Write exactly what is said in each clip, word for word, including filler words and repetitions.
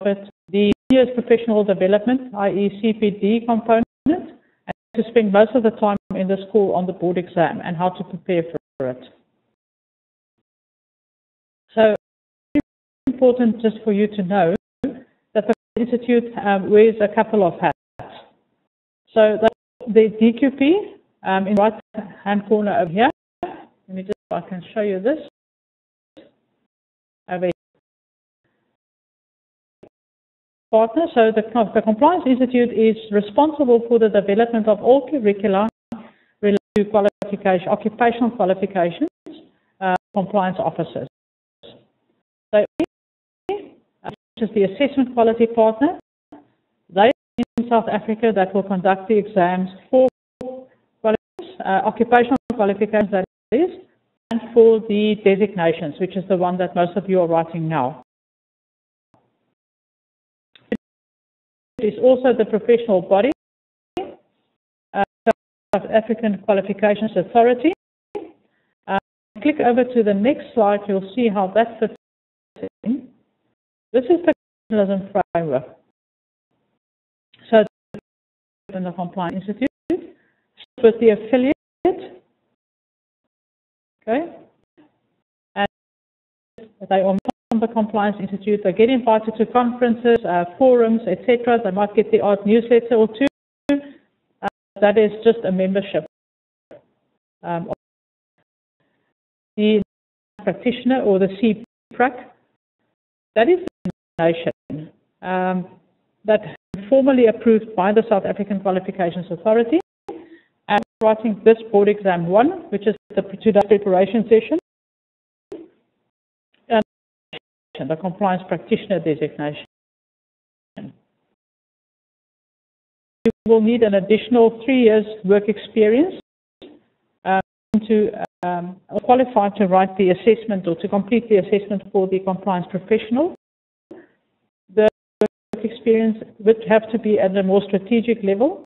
it the year's professional development, that is C P D component, and to spend most of the time in the school on the board exam and how to prepare for it. So it's important just for you to know that the Institute um, wears a couple of hats. So the D Q P um, in the right hand corner over here, let me just, I can show you this. Over here. Partner, so the, the Compliance Institute is responsible for the development of all curricula related to qualification, occupational qualifications, uh, compliance officers. So, which is the assessment quality partner, they in South Africa that will conduct the exams for qualifications, uh, occupational qualifications, that is, and for the designations, which is the one that most of you are writing now. It is also the professional body, uh, South African Qualifications Authority. Uh, click over to the next slide, you'll see how that fits in. This is the professionalism framework. So, in the Compliance Institute, with the affiliate, okay, and they are from the Compliance Institute, they get invited to conferences, uh, forums, et cetera. They might get the odd newsletter or two. Uh, that is just a membership. Um, the Practitioner or the CPrac, that is the designation um, that is formally approved by the South African Qualifications Authority. And writing this board exam one, which is the two-day preparation session, and the Compliance Practitioner designation. You will need an additional three years work experience um, to um, qualify to write the assessment or to complete the assessment for the compliance professional. The work experience would have to be at a more strategic level,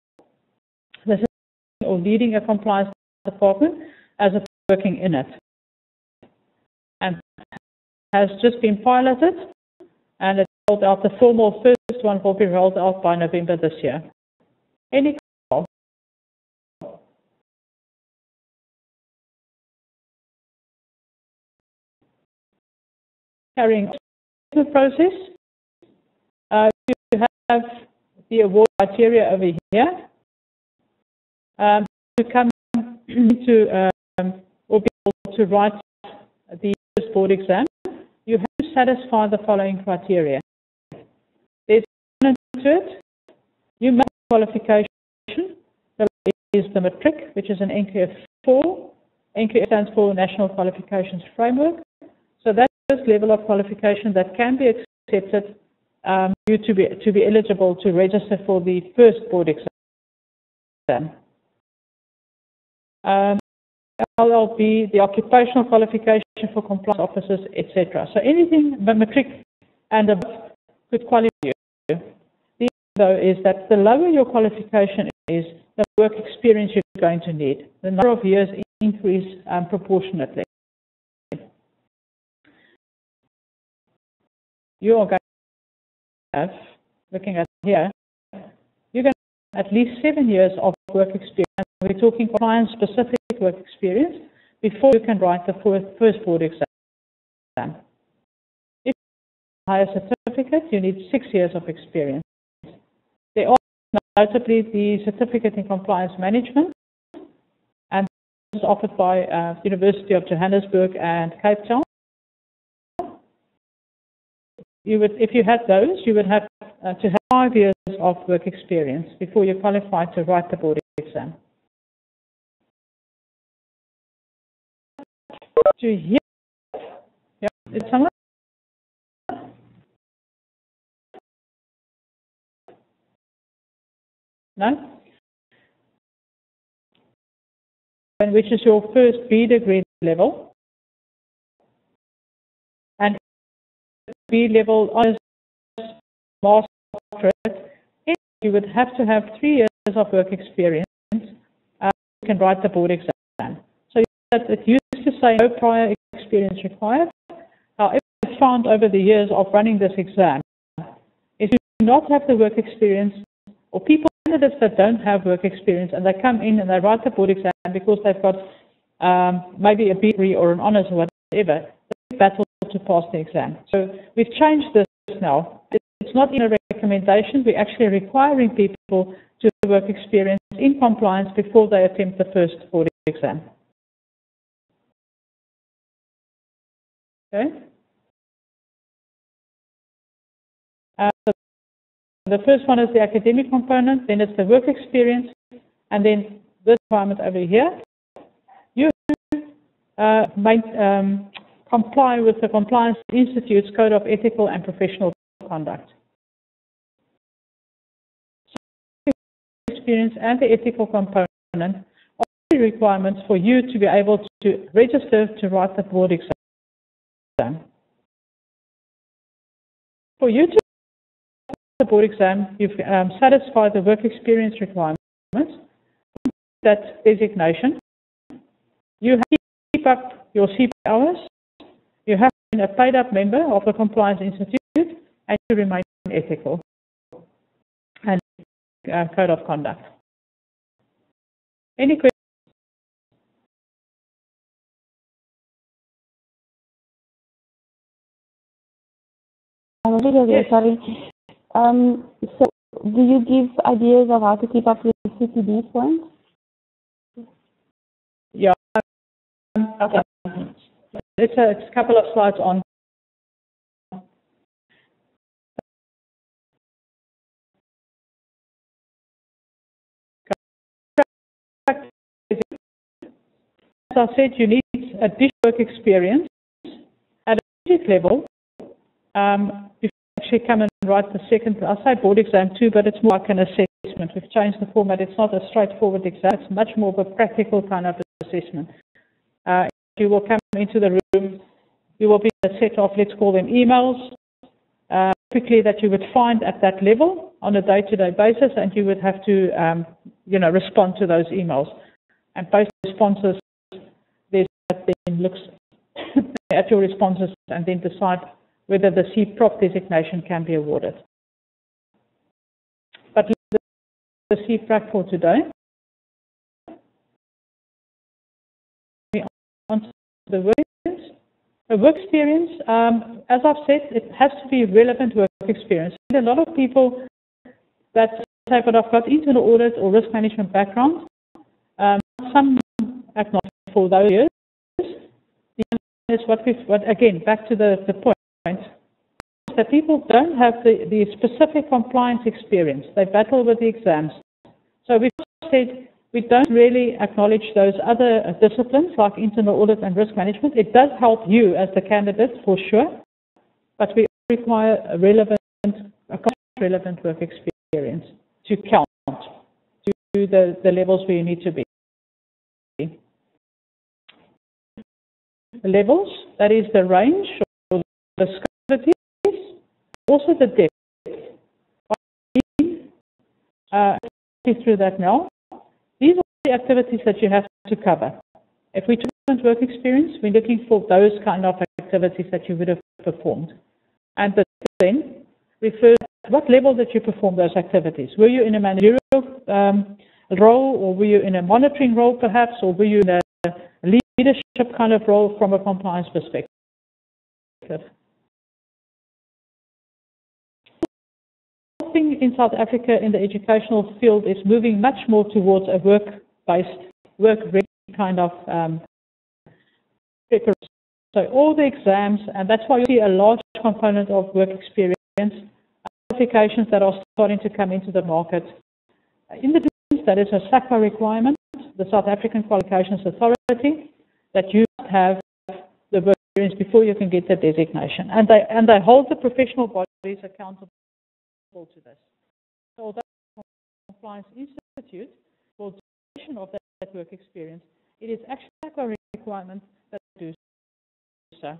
or leading a compliance department as a working in it. And has just been piloted, and it's rolled out. The formal first one will be rolled out by November this year. Any call? Carrying on the process, uh, you have the award criteria over here. Um, to come to um, or be able to write the first board exam, you have to satisfy the following criteria. There's one to it. You make qualification. The is the matric, which is an N Q F four. N Q F stands for National Qualifications Framework. So that's the level of qualification that can be accepted um, you to be to be eligible to register for the first board exam. Um, L L B, the occupational qualification for compliance officers, et cetera. So anything but matric and above could qualify you. The issue, though, is that the lower your qualification is, the work experience you're going to need. The number of years increase um, proportionately. You are going to have, looking at here, you're going to have at least seven years of work experience. We're talking compliance-specific work experience before you can write the first board exam. If you have a higher certificate, you need six years of experience. There are notably the certificate in compliance management, and this is offered by uh, the University of Johannesburg and Cape Town. You would, if you had those, you would have uh, to have five years of work experience before you qualify to write the board exam. To hear, yeah, it's someone. No? And which is your first B degree level. And B level honors masterate, you would have to have three years of work experience. Uh, you can write the board exam. So that it used to say no prior experience required. However, I found over the years of running this exam if you do not have the work experience, or people candidates that don't have work experience and they come in and they write the board exam because they've got um, maybe a B degree or an honours or whatever, they battle to pass the exam. So we've changed this now. It's not in a recommendation. We're actually requiring people to have work experience in compliance before they attempt the first board exam. Okay. Uh, the first one is the academic component, then it's the work experience, and then this requirement over here. You uh, might um, comply with the Compliance Institute's Code of Ethical and Professional Conduct. So the experience and the ethical component are the requirements for you to be able to register to write the board exam. For you to write the board exam, you've um, satisfied the work experience requirements, that designation. You have to keep up your C P hours. You have been a paid-up member of the Compliance Institute, and you remain ethical and uh, code of conduct. Any questions? Yes. Sorry. Um, so, do you give ideas of how to keep up with C P D points? Yeah. Um, okay. It's a, it's a couple of slides on. As I said, you need additional work experience at a digit level. Um, you actually come and write the second, I say board exam too, but it's more like an assessment. We've changed the format. It's not a straightforward exam. It's much more of a practical kind of assessment. Uh, you will come into the room. You will be a set of, let's call them emails, uh, quickly that you would find at that level on a day-to-day basis, and you would have to, um, you know, respond to those emails. And based on responses, there's that then looks at your responses and then decide whether the CProf designation can be awarded. But the CPrac for today. On to the work experience. The work experience, um, as I've said, it has to be relevant work experience. And a lot of people that say, but I've got internal audit or risk management background, um, some acknowledge for those years. The other is what we've, what, again, back to the, the point, that people don't have the, the specific compliance experience. They battle with the exams. So we've said we don't really acknowledge those other disciplines like internal audit and risk management. It does help you as the candidate for sure, but we require a relevant, a relevant work experience to count to the, the levels where you need to be. The levels, that is the range or the scope, also the depth. Uh, through that now. These are the activities that you have to cover. If we talk work experience, we're looking for those kind of activities that you would have performed. And then refer to what level did you perform those activities. Were you in a managerial um, role, or were you in a monitoring role perhaps, or were you in a leadership kind of role from a compliance perspective? In South Africa in the educational field is moving much more towards a work-based, work-ready kind of um, preparation. So all the exams, and that's why you see a large component of work experience, qualifications that are starting to come into the market. In the business, that is a SAQA requirement, the South African Qualifications Authority, that you have the work experience before you can get the designation. And they, and they hold the professional bodies accountable to this. So although the Compliance Institute for duration of that, that work experience, it is actually a requirement that do so.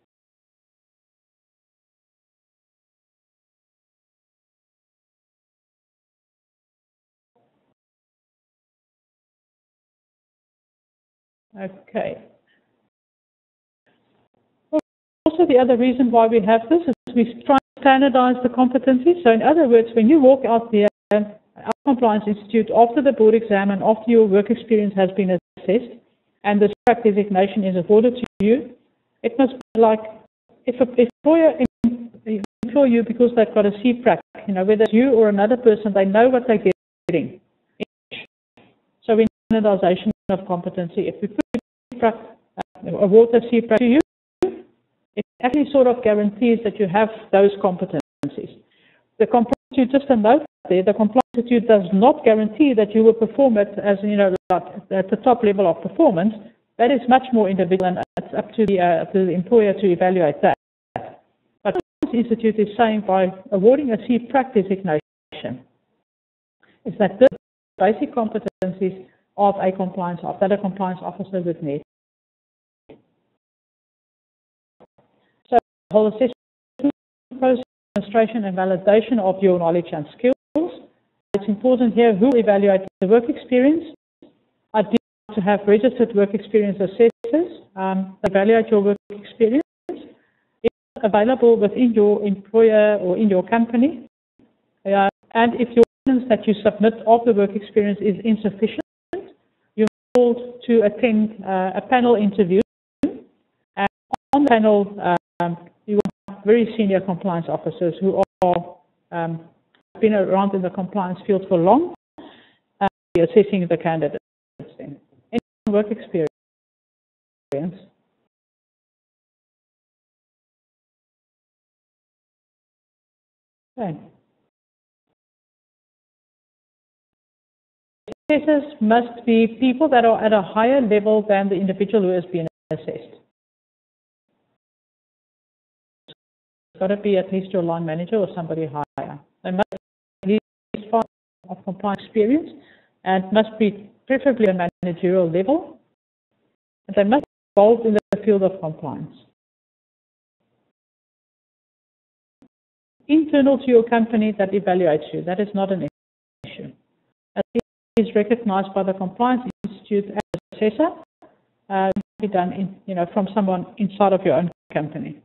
Okay. Also, the other reason why we have this is we try standardize the competencies. So in other words, when you walk out there, our Compliance Institute, after the board exam and after your work experience has been assessed and the CPrac designation is awarded to you, it must be like, if an employer employ you because they've got a CPrac, you know, whether it's you or another person, they know what they're getting. So in standardization of competency, if we put CPrac, uh, award a CPrac to you, it actually sort of guarantees that you have those competencies. The Compliance Institute, just a note there, the Compliance Institute does not guarantee that you will perform it as, you know, at the top level of performance. That is much more individual, and it's up to the, uh, to the employer to evaluate that. But the Compliance Institute is saying by awarding a CPrac designation, is that the basic competencies of a compliance officer, that a compliance officer would need. So the whole assessment process, demonstration and validation of your knowledge and skills. It's important here who evaluates the work experience. I do to have registered work experience assessors um, evaluate your work experience. It's available within your employer or in your company. Uh, and if your evidence that you submit of the work experience is insufficient, you're called to attend uh, a panel interview. And on the panel, um, you will have very senior compliance officers who are um, been around in the compliance field for long, uh, assessing the candidates. In work experience. Okay. Assessors must be people that are at a higher level than the individual who has been assessed. It's got to be at least your line manager or somebody higher. They must at least five of compliance experience and must be preferably a managerial level. And they must be involved in the field of compliance. Internal to your company that evaluates you, that is not an issue. That is recognized by the Compliance Institute as assessor, uh, be done in, you know, from someone inside of your own company.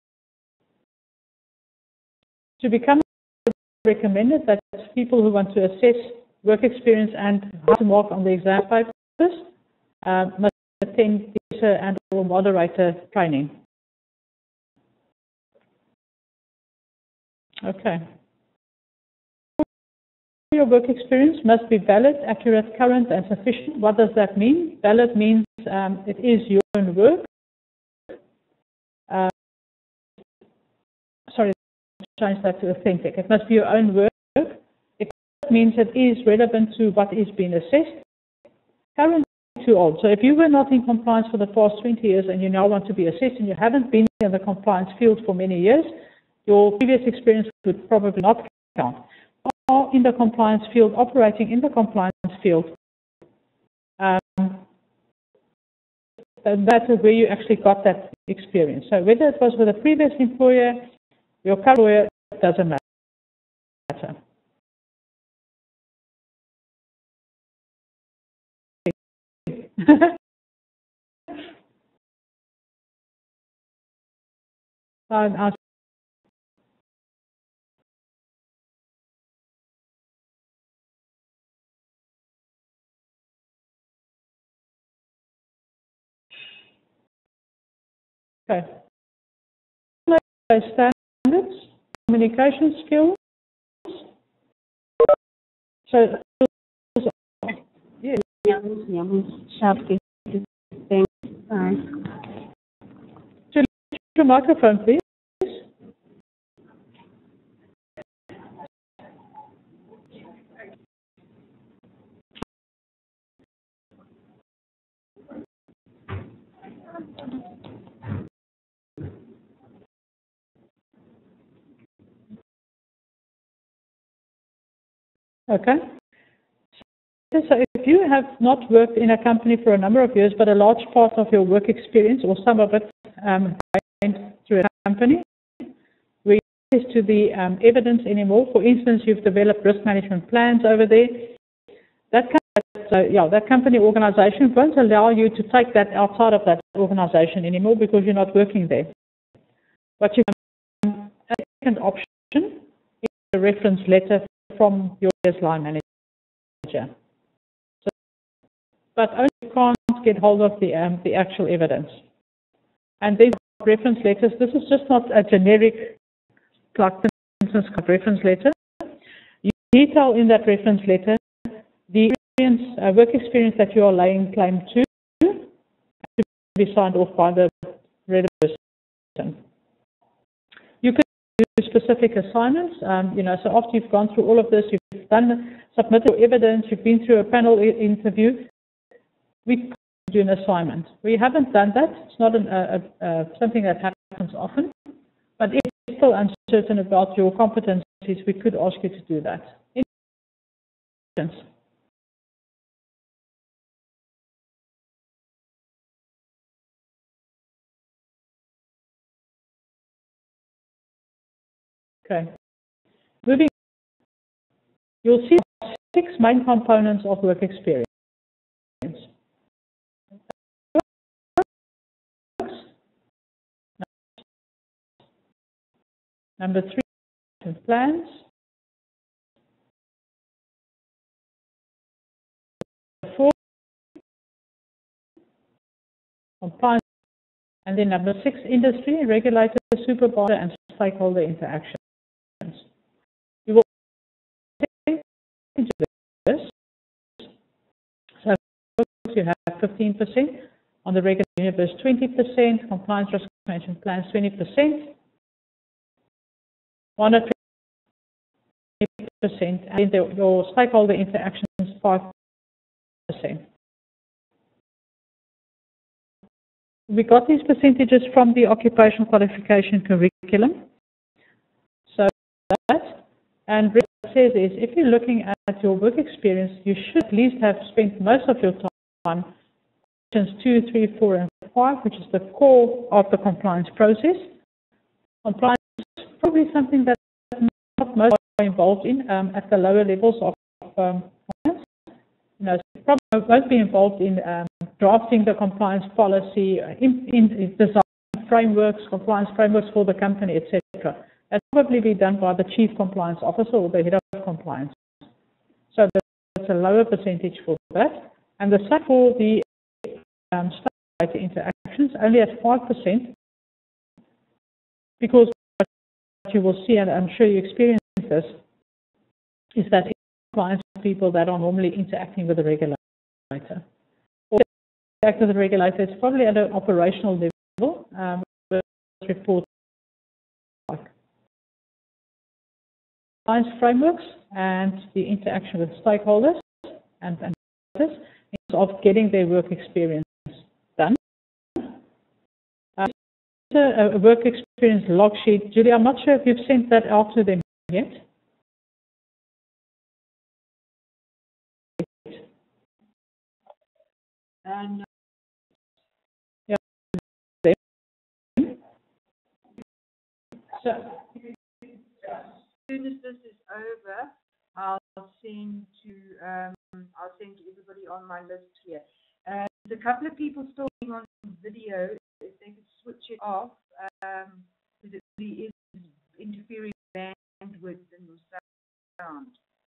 To become recommended that people who want to assess work experience and how to mark on the exam papers uh, must attend teacher and or moderator training. Okay. Your work experience must be valid, accurate, current, and sufficient. What does that mean? Valid means um, it is your own work. Uh, sorry, change that to authentic. It must be your own work. It means it is relevant to what is being assessed. Current, too old. So if you were not in compliance for the past twenty years and you now want to be assessed and you haven't been in the compliance field for many years, your previous experience would probably not count. Or in the compliance field, operating in the compliance field, um, that's where you actually got that experience. So whether it was with a previous employer, your current employer, it doesn't matter. I Okay. Standards, communication skills. So, yes. To your microphone, please. Okay. So if you have not worked in a company for a number of years, but a large part of your work experience or some of it um, gained through a company, where you access to the um, evidence anymore. For instance, you've developed risk management plans over there. That company, so yeah, that company organization won't allow you to take that outside of that organization anymore because you're not working there. But you can second option is a reference letter from your line manager. So, but only you can't get hold of the, um, the actual evidence. And these reference letters, this is just not a generic, like for instance, reference letter. You detail in that reference letter the experience, uh, work experience that you are laying claim to, and to be signed off by the relevant person. You could do specific assignments, um, you know, so after you've gone through all of this, you've done, submitted your evidence, you've been through a panel interview, we could do an assignment. We haven't done that. It's not an, uh, uh, something that happens often, but if you're still uncertain about your competencies, we could ask you to do that. In instance, okay. Moving, you'll see six main components of work experience. Number three, plans. Four, compliance. And then number six, industry, regulator, supervisor, and stakeholder interactions. You will take into this. So you have fifteen percent, on the regular universe twenty percent, compliance risk management plans twenty percent, monitoring twenty percent, and the, your stakeholder interactions five percent. We got these percentages from the occupational qualification curriculum. So that, and what it says is, if you're looking at your work experience, you should at least have spent most of your time sections two, three, four, and five, which is the core of the compliance process. Compliance is probably something that not most are involved in um, at the lower levels of um, compliance. You know, probably won't be involved in um, drafting the compliance policy, in, in design frameworks, compliance frameworks for the company, et cetera. That will probably be done by the chief compliance officer or the head of compliance. So that's a lower percentage for that. And the same for the um, stakeholder interactions, only at five percent, because what you will see, and I'm sure you experience this, is that compliance people that are normally interacting with the regulator. Or interact with the regulator, it's probably at an operational level, um, with reports like compliance frameworks and the interaction with stakeholders and, and others in terms of getting their work experience done. Uh, a, a work experience log sheet. Julie, I'm not sure if you've sent that out to them yet. And yeah, so as soon as this is over, I'll send to um, I'll send to everybody on my list here. Uh, there's a couple of people still being on video. If they could switch it off, um, because it really is interfering with bandwidth and your sound.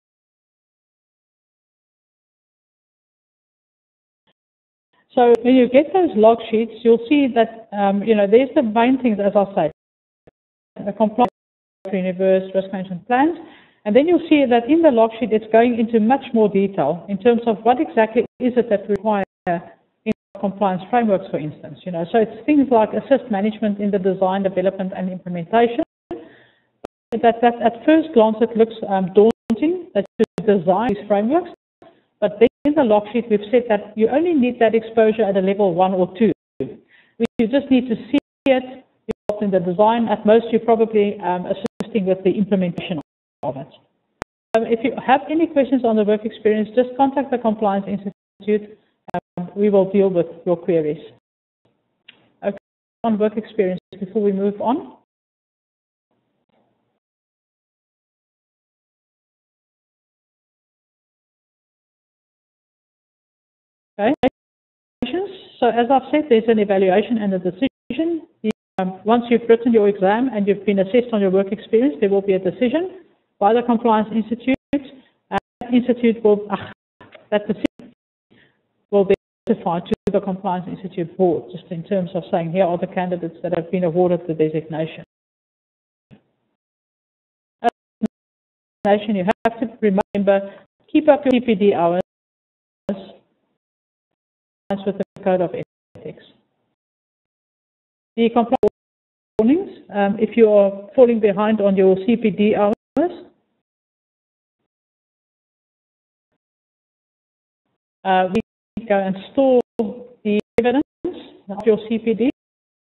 So when you get those log sheets, you'll see that, um, you know, there's the main things, as I say, the compliance universe, risk management plans, and then you'll see that in the log sheet, it's going into much more detail in terms of what exactly is it that we require in compliance frameworks, for instance. You know, so it's things like assist management in the design, development, and implementation. That, that at first glance, it looks um, daunting that you design these frameworks, but then in the log sheet, we've said that you only need that exposure at a level one or two. You just need to see it involved in the design. At most, you're probably um, assisting with the implementation of it. Um, if you have any questions on the work experience, just contact the Compliance Institute. Um, we will deal with your queries. Okay, on work experience, before we move on. Okay. So as I've said, there's an evaluation and a decision. The um, once you've written your exam and you've been assessed on your work experience, there will be a decision by the Compliance Institute, and that institute will, uh, that decision will be notified to the Compliance Institute board, just in terms of saying, here are the candidates that have been awarded the designation. As a designation, you have to remember, keep up your C P D hours with the Code of Ethics. The compliance warnings, um, if you are falling behind on your C P D hours, uh, we go and store the evidence of your C P D.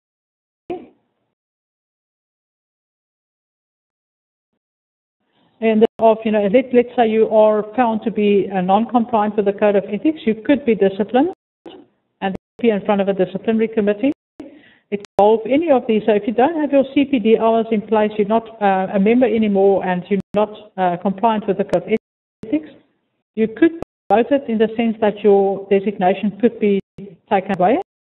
And of, you know, let, let's say you are found to be uh, non-compliant with the Code of Ethics, you could be disciplined and be in front of a disciplinary committee. It involves any of these. So if you don't have your C P D hours in place, you're not uh, a member anymore, and you're not uh, compliant with the Code of Ethics, you could be voted in the sense that your designation could be taken away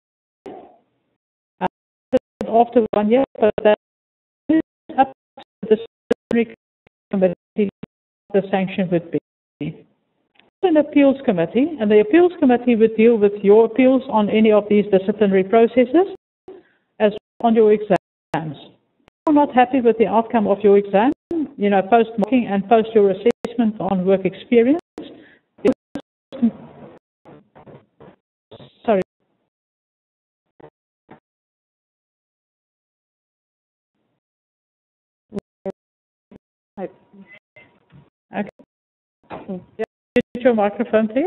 uh, after one year, but that is up to the disciplinary committee. The sanction would be an appeals committee, and the appeals committee would deal with your appeals on any of these disciplinary processes, as on your exams. If you're not happy with the outcome of your exam, you know, post-marking and post your assessment on work experience, sorry. Okay. Yeah, use your microphone, please.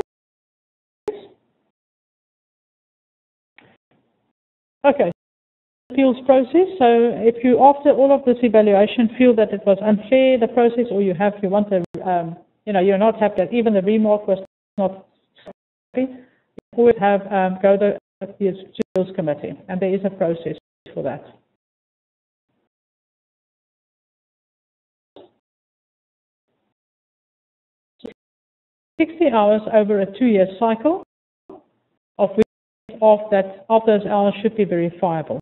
Okay. Appeals process. So if you, after all of this evaluation, feel that it was unfair, the process, or you have, you want to, um, you know, you're not happy that even the remark was not happy, you would have um, go to the appeals committee, and there is a process for that. sixty hours over a two-year cycle, of which of that of those hours should be verifiable.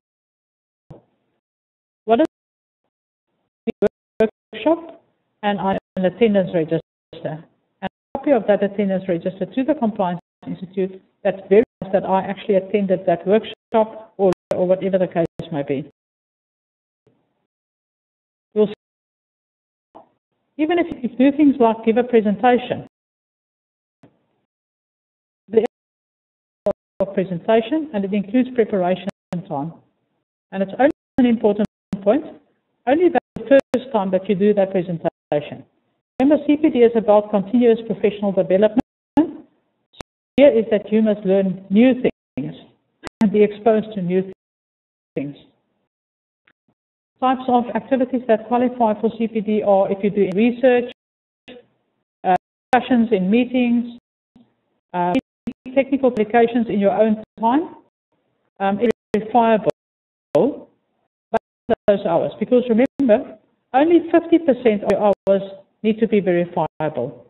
What is the workshop? And I an attendance register, and a copy of that attendance register to the Compliance Institute that verifies that I actually attended that workshop, or or whatever the case may be. You'll see, even if you do things like give a presentation, the of presentation, and it includes preparation time. And it's only an important point, only the first time that you do that presentation. Remember, C P D is about continuous professional development. So here is that you must learn new things and be exposed to new things. Types of activities that qualify for C P D are if you do research, uh, discussions in meetings, uh, technical applications in your own time. Um, it's verifiable by those hours, because remember, only fifty percent of your hours need to be verifiable.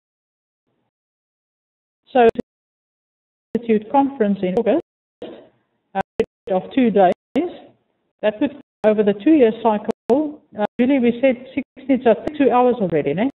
So, the Institute conference in August, uh, of two days, that would over the two-year cycle. Uh, really, we said sixty, so two hours already, ne?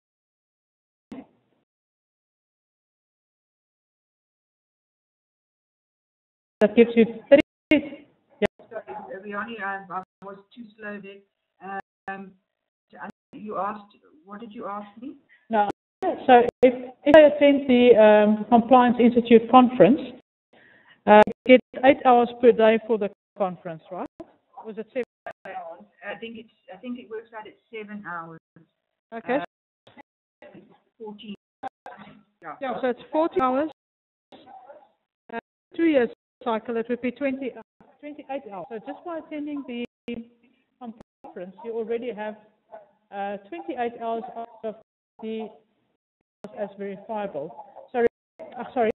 That gives you thirty. Yeah. Sorry, we only, um, I was too slow there. Um, you asked, what did you ask me? No. So if, if I attend the um, Compliance Institute conference, uh, you get eight hours per day for the conference, right? Was it seven hours? I think it's. I think it works out at seven hours. Okay. Uh, Fourteen. Yeah. Yeah. So it's forty hours. Uh, two years cycle, it would be twenty, uh, twenty-eight hours. So just by attending the conference, you already have uh, twenty-eight hours of the as verifiable. Sorry, uh, sorry,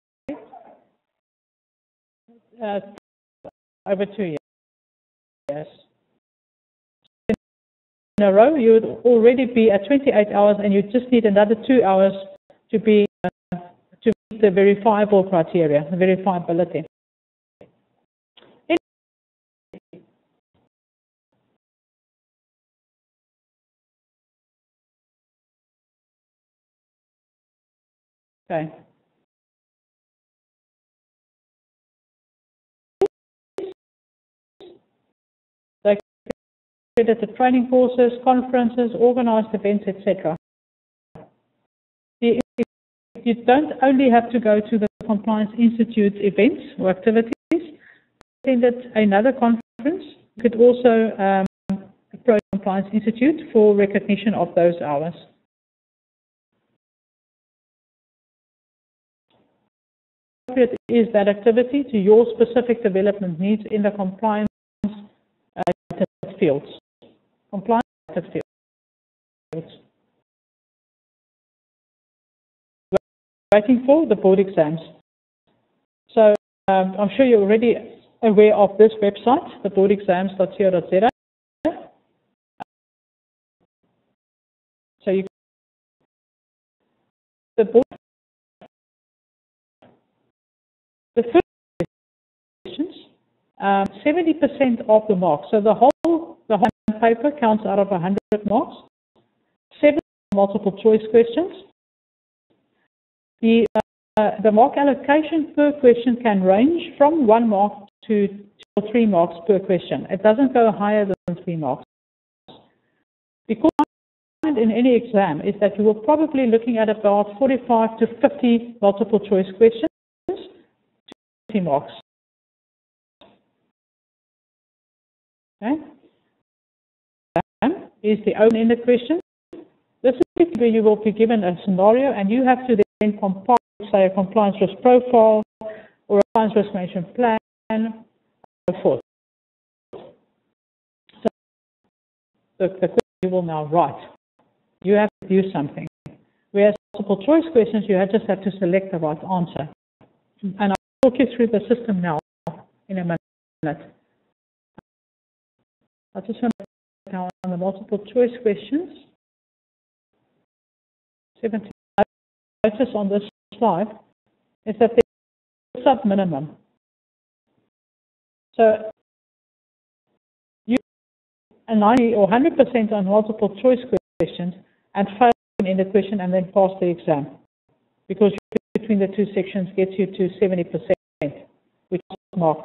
uh, over two years. Yes. In a row, you would already be at twenty-eight hours, and you just need another two hours to be uh, to meet the verifiable criteria, the verifiability. Okay. They credit the training courses, conferences, organized events, et cetera. You don't only have to go to the Compliance Institute events or activities. Attended another conference, you could also um, approach the Compliance Institute for recognition of those hours. Appropriate is that activity to your specific development needs in the compliance uh, fields. Compliance fields. Waiting for the board exams. So um, I'm sure you're already aware of this website, the board exams dot co dot za. So you the board the first questions, um, seventy percent of the marks. So the whole the whole paper counts out of one hundred marks. Seven multiple choice questions. The uh, the mark allocation per question can range from one mark to two or three marks per question. It doesn't go higher than three marks. Because in any exam is that you will probably looking at about forty-five to fifty multiple choice questions to fifty marks. Okay. Is the open-ended question. This is where you will be given a scenario and you have to then compile, say, a compliance risk profile or a compliance risk management plan, and so forth. So the, the question you will now write. You have to do something. Whereas multiple choice questions, you just have to select the right answer. And I'll walk you through the system now in a minute. I just want to now on the multiple choice questions. seventeen. Notice on this slide is that there's a sub minimum. So you a ninety or one hundred percent on multiple choice questions and fail in the question and then pass the exam, because between the two sections gets you to seventy percent, which is mark.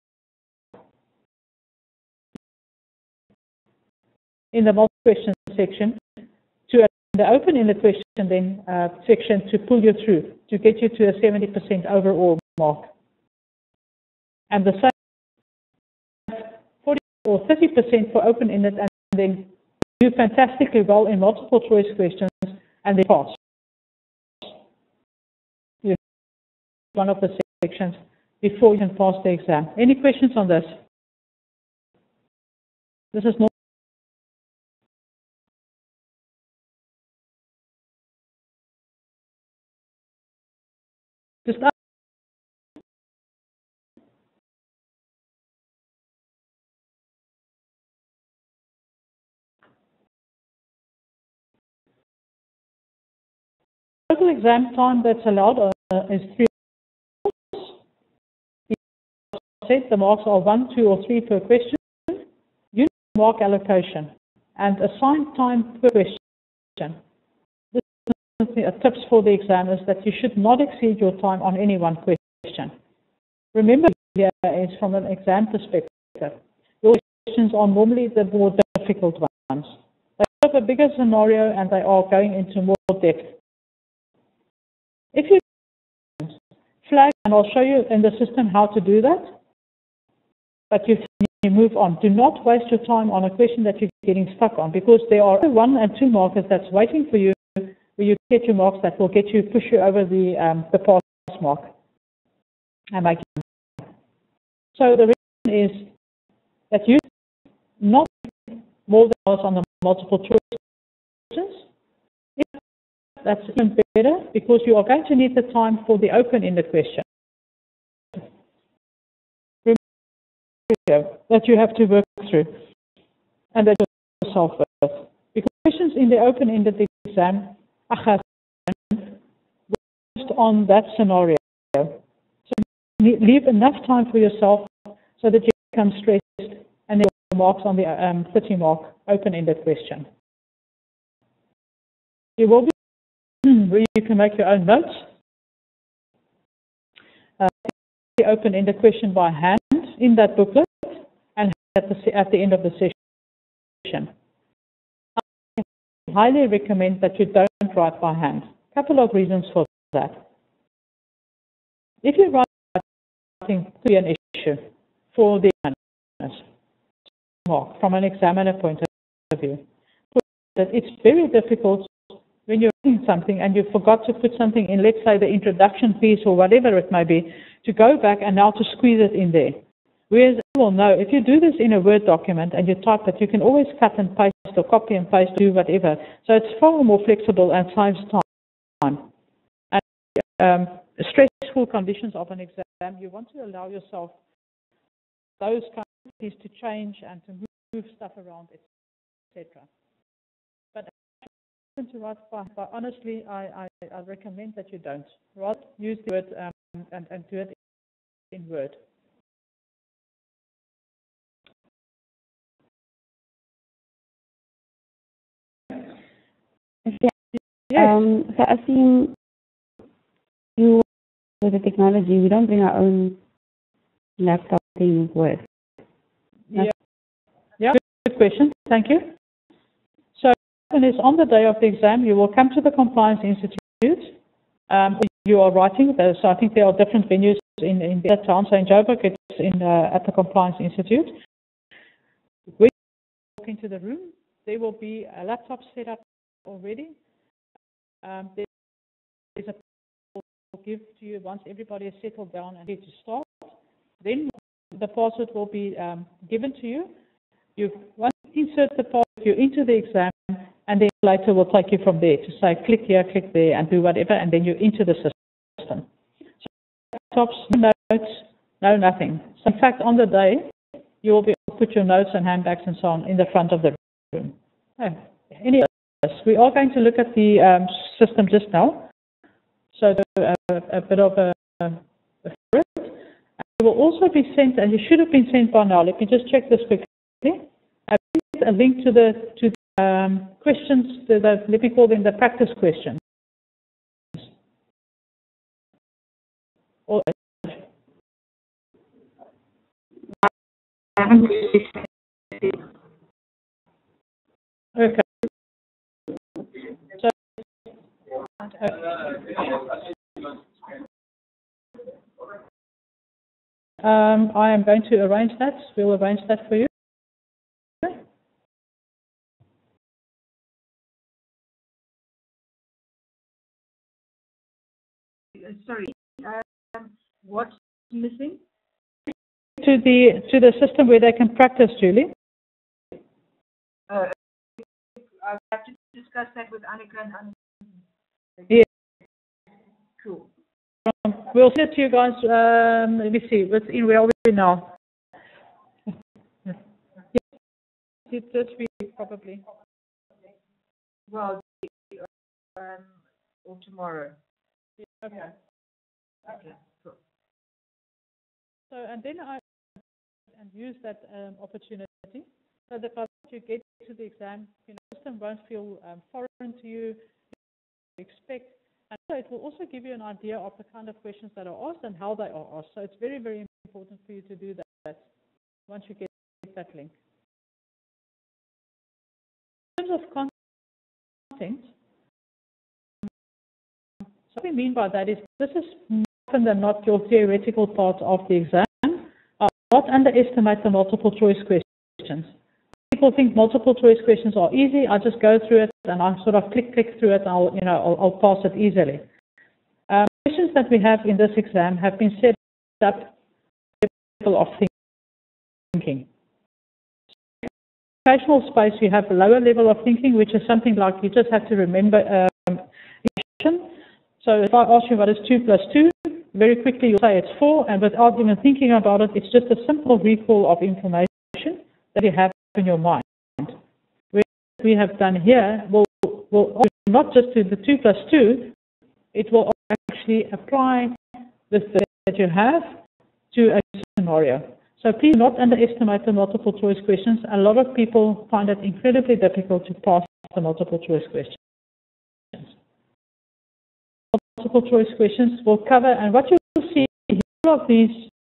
In the multiple question section, to the open-ended question then uh, section to pull you through to get you to a seventy percent overall mark, and the same forty or thirty percent for open-ended, and then do fantastically well in multiple choice questions and they pass. You one of the sections before you can pass the exam. Any questions on this? This is not. Just total exam time that's allowed uh, is three hours. The marks are one, two, or three per question. Unit mark allocation and assigned time per question. This is a tips for the exam is that you should not exceed your time on any one question. Remember, here is from an exam perspective. Your questions are normally the more difficult ones. They have a bigger scenario and they are going into more depth. If you flag, and I'll show you in the system how to do that, but you, you move on. Do not waste your time on a question that you're getting stuck on, because there are one and two markers that's waiting for you where you get your marks that will get you, push you over the, um, the pass mark. And make it. So the reason is that you not more than hours on the multiple choice questions. That's even better, because you are going to need the time for the open-ended question. Remember that you have to work through and that you yourself with. Because questions in the open-ended exam are based on that scenario. So you leave enough time for yourself so that you become stressed and then marks on the um, thirty mark open-ended question. You will be where you can make your own notes the open-ended question by hand in that booklet and at the, at the end of the session. I highly recommend that you don't write by hand. A couple of reasons for that. If you write writing to be an issue for the examiners, from an examiner point of view, that it's very difficult when you're writing something and you forgot to put something in, let's say the introduction piece or whatever it may be, to go back and now to squeeze it in there. Whereas you will know, if you do this in a Word document and you type it, you can always cut and paste or copy and paste, do whatever. So it's far more flexible and saves time. And um, stressful conditions of an exam, you want to allow yourself those kind of things to change and to move stuff around, et cetera. But to write by, but honestly, I, I, I recommend that you don't. Rather use the word um, and, and do it in Word. Yeah. Yes. Um, so I've seen you with the technology. We don't bring our own laptop thing with Word. Yeah. Yeah. Good question. Thank you. So, is on the day of the exam, you will come to the Compliance Institute. Um, you are writing. So I think there are different venues in in that town. So in Joburg, it's in uh, at the Compliance Institute. When you walk into the room, there will be a laptop set up already. Um, there is a will give to you once everybody is settled down and ready to start. Then the password will be um, given to you. You once you insert the password, you into the exam, and then later we'll take you from there to say click here, click there, and do whatever, and then you're into the system. So laptops, no notes, no nothing. So in fact, on the day, you will be able to put your notes and handbags and so on in the front of the room. Oh, any others? We are going to look at the um, system just now. So uh, a bit of a, a it. It will also be sent, and it should have been sent by now. Let me just check this quickly. I've sent a link to the to the, um, questions. To the, let me call them the practice questions. Or, okay. So, um, I am going to arrange that. We'll arrange that for you. Sorry, um, what's missing? To the to the system where they can practice, Julie. Uh, I have to discuss that with Annika and Annika. Yeah. Cool. Um, we'll send it to you guys. Um, let me see. What's in where are we now? Yeah. This week probably. Well, um, or tomorrow. Yeah, okay. Okay. Cool. So and then I and use that um, opportunity so that by the time you get to the exam, you know, the system won't feel um, foreign to you. You expect, and so it will also give you an idea of the kind of questions that are asked and how they are asked. So it's very, very important for you to do that once you get that link. In terms of content, so what we mean by that is this is more often than not your theoretical part of the exam. Uh, not underestimate the multiple choice questions. People think multiple choice questions are easy. I just go through it and I sort of click, click through it. And I'll, you know, I'll, I'll pass it easily. Um, questions that we have in this exam have been set up level of thinking. Occupational space, you have a lower level of thinking, which is something like you just have to remember. Um, so if I ask you what is two plus two, very quickly you'll say it's four, and without even thinking about it, it's just a simple recall of information that you have in your mind. What we have done here will, will not just do the two plus two, it will actually apply the that you have to a scenario. So please do not underestimate the multiple choice questions. A lot of people find it incredibly difficult to pass the multiple choice questions. Multiple choice questions will cover, and what you will see of these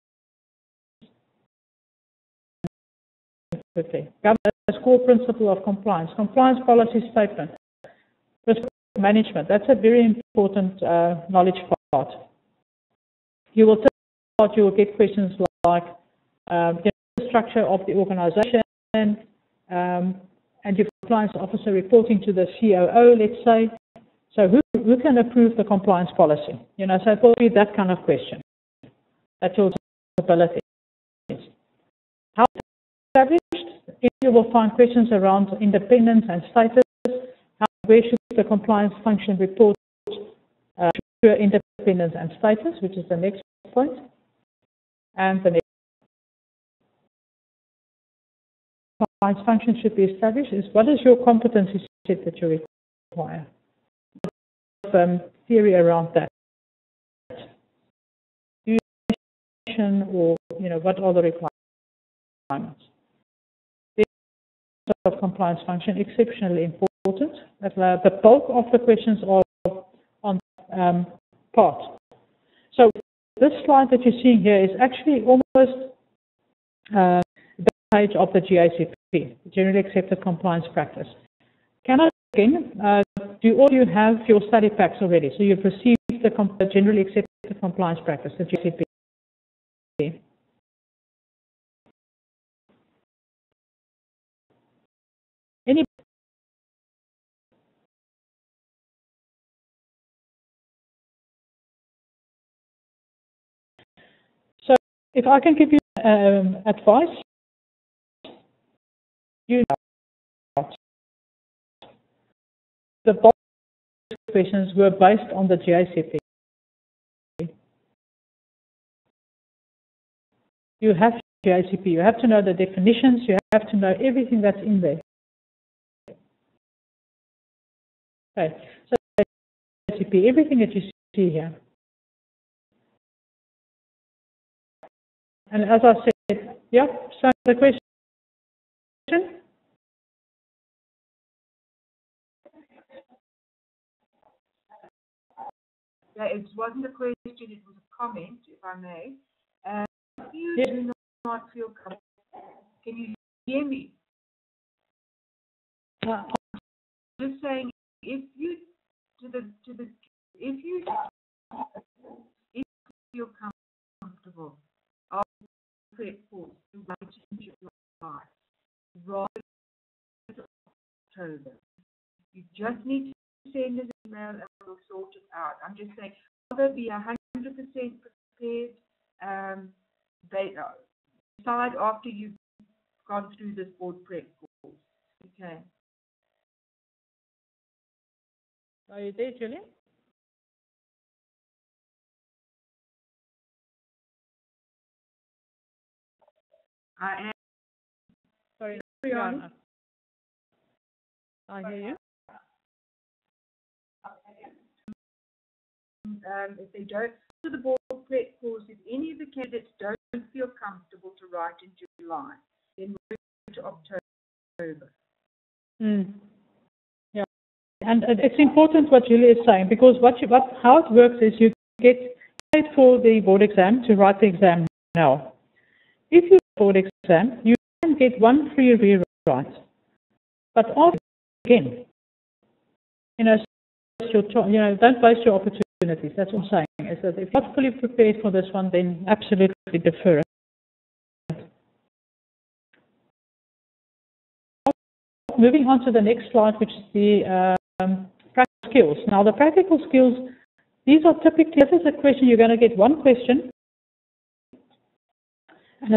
govern as core principle of compliance. Compliance policy statement. Risk management. That's a very important uh, knowledge part. You will start, you will get questions like um, the structure of the organization, um, and your compliance officer reporting to the C O O, let's say. So who, who can approve the compliance policy? You know, so it will be that kind of question. That's your responsibility. How established? You will find questions around independence and status. How, where should the compliance function report uh, to independence and status, which is the next point. And the next compliance function should be established is what is your competency set that you require? Um, theory around that. Or, you know, what are the requirements? The of compliance function exceptionally important. That, uh, the bulk of the questions are on um, part. So this slide that you're seeing here is actually almost uh, the page of the G A C P, Generally Accepted Compliance Practice. Can I again, uh, do all you have your study packs already? So you've received the, the Generally Accepted Compliance Practice, the G A C P. Any so if I can give you um, advice, you know, the bulk of questions were based on the G A C P. You have G A C P, you have to know the definitions, you have to know everything that's in there. Okay, so G A C P, everything that you see here. And as I said, yeah, so the question? Yeah, it wasn't a question, it was a comment, if I may. Uh, if you Yes. do not feel comfortable, can you hear me? Uh, Just saying, if you to the to the if you if you feel comfortable, I'll prep for you right in July, rather than October. You just need to send an email and we'll sort it out. I'm just saying, rather be a hundred percent prepared. Um, they uh, decide after you've gone through this board prep course. Okay. Are you there, Julian? I am. Sorry, on. I hear you. Um, if they don't do the board prep course, if any of the candidates don't feel comfortable to write in July, then we'll go to October. Mm. Yeah, and it's important what Julie is saying, because what you, what how it works is you get paid for the board exam to write the exam now. If you board exam, you can get one free rewrite, but after again, you know, your, you know, don't waste your opportunities. That's what I'm saying. Is that if you're not fully prepared for this one, then absolutely defer it. Moving on to the next slide, which is the um, practical skills. Now, the practical skills, these are typically, this is a question, you're going to get one question. And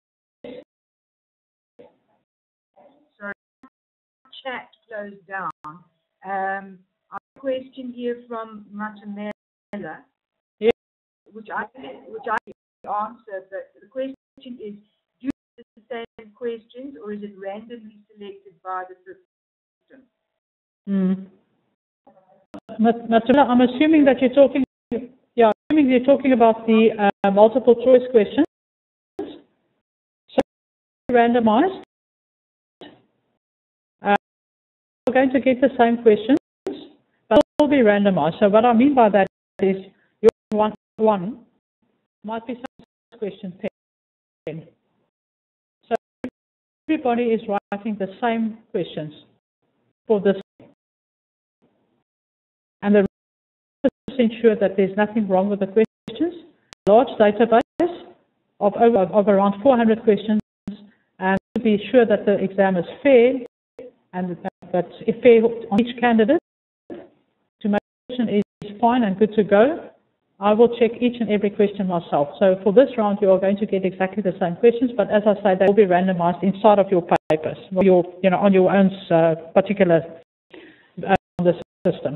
Sorry, chat closed down. Um, I have a question here from Matamela, yeah. which I which I can answer, but the question is, do you use the same questions or is it randomly selected by the system? Mm. Matamela, I'm assuming that you're talking, yeah, assuming you're talking about the uh, multiple choice questions. So randomized. Uh, we're going to get the same questions, but it will be randomized. So what I mean by that is you one one might be some question ten. So everybody is writing the same questions for this. And the percent sure that there's nothing wrong with the questions. Large database of over of around four hundred questions, and to be sure that the exam is fair and that it's fair on each candidate, to make sure the question is fine and good to go, I will check each and every question myself. So for this round, you are going to get exactly the same questions, but as I say, they will be randomized inside of your papers, your, you know, on your own uh, particular uh, the system.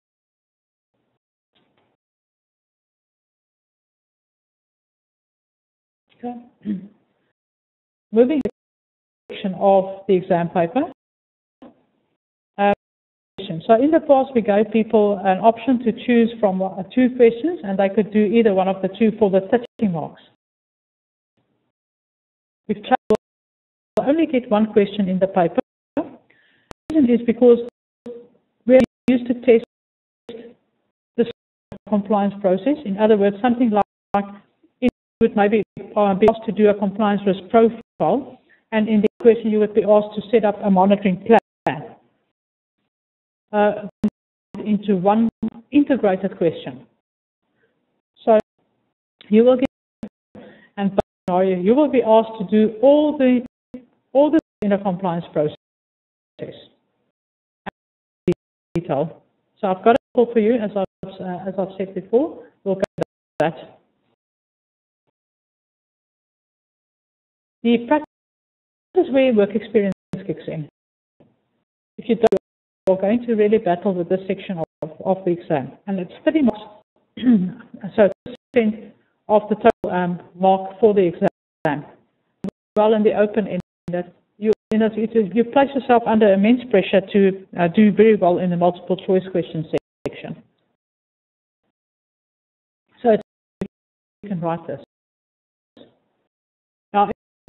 Okay. Moving to the section of the exam paper. Uh, so in the past, we gave people an option to choose from uh, two questions, and they could do either one of the two for the thirty marks. We've tried to only get one question in the paper. The reason is because we're used to test the compliance process. In other words, something like, like it would maybe uh, be asked to do a compliance risk profile, and in the question you would be asked to set up a monitoring plan uh, into one integrated question. So you will get, and you will be asked to do all the all the in a compliance process. Detail. So I've got a call for you, as I've uh, as I've said before. We'll go to that. The practice is where work experience kicks in. If you don't, you're going to really battle with this section of, of the exam, and it's pretty much so percent of the total um, mark for the exam. Well, in the open end, that you you know you place yourself under immense pressure to uh, do very well in the multiple choice question section. So you can write this. Now,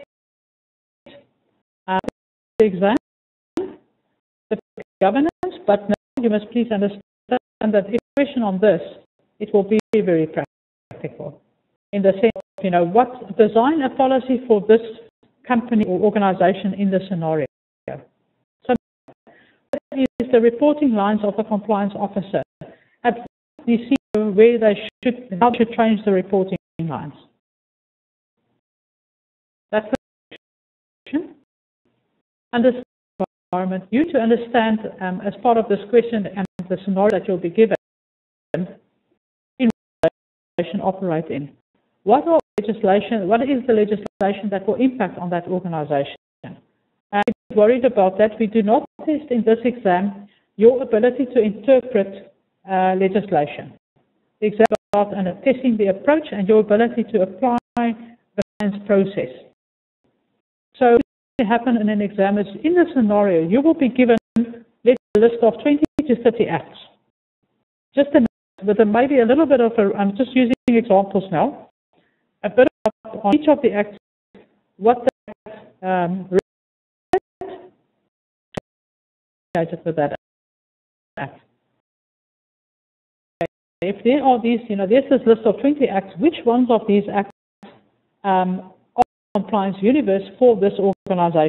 uh, the exam, the governance, but now you must please understand that the question on this, it will be very practical. In the sense of, you know, what design a policy for this company or organization in the scenario. So that is the reporting lines of the compliance officer. At you see where they should, how to change the reporting lines. That's the question. Understand the environment. You to understand um, as part of this question and the scenario that you'll be given, in organization operate in. What are legislation? What is the legislation that will impact on that organization? And if you're worried about that, we do not test in this exam your ability to interpret uh, legislation. The exam is about and testing the approach and your ability to apply the science process. So what will happen in an exam is in the scenario you will be given a list of twenty to thirty acts. Just a, with a, maybe a little bit of a, I'm just using examples now. A bit of on each of the acts, what the um, related with that act. If there are these, you know, there's this list of twenty acts, which ones of these acts um, are the compliance universe for this organization?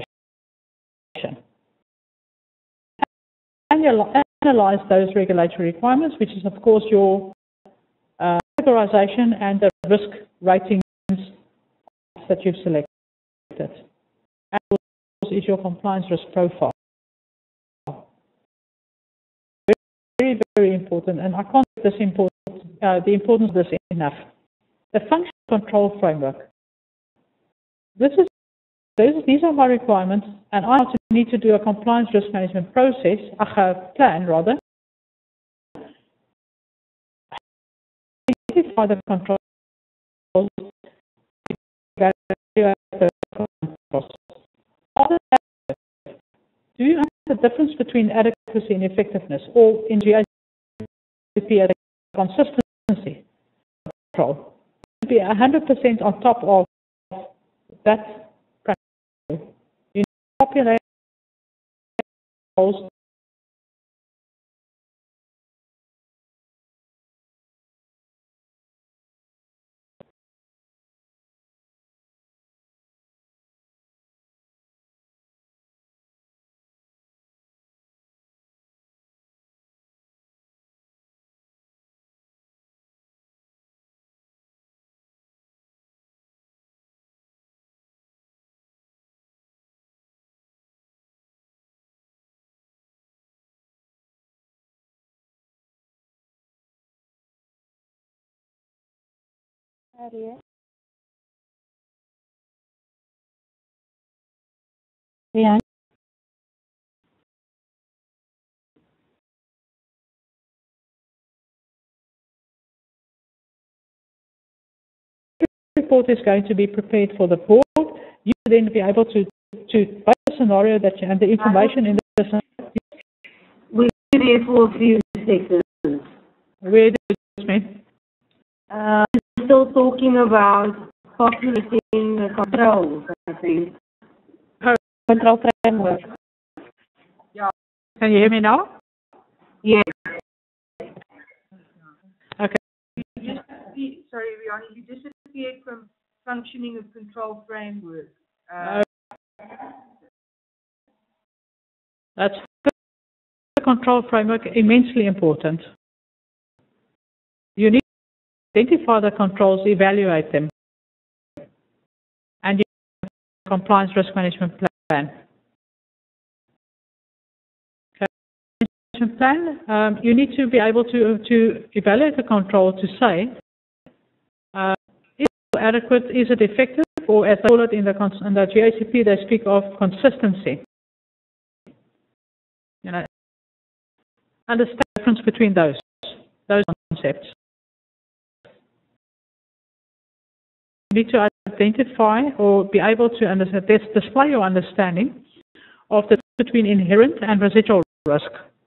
Analyze those regulatory requirements, which is, of course, your uh, categorization and the risk ratings that you've selected. And of course is your compliance risk profile. Very, very important, and I can't this important, uh, the importance of this enough. The function control framework. This is this, these are my requirements, and I need to do a compliance risk management process, a plan rather. Identify the control. Do you understand the difference between adequacy and effectiveness, or in G I P, consistency control? To be one hundred percent on top of that practice. You populate goals. Harriet. Rian. Report is going to be prepared for the board. You will then be able to, to buy the scenario that you, and the information in the scenario. We're there for a few seconds. Where does it mean? Uh, we're still talking about populating the controls, I think. Control framework. Yeah. Can you hear me now? Yes. Okay. You just, sorry, Rihanna, you disappeared from functioning of control framework. Uh, That's the control framework, immensely important. You need to identify the controls, evaluate them, and you have a compliance risk management plan. Okay. Management plan, um, you need to be able to, to evaluate the control to say, uh, is it adequate, is it effective, or as they call it in the, in the G A C P, they speak of consistency. You know, understand the difference between those, those concepts. You need to identify or be able to understand, display your understanding of the difference between inherent and residual risk.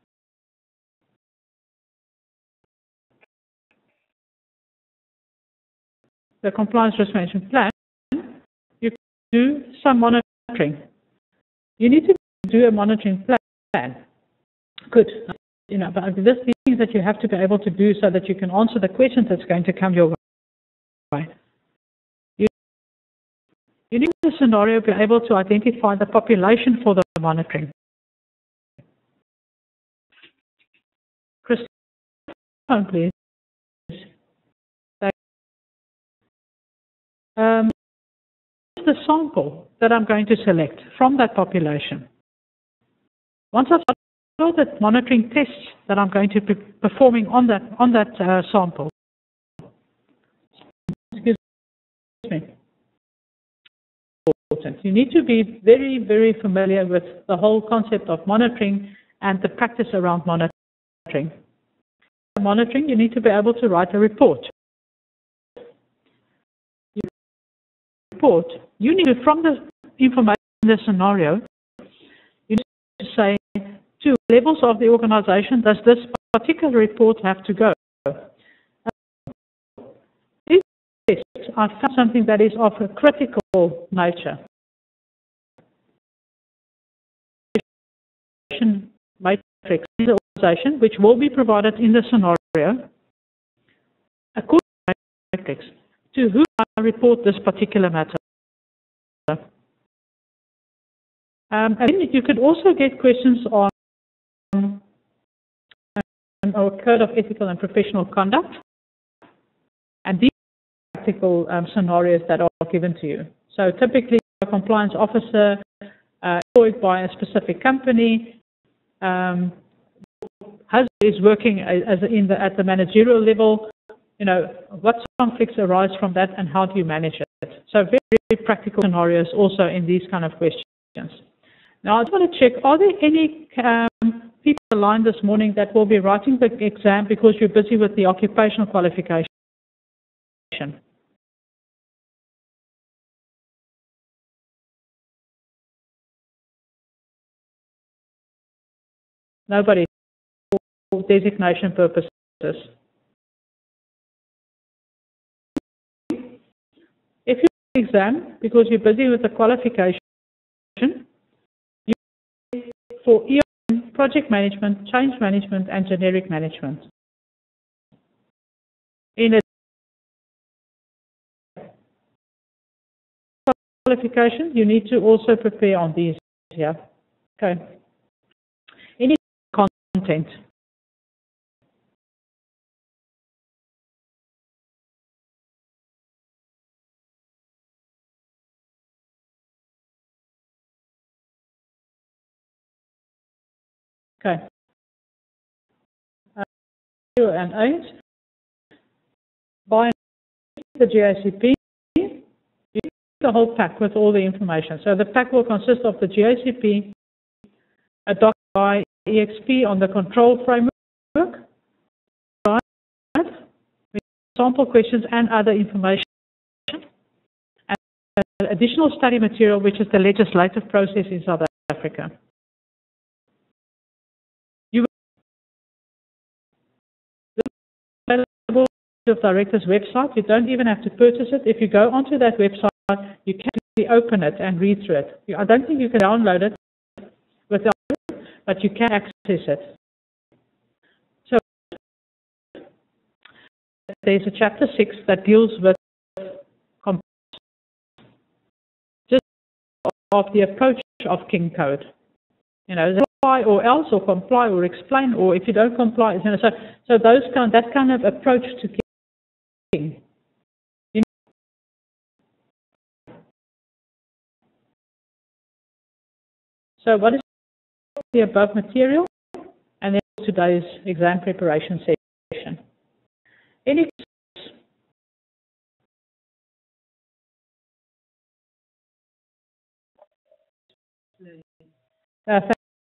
The compliance risk management plan, you can do some monitoring. You need to do a monitoring plan. Good. You know, but this is things that you have to be able to do so that you can answer the questions that's going to come your way. You, you need the scenario to be able to identify the population for the monitoring. Christine, please. Um, the sample that I'm going to select from that population. Once I've got the monitoring tests that I'm going to be performing on that on that uh, sample. Excuse me. You need to be very, very familiar with the whole concept of monitoring and the practice around monitoring. Monitoring, you need to be able to write a report. You report. You need to, from the information in the scenario, you need to say to levels of the organization, does this particular report have to go? If I found something that is of a critical nature, matrix in the organization, which will be provided in the scenario, according to the matrix, to whom I report this particular matter. Um, and then you could also get questions on um, our code of ethical and professional conduct, and these are practical um, scenarios that are given to you. So typically, a compliance officer uh, employed by a specific company um, has, is working as in the, at the managerial level. You know, what conflicts arise from that, and how do you manage it? So very, very practical scenarios also in these kind of questions. Now, I just want to check, are there any um, people aligned this morning that will be writing the exam because you're busy with the occupational qualification? Nobody, for designation purposes. If you exam because you're busy with the qualification, you for E O M, project management, change management, and generic management. In a qualification, you need to also prepare on these here. Okay. Any content. Okay. Uh, and eight. By the G A C P, you get the whole pack with all the information. So the pack will consist of the G A C P, a doc by E X P on the control framework, right, with sample questions and other information, and additional study material, which is the legislative process in South Africa. You will available on the director's website. You don't even have to purchase it. If you go onto that website, you can open it and read through it. I don't think you can download it without, but you can access it. So there's a chapter six that deals with just of the approach of King Code. You know, comply or else, or comply or explain, or if you don't comply, you know, so so those kind that kind of approach to King. You know, so what is the above material, and then today's exam preparation session. Any uh,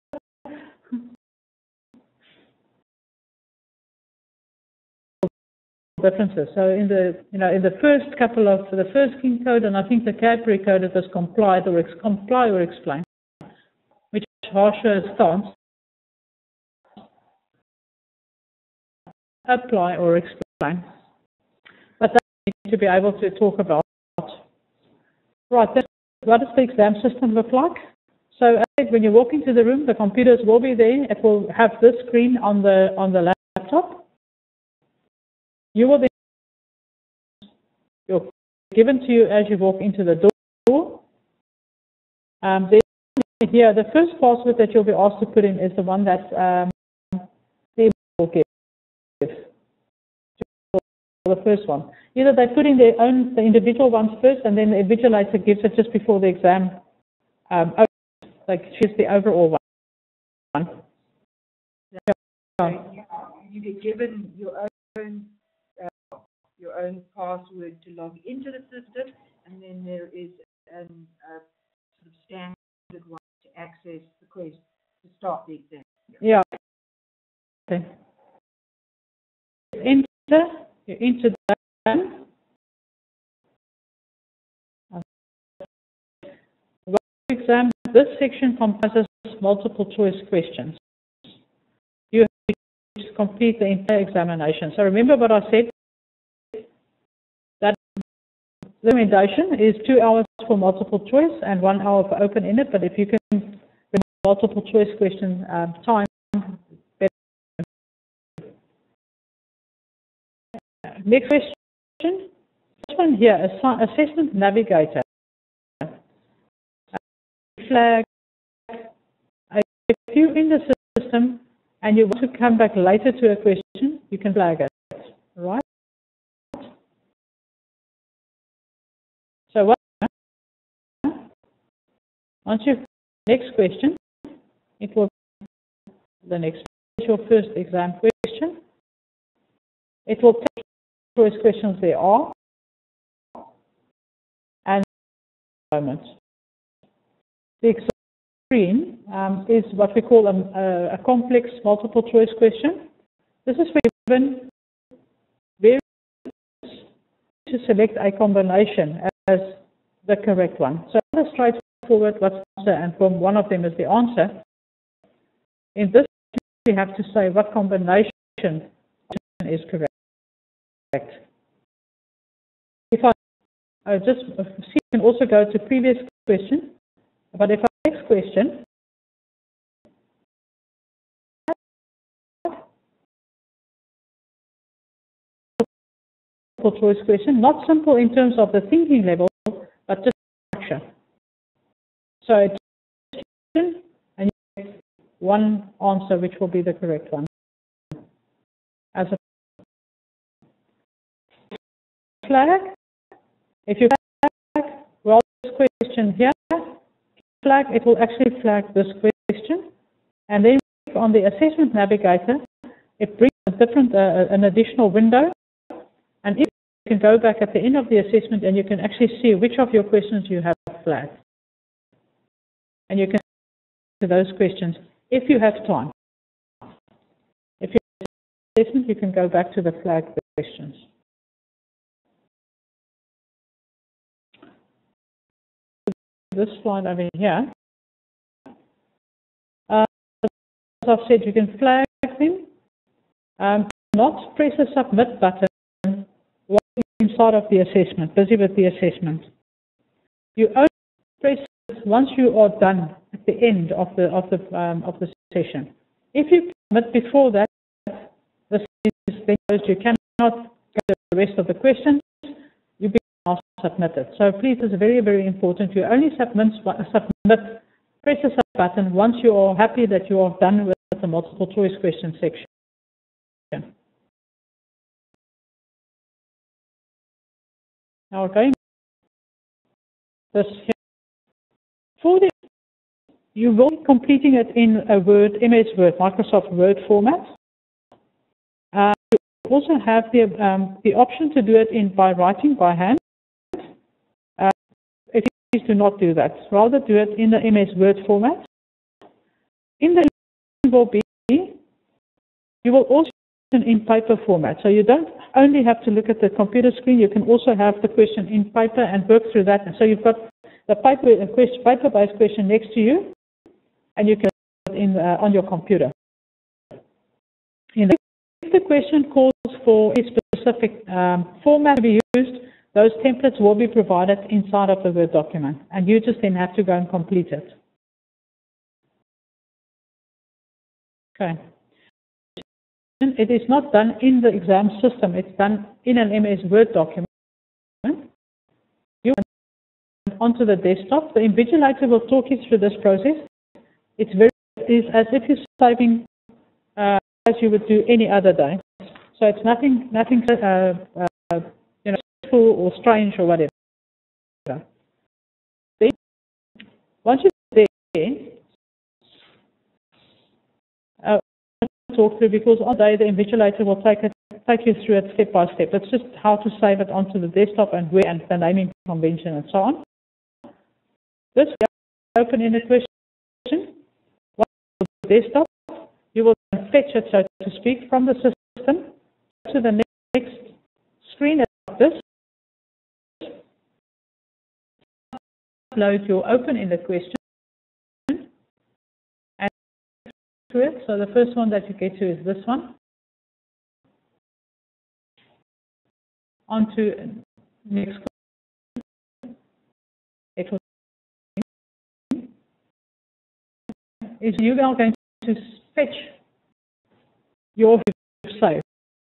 differences. So in the you know in the first couple of the first King Code, and I think the CPrac code, it was complied or ex comply or explain, which is harsher stance. Apply or explain, but that need to be able to talk about. Right, then, what does the exam system look like? So when you walk into the room, the computers will be there. It will have this screen on the on the laptop. You will be you're given to you as you walk into the door. Um, here, the first password that you'll be asked to put in is the one that um, the will give. The first one. Either they put in their own, the individual ones first, and then the invigilator gives it just before the exam. Um, like choose the overall one. So you, you get given your own uh, your own password to log into the system, and then there is an uh, sort of standard one to access the quiz to start the exam. Yeah. Okay. Enter. You enter that. Exam. This section comprises multiple choice questions. You have to complete the entire examination. So remember what I said. That the recommendation is two hours for multiple choice and one hour for open-ended. But if you can remember multiple choice question um, time, better. Next question. This one here, assessment navigator. Flag. If you're in the system and you want to come back later to a question, you can flag it, right? So what? Once you next question, it will the next is your first exam question. It will take choice questions there are, and moment. The exam screen um, is what we call a, a, a complex multiple choice question. This is where given various to select a combination as the correct one. So it's straightforward what's the answer, and from one of them is the answer. In this, we have to say what combination is correct. If I, I just see, you can also go to previous question, but if I next question, multiple choice question, not simple in terms of the thinking level, but just structure. So it's and you get one answer which will be the correct one. As a flag, if you flag, well, this question here, flag, it will actually flag this question, and then on the assessment navigator, it brings a different, uh, an additional window, and if can go back at the end of the assessment and you can actually see which of your questions you have flagged. And you can answer those questions if you have time. If you have assessment, you can go back to the flagged questions. This slide over here. Uh, as I've said, you can flag them. Um, not press the submit button while you're inside of the assessment, busy with the assessment. You only press it once you are done at the end of the of the um, of the session. If you submit before that, the session is then closed. You cannot get the rest of the questions. You become submitted. So please, it's very very important. You only submit submit press the submit button once you are happy that you are done with the multiple choice question section. Now going this here. For the, you will be completing it in a Word, M S Word, Microsoft Word format. Uh, you also have the um, the option to do it in by writing by hand. Uh, if you please do not do that, rather do it in the M S Word format. In the will be you will also in paper format. So you don't only have to look at the computer screen, you can also have the question in paper and work through that. And so you've got the paper, question, paper-based question next to you, and you can put it in, uh, on your computer. In the, if the question calls for a specific um, format to be used, those templates will be provided inside of the Word document, and you just then have to go and complete it. Okay. It is not done in the exam system, it's done in an M S Word document. You went onto the desktop. The invigilator will talk you through this process. It's very it is as if you're saving uh, as you would do any other day. So it's nothing nothing uh, uh, you know, stressful or strange or whatever. Then, once you're there, uh, talk through, because on the day the invigilator will take it, take you through it step by step. It's just how to save it onto the desktop and where and the naming convention and so on. This open-ended question, once on the desktop, you will fetch it, so to speak, from the system to the next screen like this. Upload your open-ended question. It. So the first one that you get to is this one. On to next question. It will is you are going to fetch your save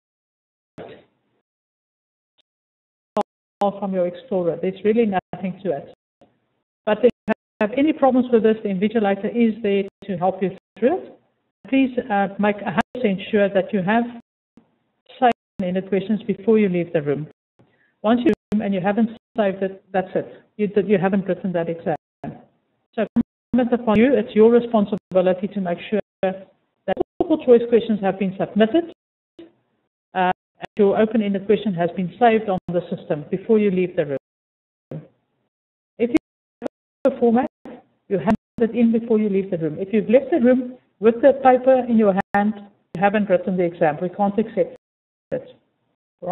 from your Explorer. There's really nothing to it. But if you have any problems with this, the invigilator is there to help you through it. Please uh, make one hundred percent sure that you have saved any questions before you leave the room. Once you leave and you haven't saved it, that's it. You, you haven't written that exam. So it's upon you. It's your responsibility to make sure that multiple choice questions have been submitted uh, and your open-ended question has been saved on the system before you leave the room. If you have a format, you have it in before you leave the room. If you've left the room with the paper in your hand, you haven't written the exam. We can't accept it. Right.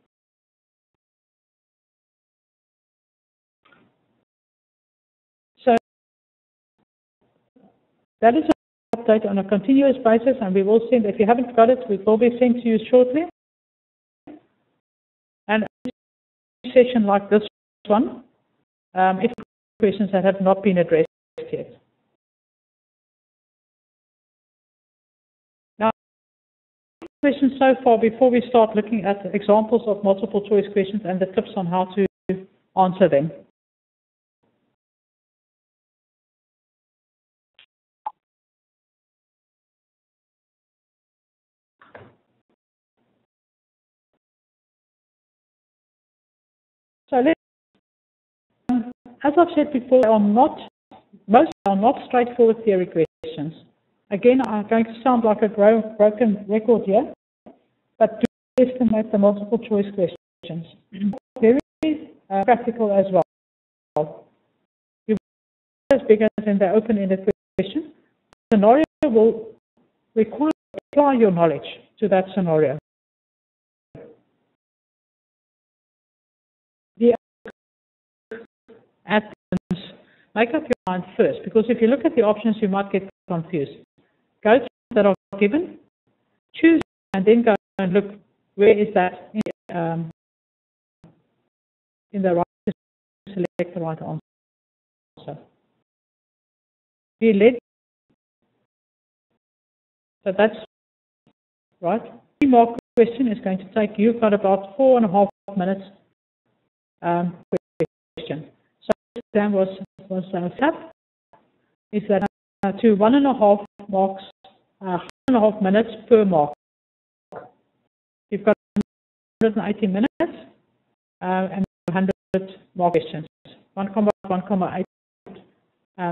So that is an update on a continuous basis, and we will send, if you haven't got it, we will be sent to you shortly. And a session like this one, um, if questions that have not been addressed yet. Questions so far before we start looking at examples of multiple choice questions and the tips on how to answer them. So let's, um, as I've said before, they are not, most are not straightforward theory questions. Again, I'm going to sound like a broken record here, but do estimate the multiple choice questions. questions. Very uh, practical as well. You as big as in the open-ended question. The scenario will require to apply your knowledge to that scenario. The atoms, make up your mind first, because if you look at the options, you might get confused. Go through that are given, choose, and then go and look where is that in, um, in the right, select the right answer. Be led. So that's right. Three mark question is going to take you got about four and a half minutes um, question. So the exam was was uh, set. Is that uh, to one and a half marks, uh, one and a half minutes per mark. You've got one hundred eighty minutes uh, and one hundred mark questions. one comma one comma eight. Um,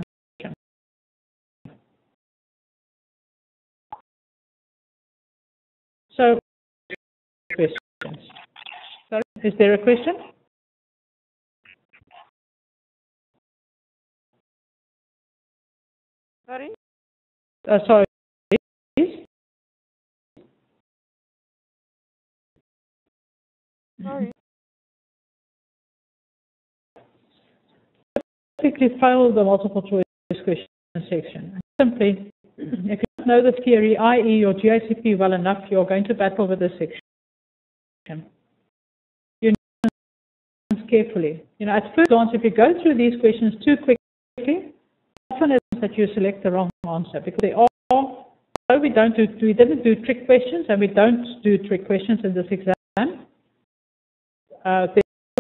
so questions. Sorry, is there a question? Sorry. Uh, sorry. Sorry. Typically fail the multiple choice question section. Simply, if you don't know the theory, that is your G A C P well enough, you're going to battle with this section. You know carefully. You know, at first glance, if you go through these questions too quickly, often it's that you select the wrong answer, because they are, although we don't do, we didn't do trick questions, and we don't do trick questions in this exam. Uh,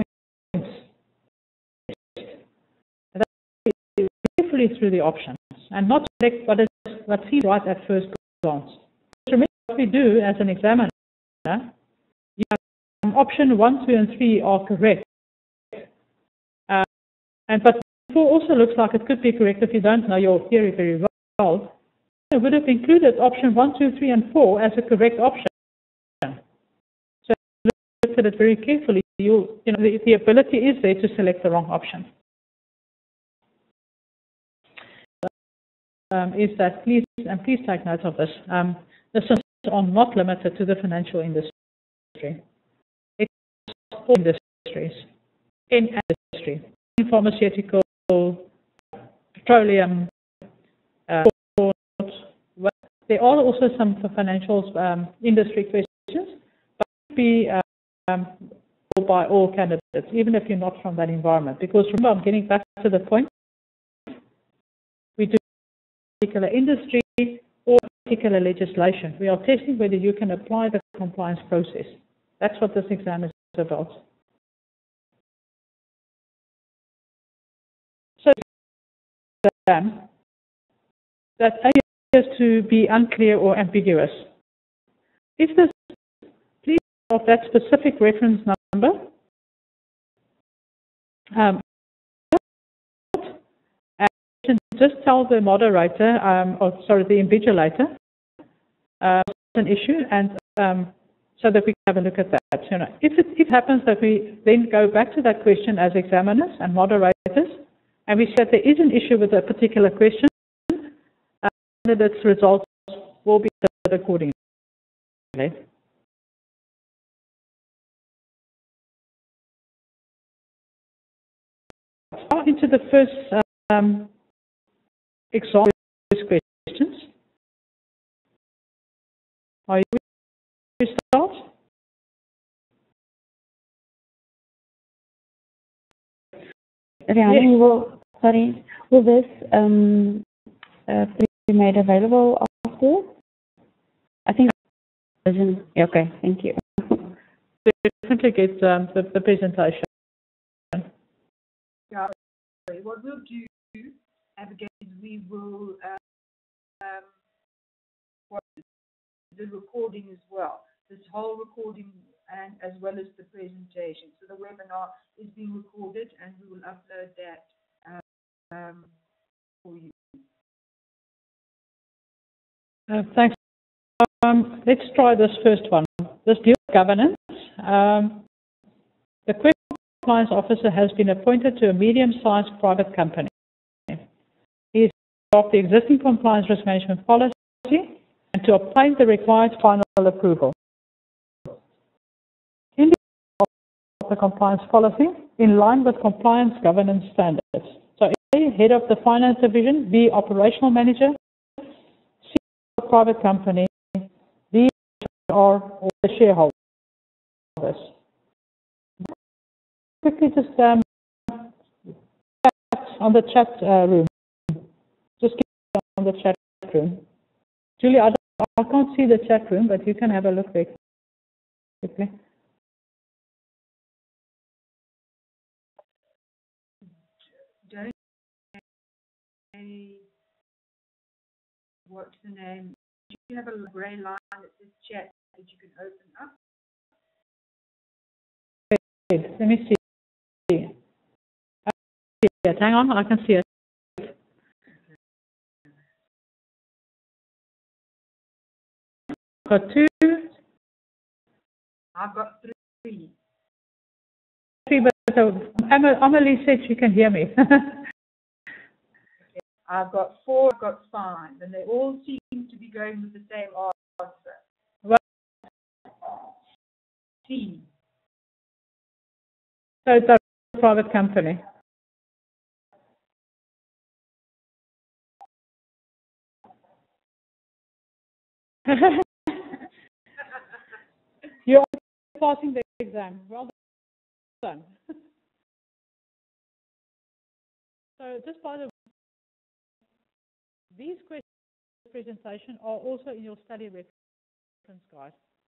carefully through the options and not select what is what seems right at first glance. Remember what we do as an examiner. You have option one, two, and three are correct, uh, and but four also looks like it could be correct if you don't know your theory very well. I would have included option one, two, three, and four as a correct option. So look at it very carefully. You, you know, the, the ability is there to select the wrong option. Um, is that please, and please take note of this, um, the systems are not limited to the financial industry. It's all industries, in industry, in pharmaceutical, petroleum, uh, there are also some financial um, industry questions, but be um, by all candidates, even if you're not from that environment. Because remember, I'm getting back to the point, we do particular industry or particular legislation. We are testing whether you can apply the compliance process. That's what this exam is about. So, exam that appears to be unclear or ambiguous. If this, please of that specific reference number, um, and just tell the moderator, um, or sorry, the invigilator, uh, an issue, and um, so that we can have a look at that. You know, if it, if it happens that we then go back to that question as examiners and moderators, and we see that there is an issue with a particular question, uh, candidates' results will be considered accordingly. Into the first um, example questions. Are you ready to start? Rihanna, yes. will, sorry, will this um, uh, be made available after? I think. Yeah, okay, thank you. Definitely get um, the, the presentation. Yeah, what we'll do, Abigail, is we will uh, um, what the recording as well. This whole recording and as well as the presentation. So the webinar is being recorded, and we will upload that um, for you. Uh, thanks. Um, let's try this first one. This deal with governance. Um, Compliance Officer has been appointed to a medium-sized private company. He is to adopt the existing compliance risk management policy and to obtain the required final approval. In the compliance policy, in line with compliance governance standards. So A, head of the finance division, B, operational manager, C, private company, D, are all the shareholders. Quickly just um, chat on the chat uh, room. Just keep on the chat room. Julie, I, don't, I can't see the chat room, but you can have a look there quickly. Don't say what's the name. Do you have a grey line that says chat that you can open up? Wait, let me see. Uh, yes, hang on, I can see it. Got two. I've got three. Three, but uh, Amelie said she can hear me. I've got four, I've got five, and they all seem to be going with the same answer. What? C. So it's a private company. You're passing the exam. Well done. So just by the way, these questions presentation are also in your study reference guide.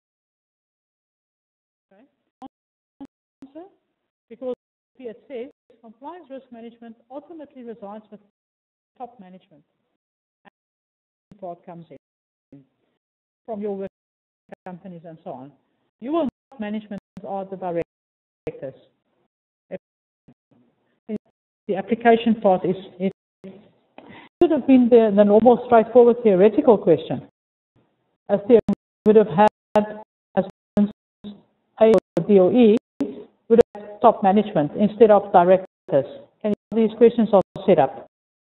Okay. Answer, because it says compliance risk management ultimately resides with top management. And part comes in from your work companies and so on. You will not management are the directors. The application part is it should have been the, the normal straightforward theoretical question. As theory would have had as A or D or E would have top management instead of directors. And these questions are set up.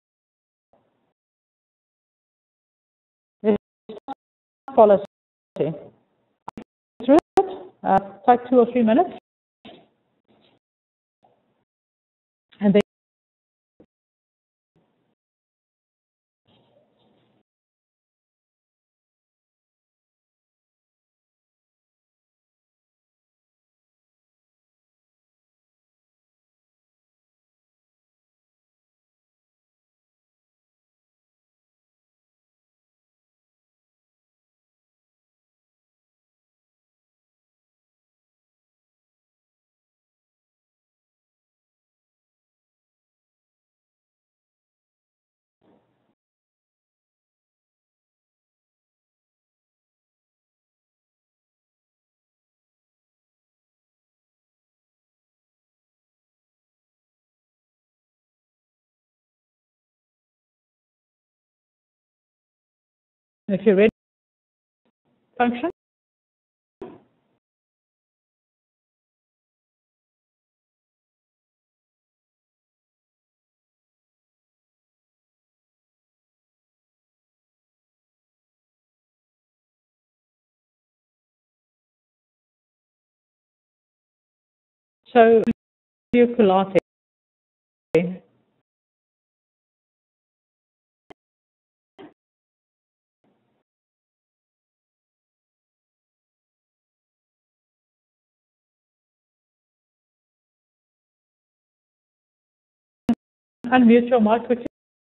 This policy. Through it, uh, take two or three minutes. And then if you're ready, function. So, Kulate. Unmute your mic quickly.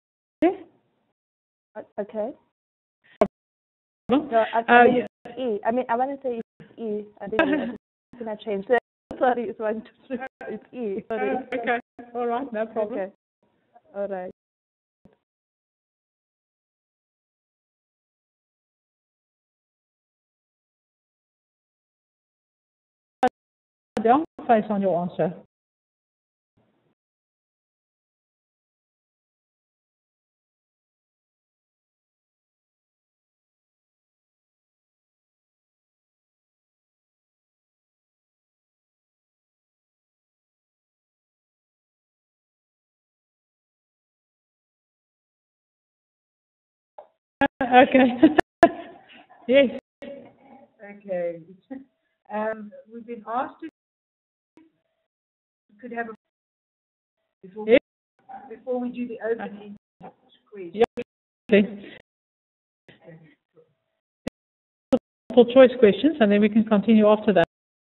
Okay. No, No, I, I uh, mean it's E. I mean, I want to say it's E. I didn't. I think I changed it. Sorry, it's one, two, three. It's E. Sorry. Uh, okay. All right. No problem. Okay. All right. Don't face on your answer. Okay. Yes. Okay. Um, we've been asked if we could have a before, Yes. before we do the opening quiz. Yeah. Multiple choice questions, and then we can continue after that.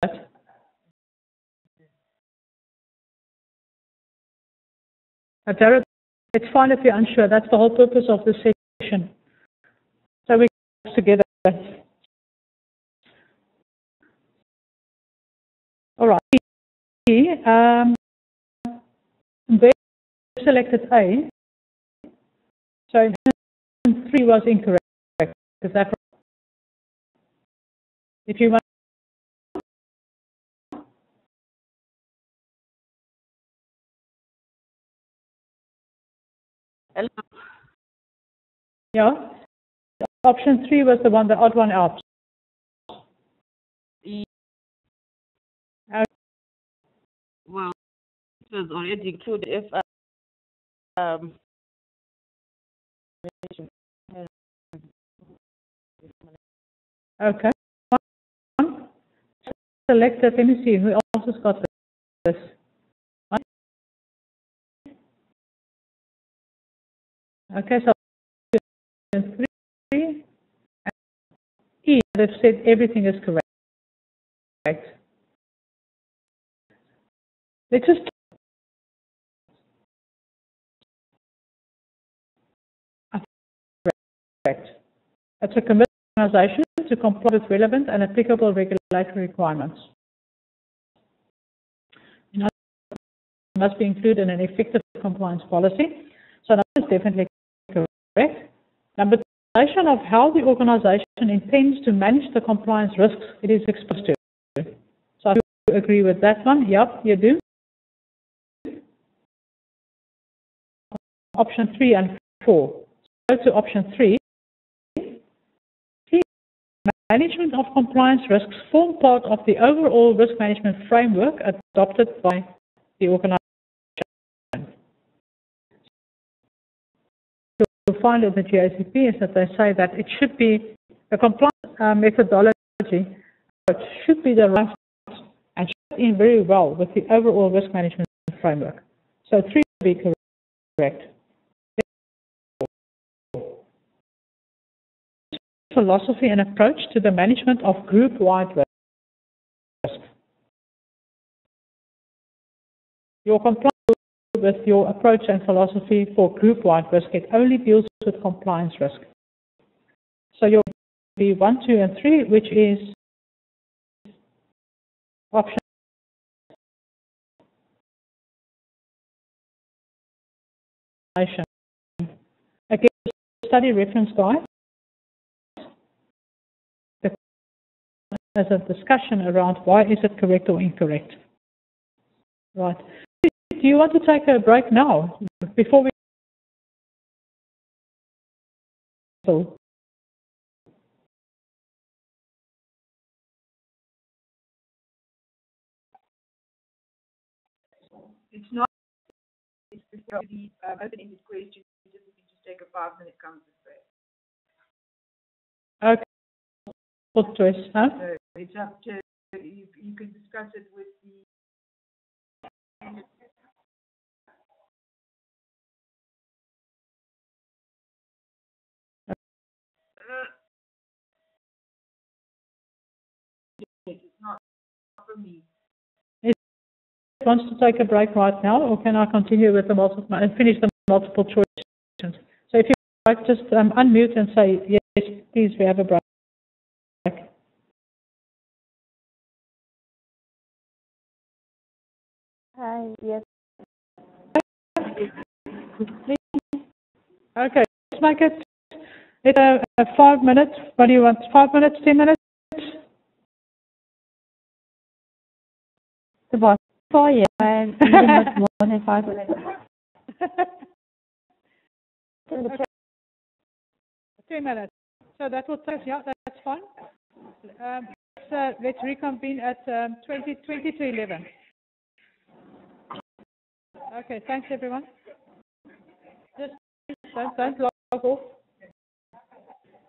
Uh, Jared, it's fine if you're unsure. That's the whole purpose of this session. So we go together. All right. Um, they selected A. So three was incorrect. Is that right? If you want. Hello. Yeah. Option three was the one, the odd one out. Well, it was already included if um Okay. Selected. Let me see who else has got this. Okay, so three. E, they've said everything is correct. Let's just correct. It's a committed organization to comply with relevant and applicable regulatory requirements. You know, it must be included in an effective compliance policy. So that is definitely correct. Number two, of how the organization intends to manage the compliance risks it is exposed to. So I do agree with that one. Yep, you do. Option three and four. Go to option three. Management of compliance risks form part of the overall risk management framework adopted by the organization. You'll find in the G A C P is that they say that it should be the compliance uh, methodology, but should be the right and should in very well with the overall risk management framework. So three would be correct. Philosophy and approach to the management of group-wide risk. Your compliance with your approach and philosophy for group-wide risk, it only deals with compliance risk. So you'll be one, two, and three, which is option. Again, study reference guide. There's a discussion around why is it correct or incorrect. Right. Do you want to take a break now before we? So, It's not. It's the uh, open-ended question. You just need to take a five-minute conference break. Okay. What choice? Huh? So it's up to you. You can discuss it with the. It's not for me. It wants to take a break right now, or can I continue with the multiple and finish the multiple choice questions? So if you like, just um, unmute and say yes, please. We have a break. Hi, yes. Okay, let's make it. It's a, a five minutes. What do you want? Five minutes? Ten minutes? About four years, and not more than five minutes. Ten minutes. So that will take, yeah, that's fine. Um, so let's reconvene at um, twenty, twenty to eleven. Okay, thanks everyone. Just don't, don't log off.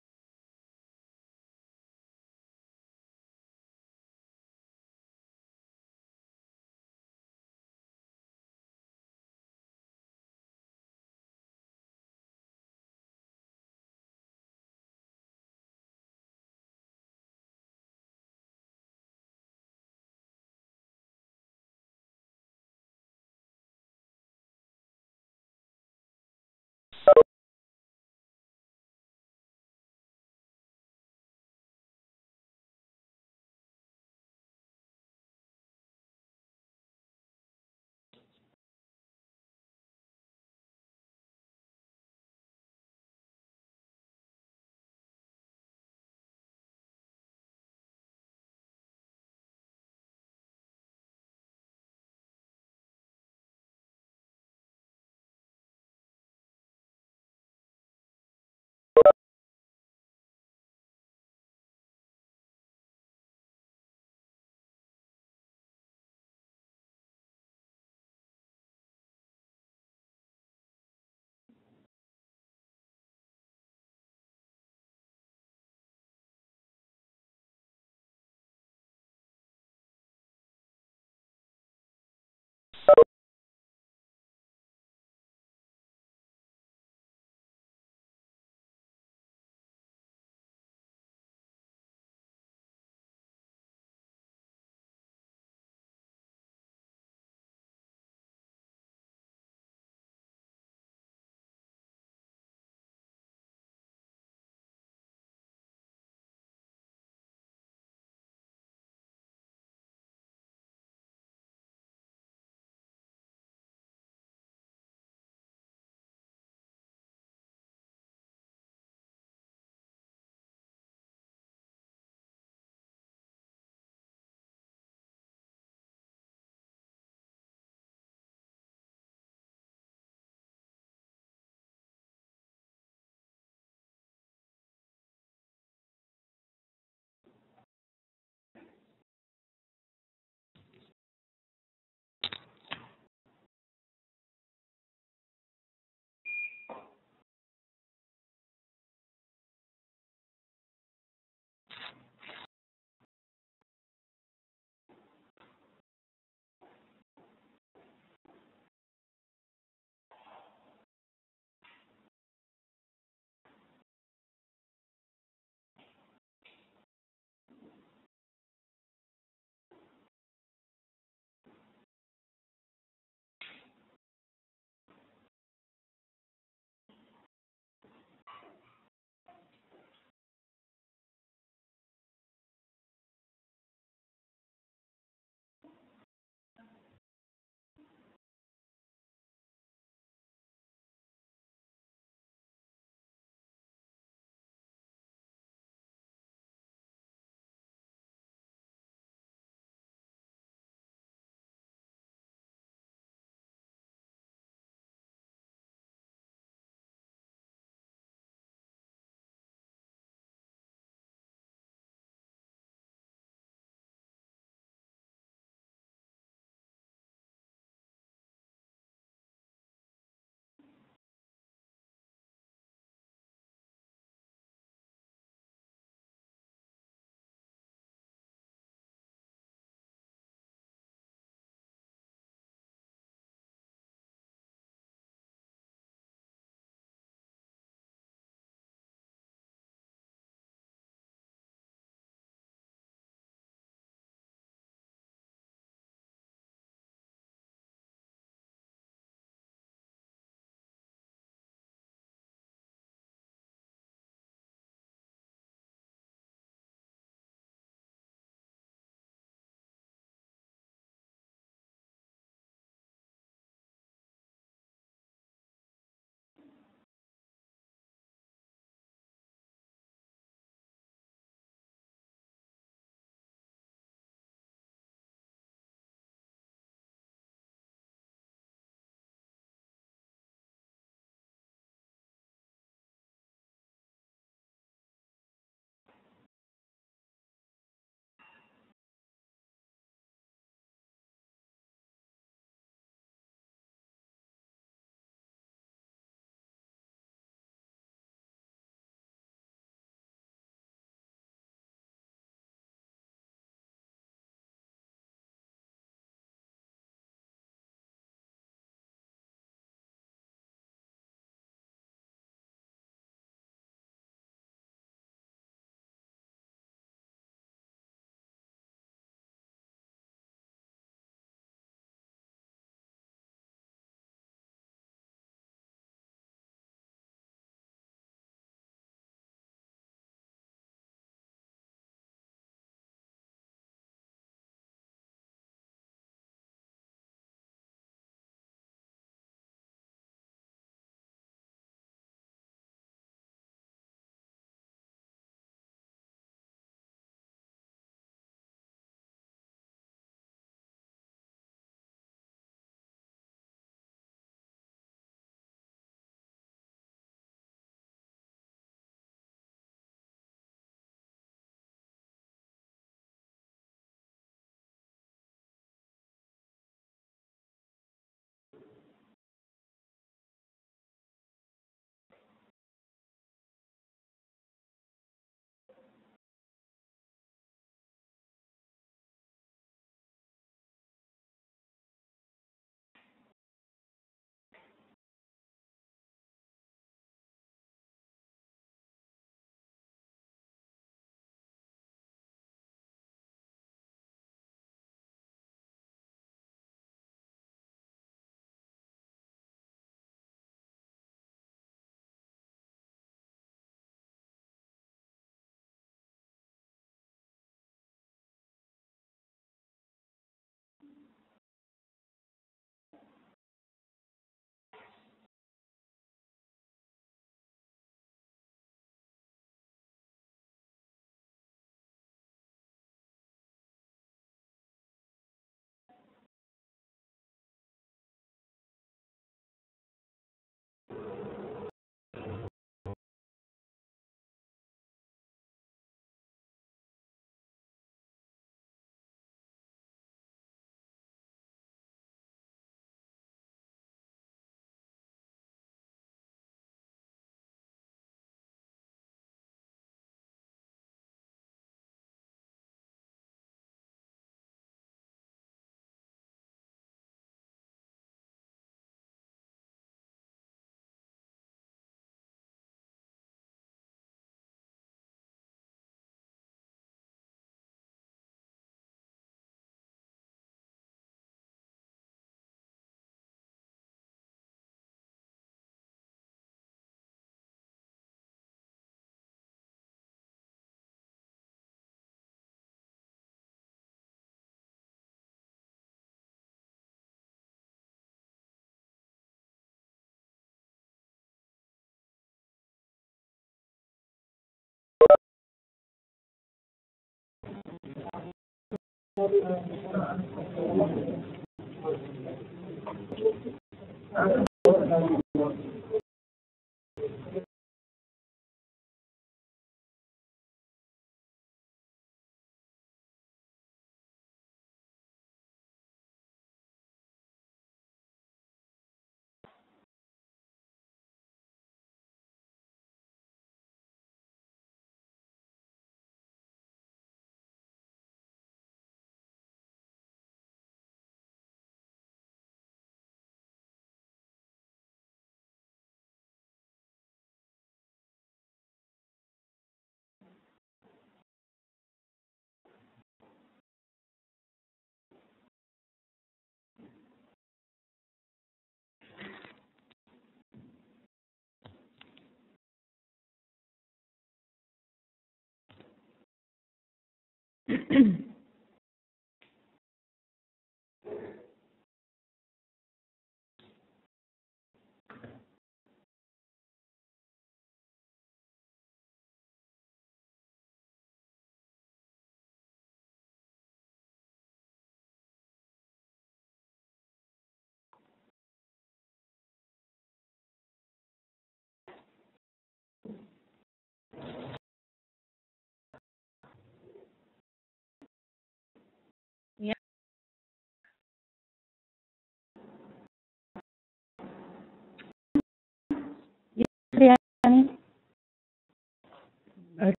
Rihanna. Okay.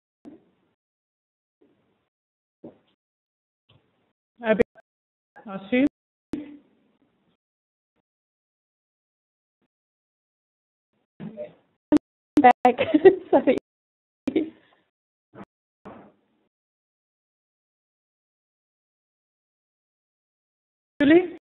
I assume. Back. Sorry. Julie?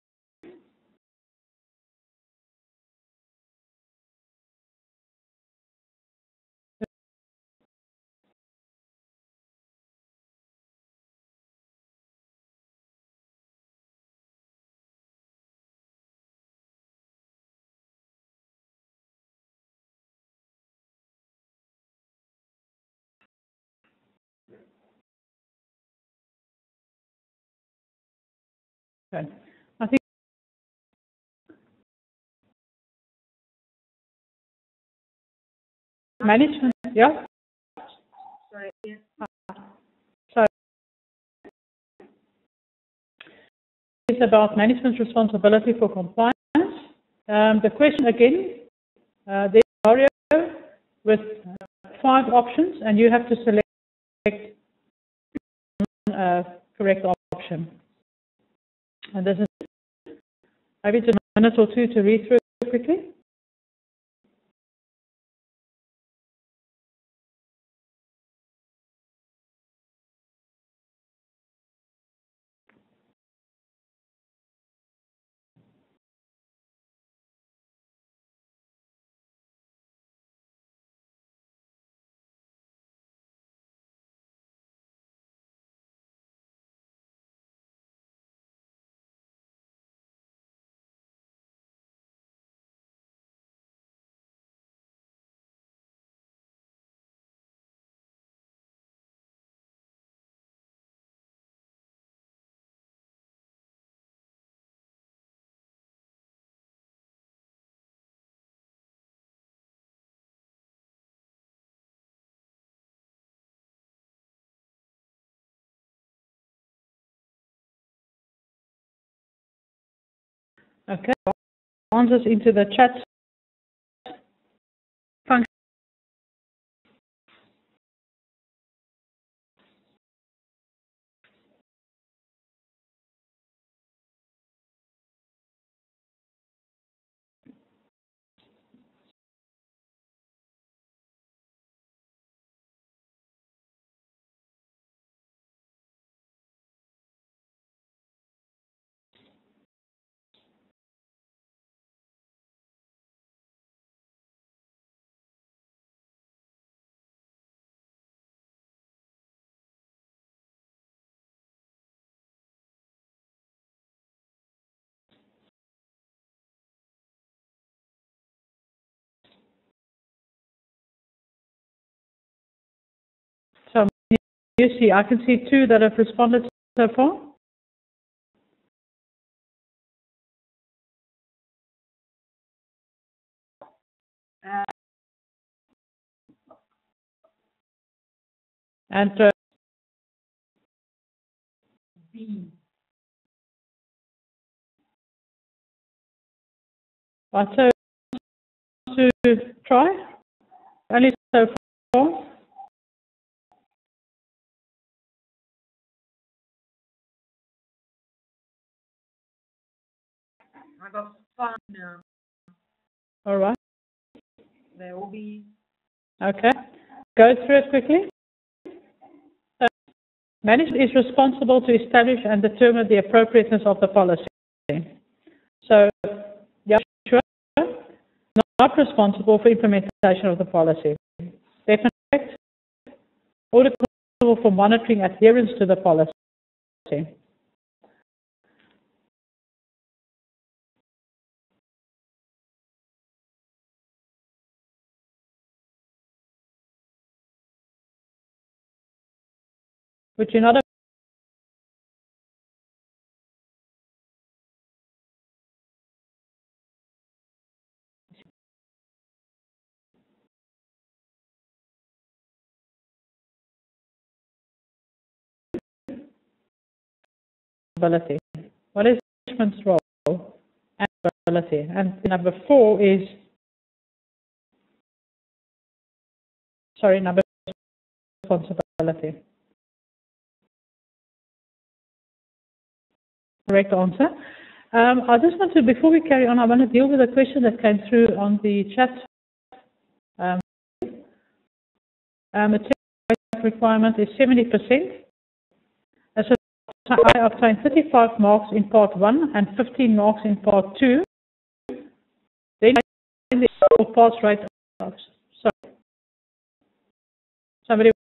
Okay. I think management, yeah? Sorry. Yes. So it's about management's responsibility for compliance. Um, the question again, uh, there's a scenario with uh, five options, and you have to select one uh, correct option. And this is maybe just a minute or two to read through it quickly. Okay, answers into the chat function. So you see, I can see two that have responded so far. And uh, B. Right, so to try, only so far. I got five now. All right. There will be. Okay. Go through it quickly. So, management is responsible to establish and determine the appropriateness of the policy. So, yeah, sure. Not responsible for implementation of the policy. Definitely correct. Or responsible for monitoring adherence to the policy. Would you not have ability? What is management's role and ability? And number four is, sorry, number responsibility. Correct answer. Um, I just want to, before we carry on, I want to deal with a question that came through on the chat. Um, um, a requirement is seventy percent. As I obtained thirty-five marks in part one and fifteen marks in part two. Then the pass rate. Sorry. Somebody.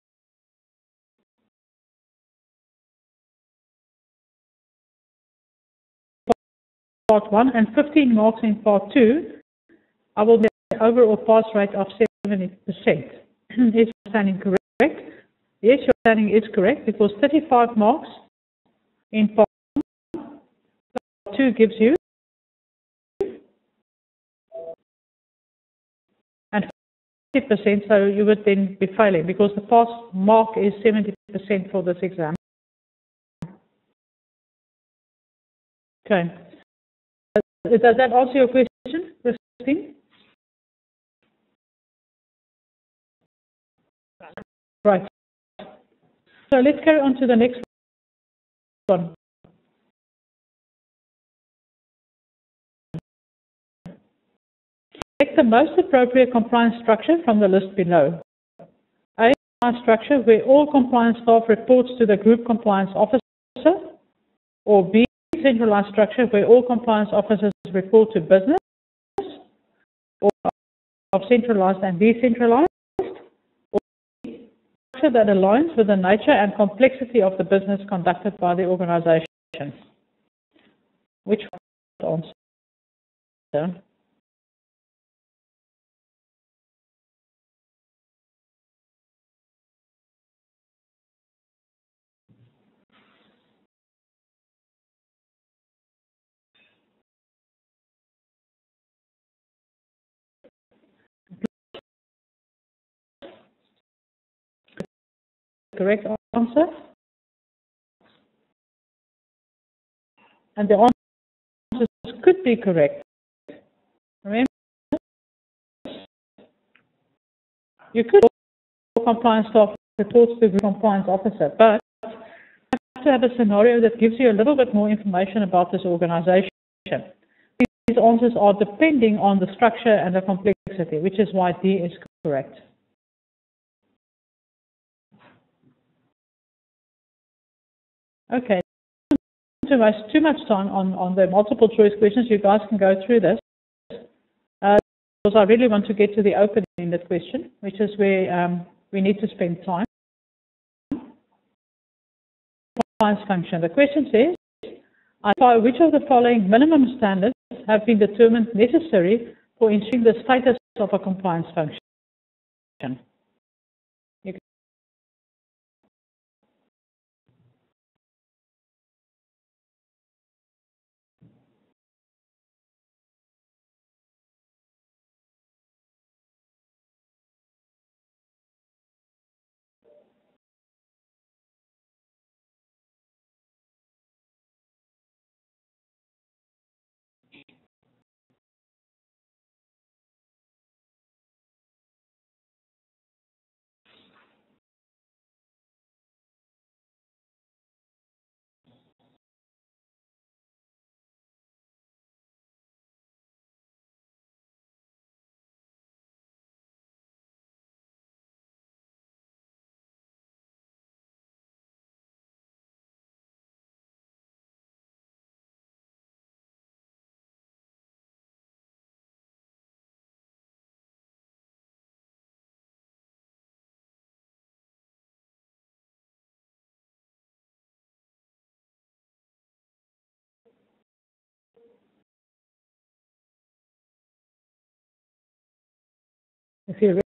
Part one and fifteen marks in part two, I will get an overall pass rate of seventy percent. Is your understanding correct? Yes, your understanding is correct because thirty-five marks in part two gives you and fifty percent, so you would then be failing because the pass mark is seventy percent for this exam. Okay. Does that answer your question, Christine? Right. So let's carry on to the next one. Select the most appropriate compliance structure from the list below. A, compliance structure where all compliance staff reports to the group compliance officer, or B, centralized structure where all compliance officers report to business, or of centralized and decentralized, or C, structure that aligns with the nature and complexity of the business conducted by the organization. Which one answer? Correct answer? And the answers could be correct. Remember, you could compliance staff reports to the compliance officer, but you have to have a scenario that gives you a little bit more information about this organization. These answers are depending on the structure and the complexity, which is why D is correct. Okay, to waste too much time on, on the multiple choice questions, you guys can go through this. Uh, because I really want to get to the open-ended question, which is where um, we need to spend time. Compliance function. The question says, identify which of the following minimum standards have been determined necessary for ensuring the status of a compliance function. You If you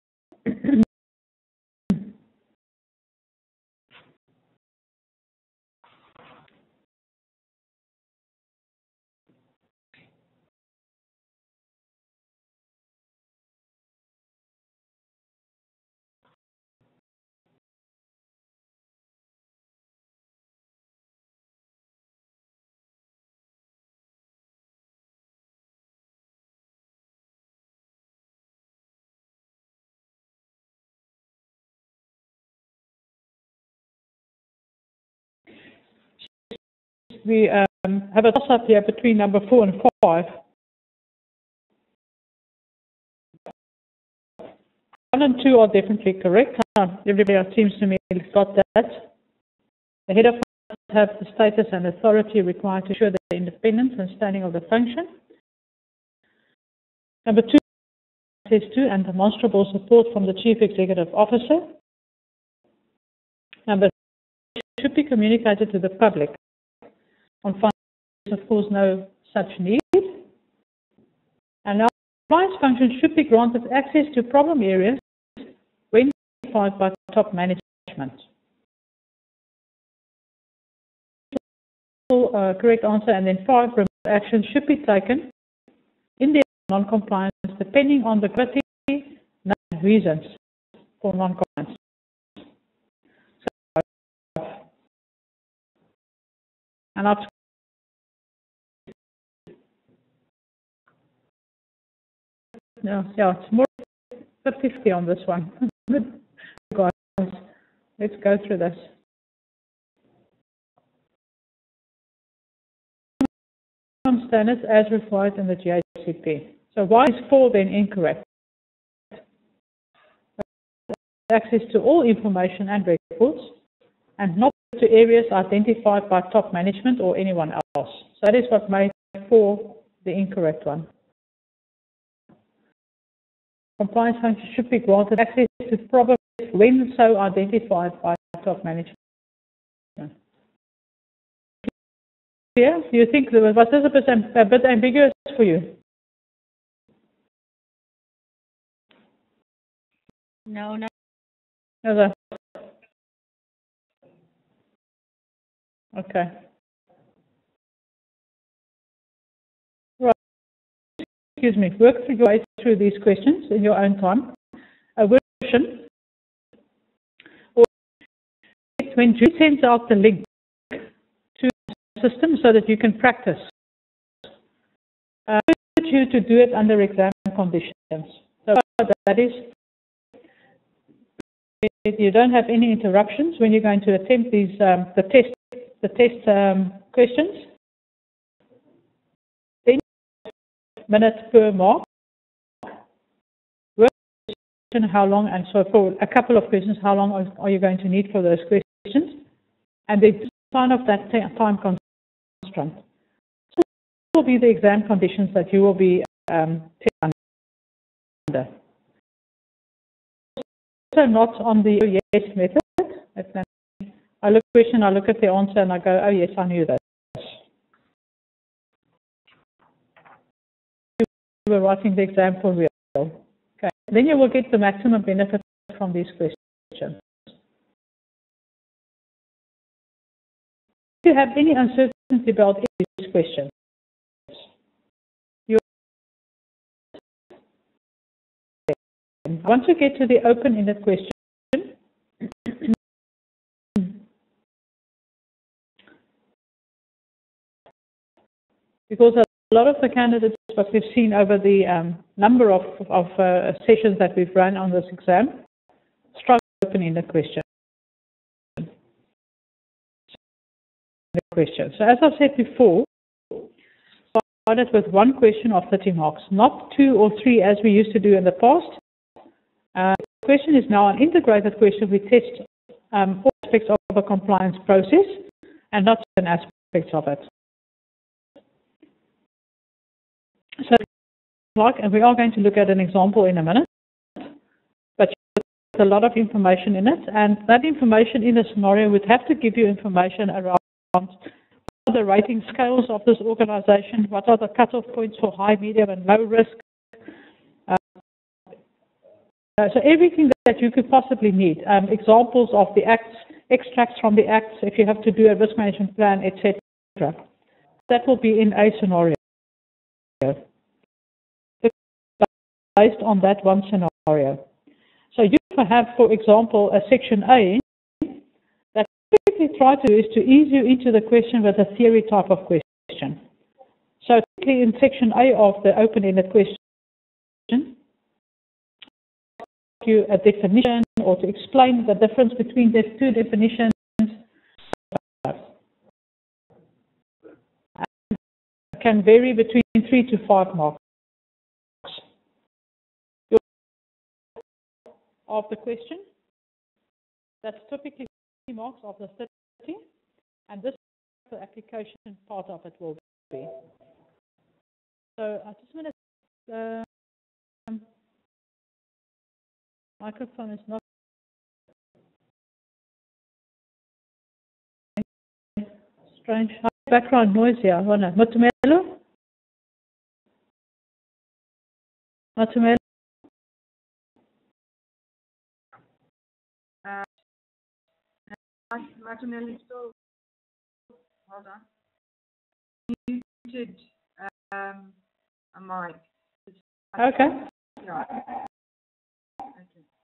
we um, have a toss-up here between number four and five. One and two are definitely correct. Uh, everybody seems to me has got that. The head of must have the status and authority required to ensure the independence and standing of the function. Number two, access to and demonstrable support from the Chief Executive Officer. Number three, should be communicated to the public. On finance, of course, no such need. And now, compliance function should be granted access to problem areas when identified by top management. Uh, correct answer. And then five, remote action should be taken in the non-compliance depending on the gravity and reasons for non-compliance. So, and I've no, yeah, it's more fifty fifty on this one. Guys, let's go through this. Standards as required in the G A C P. So why is four then incorrect? Access to all information and records, and not to areas identified by top management or anyone else. So that is what made four the incorrect one. Compliance function should be granted access to problems when so identified by top management. Yeah, do you think there was, was this a bit, a bit ambiguous for you? No, no. No, okay. Right. Excuse me. Work through your way through these questions in your own time. A version, or when Julie sends out the link to the system so that you can practice, uh, I urge you to do it under exam conditions. So that is, you don't have any interruptions when you're going to attempt these um, the test the test um, questions. Ten minutes per mark. Work how long, and so for a couple of questions, how long are, are you going to need for those questions? And then sign off that time constraint. So these will be the exam conditions that you will be um, under. So not on the yes method. I look at the question, I look at the answer, and I go, oh yes, I knew that. You were writing the exam for real. Okay. Then you will get the maximum benefit from these questions. If you have any uncertainty about these questions, you once you get to the open-ended question, because a lot of the candidates, what we've seen over the um, number of, of uh, sessions that we've run on this exam, struggle with open-ended question. question. So as I said before, started with one question of thirty marks, not two or three as we used to do in the past. Uh, the question is now an integrated question. We test um, all aspects of a compliance process and not certain aspects of it. So, like, and we are going to look at an example in a minute, but there's a lot of information in it, and that information in a scenario would have to give you information around what are the rating scales of this organization, what are the cutoff points for high, medium, and low risk, uh, so everything that you could possibly need, um, examples of the acts, extracts from the acts, if you have to do a risk management plan, et cetera. That will be in a scenario. Based on that one scenario. So you have, for example, a section A that typically try to do is to ease you into the question with a theory type of question. So typically in section A of the open-ended question, you a definition or to explain the difference between the two definitions. It can vary between three to five marks. Of the question, that's typically three marks of the thirty, and this is the application part of it will be. So I just want to, um, microphone is not strange. Background noise here. Matumelo? Matumelo? Uh, Martinelli still, hold on. Muted um, a mic. Okay. Yeah. Okay.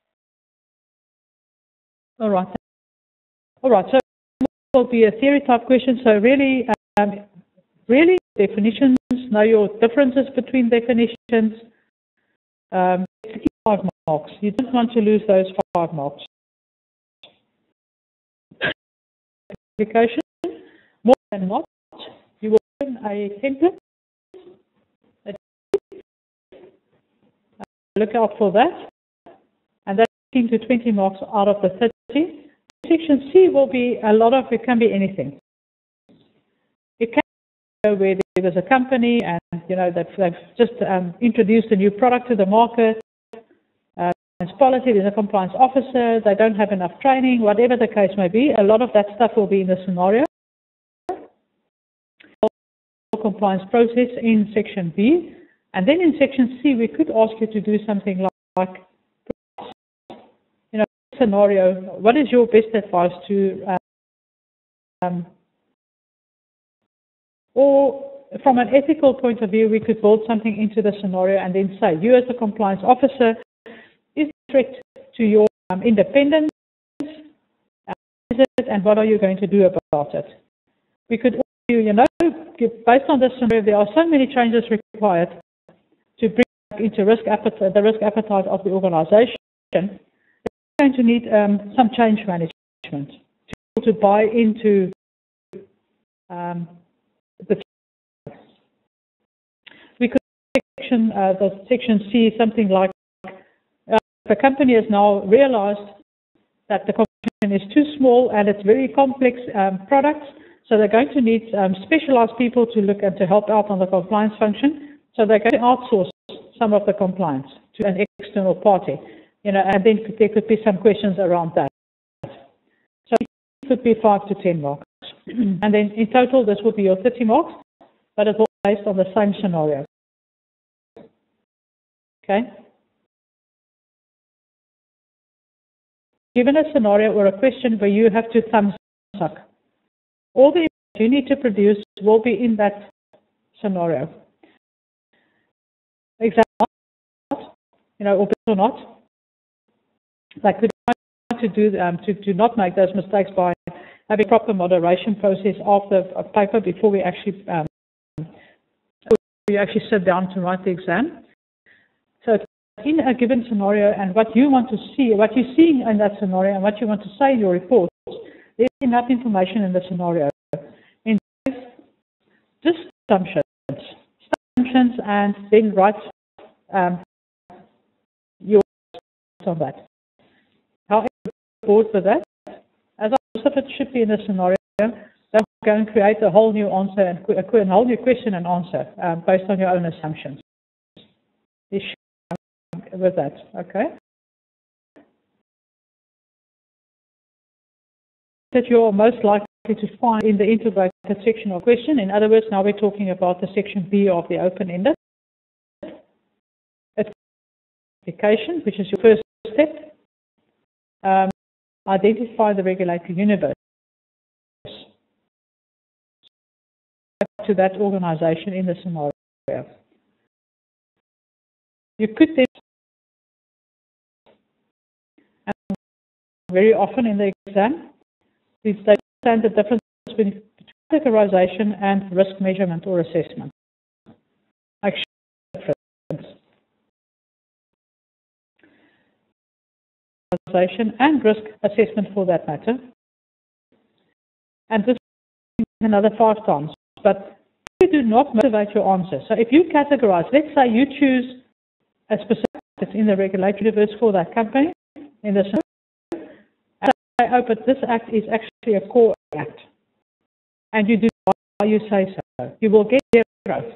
All right. All right. So it will be a theory type question. So really, um, really definitions. Know your differences between definitions. Um, five marks. You don't want to lose those five marks. Application. More than not, you will open a template. Look out for that. And that's fifteen to twenty marks out of the thirty. Section C will be a lot of, it can be anything. It can be where there's a company and, you know, they've, they've just um, introduced a new product to the market. Uh, there's policy, there's a compliance officer, they don't have enough training, whatever the case may be. A lot of that stuff will be in the scenario. Compliance process in section B. And then in section C, we could ask you to do something like, you know, scenario, what is your best advice to, um, or from an ethical point of view, we could build something into the scenario and then say, you as a compliance officer, is a threat to your um, independence, uh, is it, and what are you going to do about it? We could, you know, based on this scenario, there are so many changes required to bring into risk appetite, the risk appetite of the organization. We're going to need um, some change management to, to buy into um, the. We could section uh, the section C something like uh, the company has now realized that the competition is too small and it's very complex um, products, so they're going to need um, specialized people to look and to help out on the compliance function. So they're going to outsource some of the compliance to an external party, you know, and then there could be some questions around that. So it could be five to ten marks. And then in total, this would be your thirty marks, but it will be based on the same scenario. Okay? Given a scenario or a question where you have to thumb suck, all the information you need to produce will be in that scenario. Example, you know, or or not. Like we try to do um, to to not make those mistakes by having proper moderation process of the of paper before we actually um, we actually sit down to write the exam. So in a given scenario and what you want to see, what you're seeing in that scenario, and what you want to say in your report, there's enough information in the scenario. In just assumptions. And then write um, your on that. However, board with that, as I said, it should be in a scenario, they'll go and create a whole new answer and a, a whole new question and answer um, based on your own assumptions. You should with that, okay? That you're most likely to find in the integrated section of question. In other words, now we're talking about the section B of the open-ended. Application, which is your first step, um, identify the regulatory universe to that organization in the scenario. You could then, and very often in the exam, we understand the difference between categorization and risk measurement or assessment. Like and risk assessment for that matter. And this is another five times. But you do not motivate your answer. So if you categorize, let's say you choose a specific that's in the regulatory universe for that company, in the and say, oh, but this act is actually a core act. And you do why you say so. You will get zero.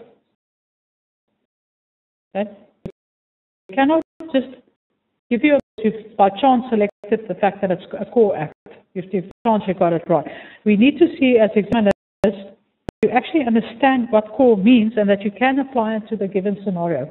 Okay? You cannot just give you, you've by chance selected the fact that it's a core act. You've chance you got it right. We need to see as examiners you actually understand what core means and that you can apply it to the given scenario.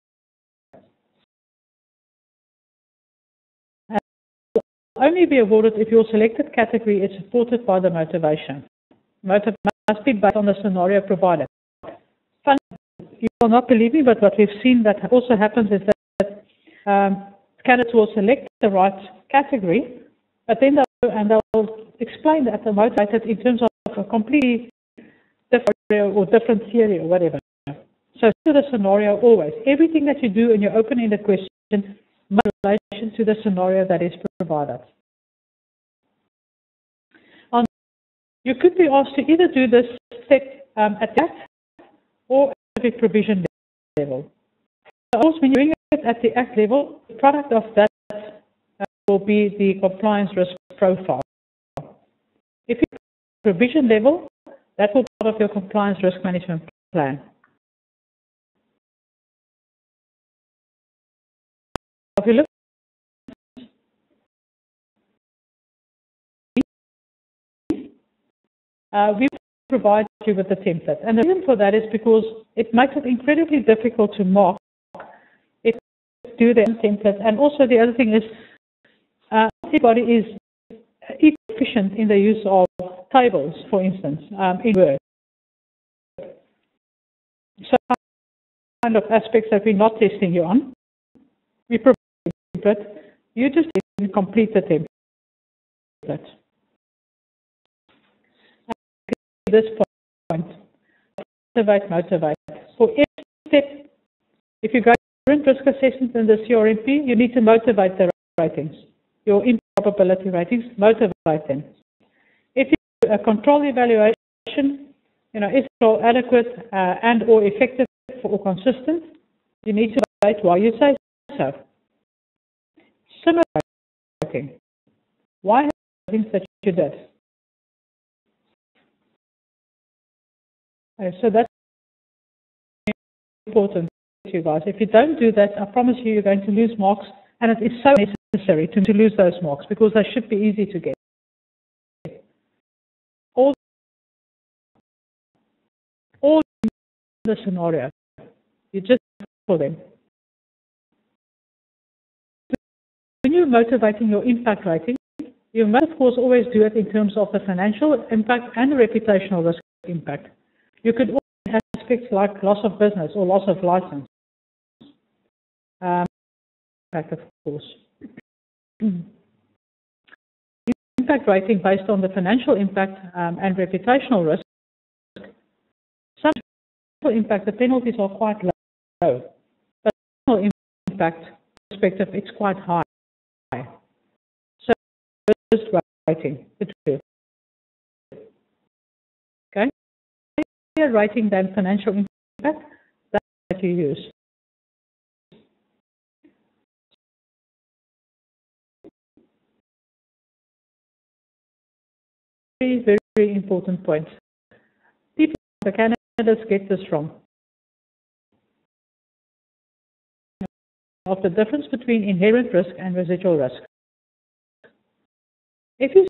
And it will only be awarded if your selected category is supported by the motivation. Motivation must be based on the scenario provided. Fun, you will not believe me, but what we've seen that also happens is that um, candidates will select the right category, but then they'll, and they'll explain that they're motivated in terms of a completely different or different theory or whatever. So to the scenario always. Everything that you do in your open-ended question must be in relation to the scenario that is provided. On, you could be asked to either do this step um, at the act or at the provision level. So also when you're doing it at the act level, the product of that uh, will be the compliance risk profile. If you provision level, that will be part of your compliance risk management plan. If you look, uh, we provide you with the template. And the reason for that is because it makes it incredibly difficult to mark if you do the template. And also the other thing is, uh, everybody is efficient in the use of tables, for instance, um, in Word. So kind of aspects that we're not testing you on, we provide a template. You just complete the template. At this point, motivate, motivate. For every step, if you go to risk assessment in the C R M P, you need to motivate the ratings, your improbability ratings, motivate them. If you do a control evaluation, you know, is control adequate uh, and or effective or consistent, you need to motivate why you say so. Similar rating. Why have you things that you did? Uh, so that's important to you guys. If you don't do that, I promise you, you're going to lose marks, and it is so necessary to, to lose those marks because they should be easy to get. All, all in the scenario, you just for them. When you're motivating your impact rating, you must, of course, always do it in terms of the financial impact and the reputational risk impact. You could also have aspects like loss of business or loss of license. Um, impact, of course. Impact rating based on the financial impact um, and reputational risk. Some impact, the penalties are quite low, but the impact perspective, it's quite high. So, risk rating, the two. Okay, higher rating than financial impact that you use. Very, very, very important point. People, the candidates get this wrong. Of the difference between inherent risk and residual risk. If you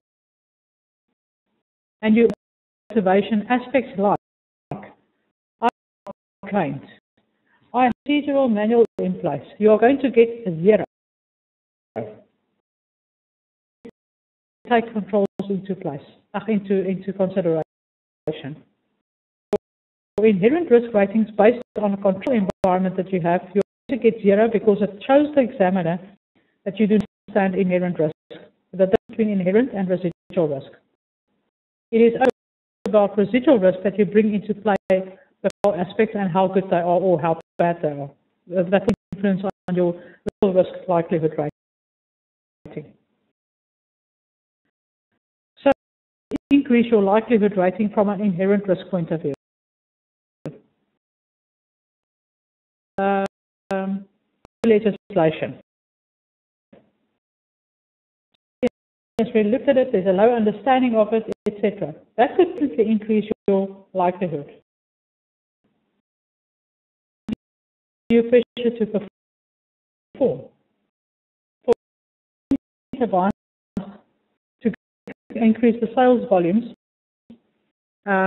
and your motivation aspects like I claimed, I have procedural manual in place, you are going to get a zero. take controls into place, uh, into, into consideration. For inherent risk ratings based on a control environment that you have, you're going to get zero because it shows the examiner that you do not understand inherent risk, the difference between inherent and residual risk. It is about residual risk that you bring into play the core aspects and how good they are or how bad they are. That will influence on your residual risk likelihood rating. So, increase your likelihood rating from an inherent risk point of view. Uh, um, legislation. As we looked at it, there's a low understanding of it, et cetera. That could simply increase your likelihood. You pressure to perform. For advance to increase the sales volumes, uh,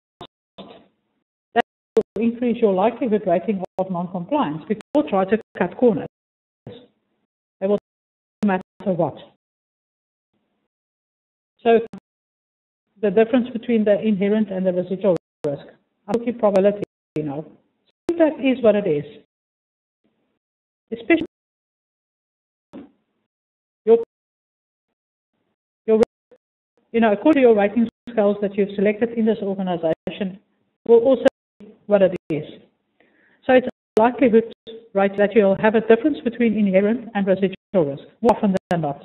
that will increase your likelihood rating of non-compliance. People try to cut corners. They will no matter what. So the difference between the inherent and the residual risk. I'll give probability, you know. That is what it is. Especially your, your, you know, according to your rating scales that you've selected in this organization, will also be what it is. So it's a likelihood right that you'll have a difference between inherent and residual risk, more often than not.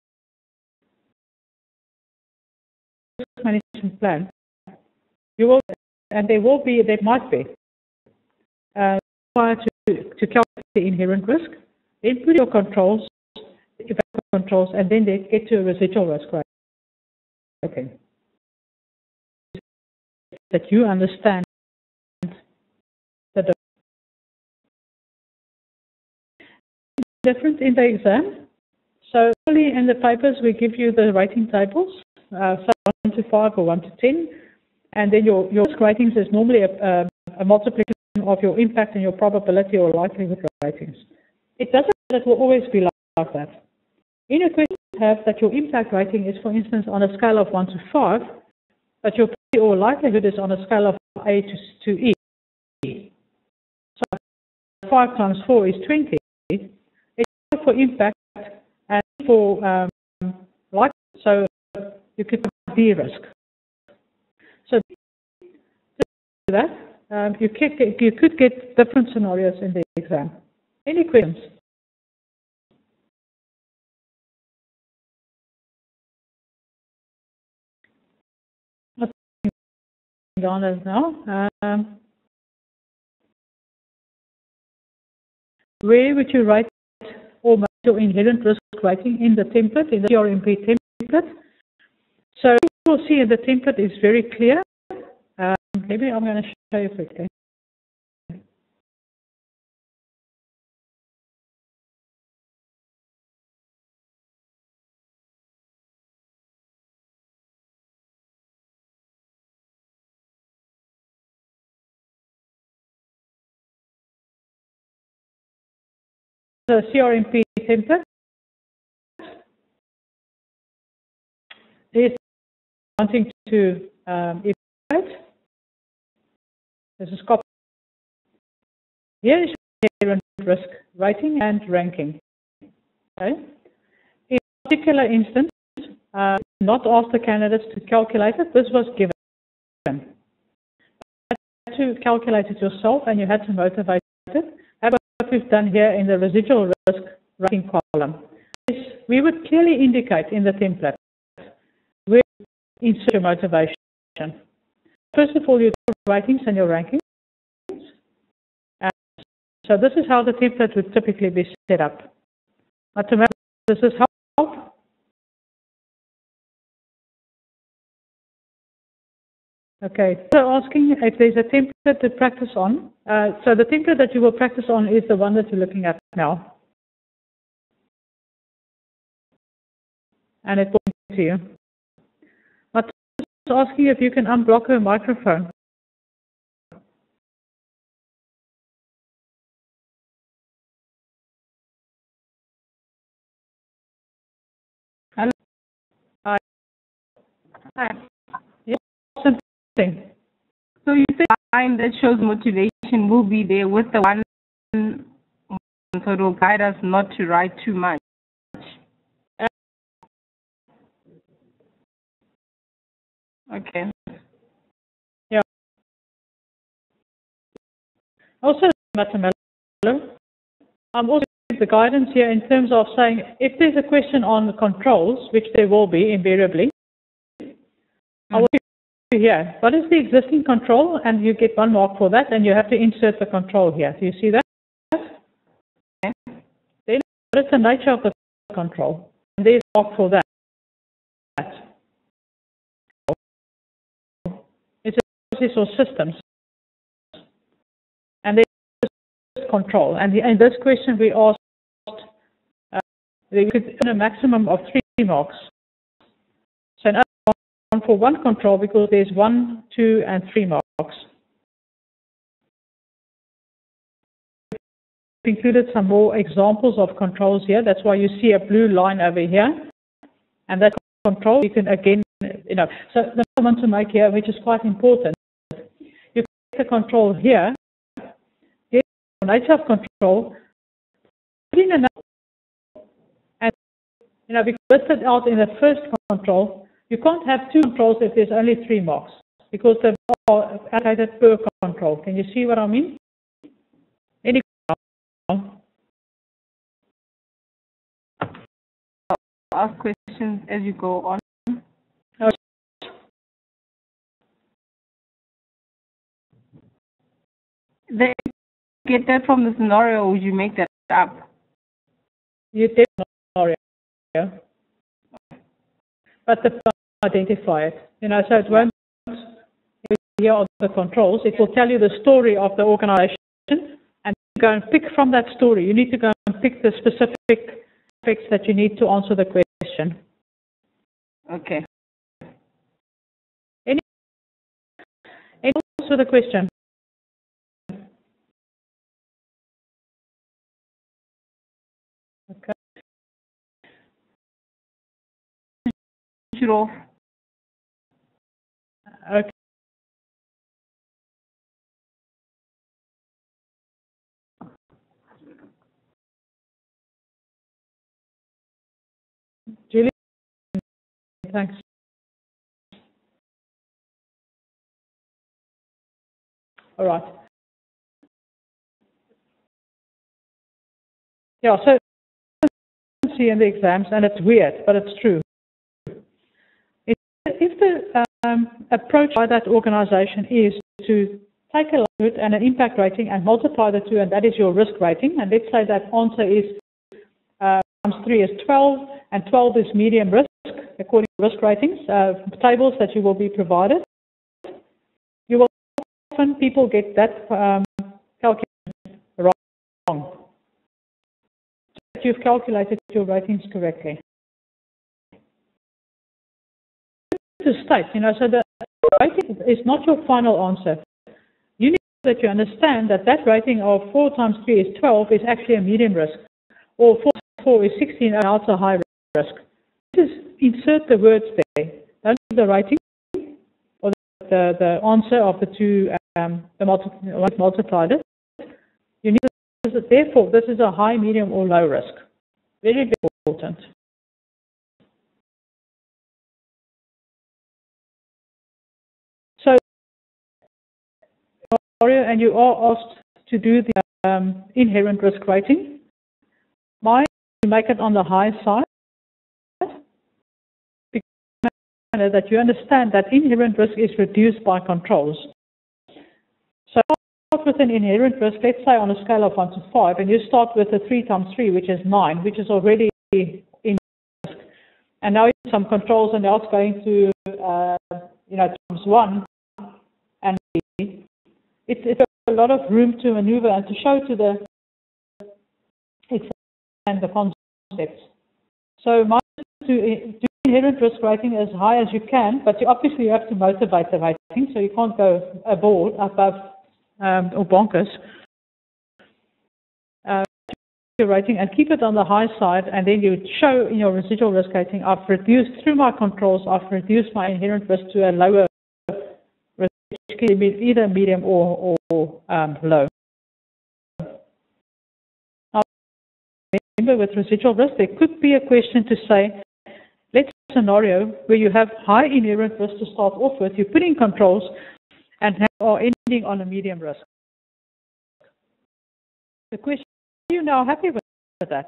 Management plan, you will, and there will be, there might be, uh, required to, to calculate the inherent risk, then put your controls, controls, and then they get to a residual risk rating. That you understand the difference in the exam. So early in the papers, we give you the rating tables, uh, so one to five or one to ten, and then your, your risk ratings is normally a, a, a multiplication of your impact and your probability or likelihood ratings. It doesn't mean that it will always be like, like that. In a question, you have that your impact rating is, for instance, on a scale of one to five, but your or likelihood is on a scale of A to, to E. So five times four is twenty. It's for impact and for um, likelihood. So you could have B risk. So to do that, um, you, could get, you could get different scenarios in the exam. Any questions? Down as now. Um, where would you write or make your inherent risk rating in the template, in the C R M P template? So you will see the template is very clear. Um, maybe I'm going to show you quickly. The C R M P template is wanting to um, evaluate. This is copy. Here is inherent risk rating and ranking. Okay. In a particular instance, uh, not ask the candidates to calculate it. This was given. You had to calculate it yourself, and you had to motivate it. What we've done here in the residual risk rating column is we would clearly indicate in the template where you insert your motivation. First of all, your ratings and your rankings. And so this is how the template would typically be set up. But to make this is how. Okay, so asking if there's a template to practice on. Uh, so the template that you will practice on is the one that you're looking at now. And it will come to you. But asking if you can unblock her microphone. Hello. Hi. Hi. Yeah, something. So you say the line that shows motivation will be there with the one, so it will guide us not to write too much. Okay. Yeah. Also, Matamelo, I'm also the guidance here in terms of saying if there's a question on the controls, which there will be invariably, mm. I will be here. What is the existing control? And you get one mark for that, and you have to insert the control here. Do you see that? Okay. Then what is the nature of the control? And there's a mark for that. It's a process or systems. And there's control. And in this question we asked, uh, we could earn a maximum of three marks. So now one for one control because there's one, two, and three marks. We've included some more examples of controls here. That's why you see a blue line over here. And that control, you can again, you know, so the I want to make here, which is quite important, you get the control here, get the nature of control, put in another, and, you know, we listed out in the first control, you can't have two controls if there's only three marks, because they're all allocated per control. Can you see what I mean? Any control? I'll ask questions as you go on. They get that from the scenario, or would you make that up? You take the scenario, but the identify it. You know, so it won't here on the controls. It will tell you the story of the organization, and you go and pick from that story. You need to go and pick the specific aspects that you need to answer the question. Okay. Any any answer the question? Okay. Sure. Okay. Julie, thanks. All right. Yeah, so see in the exams, and it's weird, but it's true. If, if the um, approach by that organization is to take a likelihood and an impact rating and multiply the two, and that is your risk rating, and let's say that answer is uh, times three is twelve, and twelve is medium risk, according to risk ratings, uh, tables that you will be provided. You will often, people get that um, calculation wrong. You've calculated your ratings correctly. To state, you know, so the rating is not your final answer. You need that you understand that that rating of four times three is twelve is actually a medium risk, or four times four is sixteen, and that's a high risk. Just insert the words there. Don't leave the rating or the, the answer of the two, um, the multi multiplied it. You need to, therefore, this is a high, medium, or low risk. Very, very important. So, and you are asked to do the um, inherent risk rating. Mine, you make it on the high side, because that you understand that inherent risk is reduced by controls. So, start with an inherent risk, let's say on a scale of one to five, and you start with a three times three, which is nine, which is already in risk. And now you have some controls, and now it's going to, uh, you know, times one, and it's, it's a lot of room to maneuver and to show to the and the concepts. So my to do inherent risk rating as high as you can, but you obviously you have to motivate the rating, so you can't go above, above um, or bonkers. Uh, your rating and keep it on the high side, and then you show in your residual risk rating, I've reduced through my controls, I've reduced my inherent risk to a lower risk, either medium or, or um, low. Now, remember, with residual risk, there could be a question to say, let's have a scenario where you have high inherent risk to start off with, you put in controls and are ending on a medium risk. The question, are you now happy with that?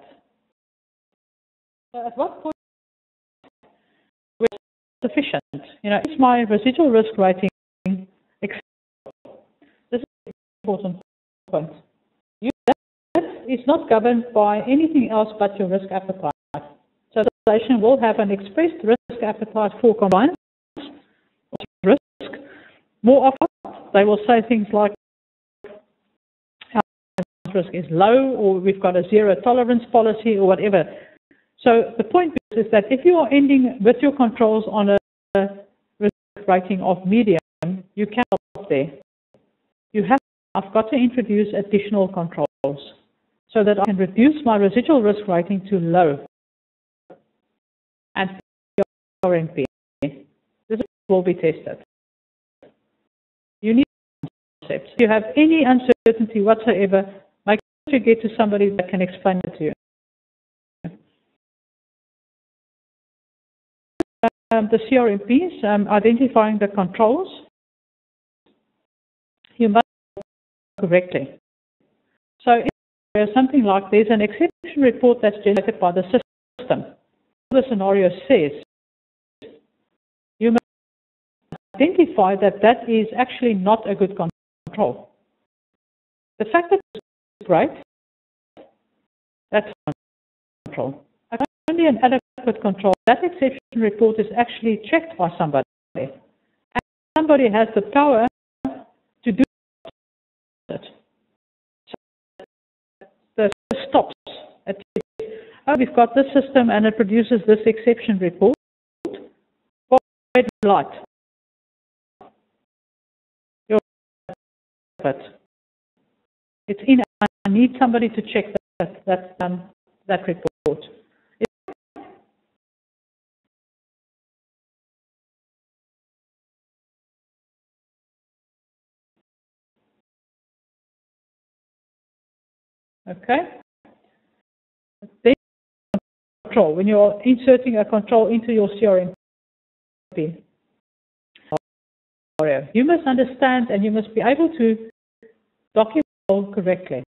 At what point is it sufficient? You know, is my residual risk rating acceptable? This is an important point. You, that is not governed by anything else but your risk appetite. So the organization will have an expressed risk appetite for compliance or risk. More often, they will say things like, risk is low, or we've got a zero tolerance policy, or whatever. So the point is that if you are ending with your controls on a risk rating of medium, you cannot stop there. You have, I've got to introduce additional controls so that I can reduce my residual risk rating to low. And R M P. This will be tested. You need concepts. If you have any uncertainty whatsoever, make sure you get to somebody that can explain it to you. Um, the C R M Ps, um, identifying the controls, you must do it correctly. So if there's something like there's an exception report that's generated by the system, the scenario says, you must identify that that is actually not a good control. The fact that it's great, that's control. Only an adequate control. That exception report is actually checked by somebody. And somebody has the power to do it. So the stops. At, oh, we've got this system and it produces this exception report. Red light. You're but it's in. I need somebody to check that that um, that report. Okay. Then control. When you're inserting a control into your C R M P, you must understand and you must be able to document correctly.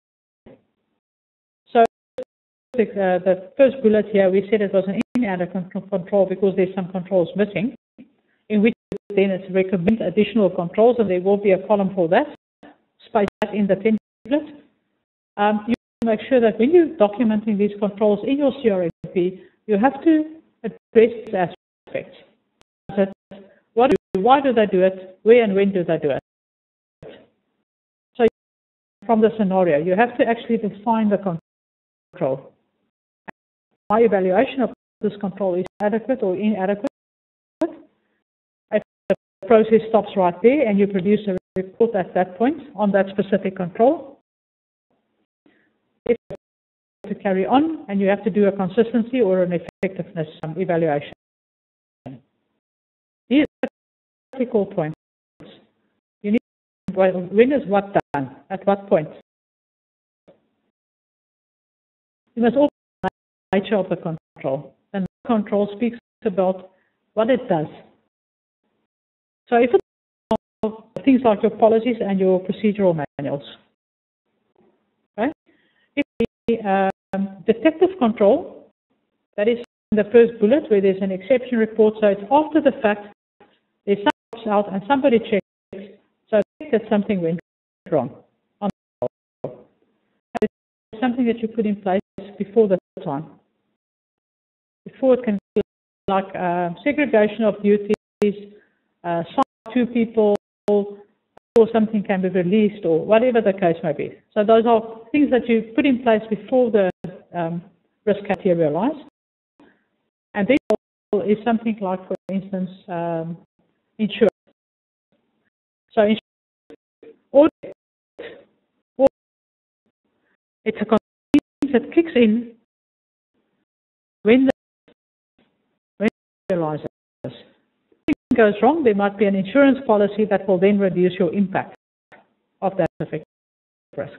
So uh, the first bullet here, we said it was an inadequate control because there's some controls missing, in which then it's recommend additional controls, and there will be a column for that, space that in the template. Um, you make sure that when you're documenting these controls in your C R M P, you have to address these aspects. What do, why do they do it? Where and when do they do it? So from the scenario, you have to actually define the control. My evaluation of this control is adequate or inadequate. If the process stops right there and you produce a report at that point on that specific control, if you have to carry on and you have to do a consistency or an effectiveness um, evaluation. These are critical points. You need to know when is what done, at what point. You must also know the nature of the control. And the control speaks about what it does. So if it's things like your policies and your procedural manuals. Okay? If the um, detective control, that is in the first bullet where there's an exception report, so it's after the fact, there's something out and somebody checks, so I think that something went wrong. On the it's something that you put in place before the time. Before it can be like uh, segregation of duties, uh, sign two people, or something can be released, or whatever the case may be. So those are things that you put in place before the um, risk materialize. And then is something like, for instance, um, insurance. So insurance, audit, it's a that kicks in when the when it realizes if something goes wrong, there might be an insurance policy that will then reduce your impact of that specific risk.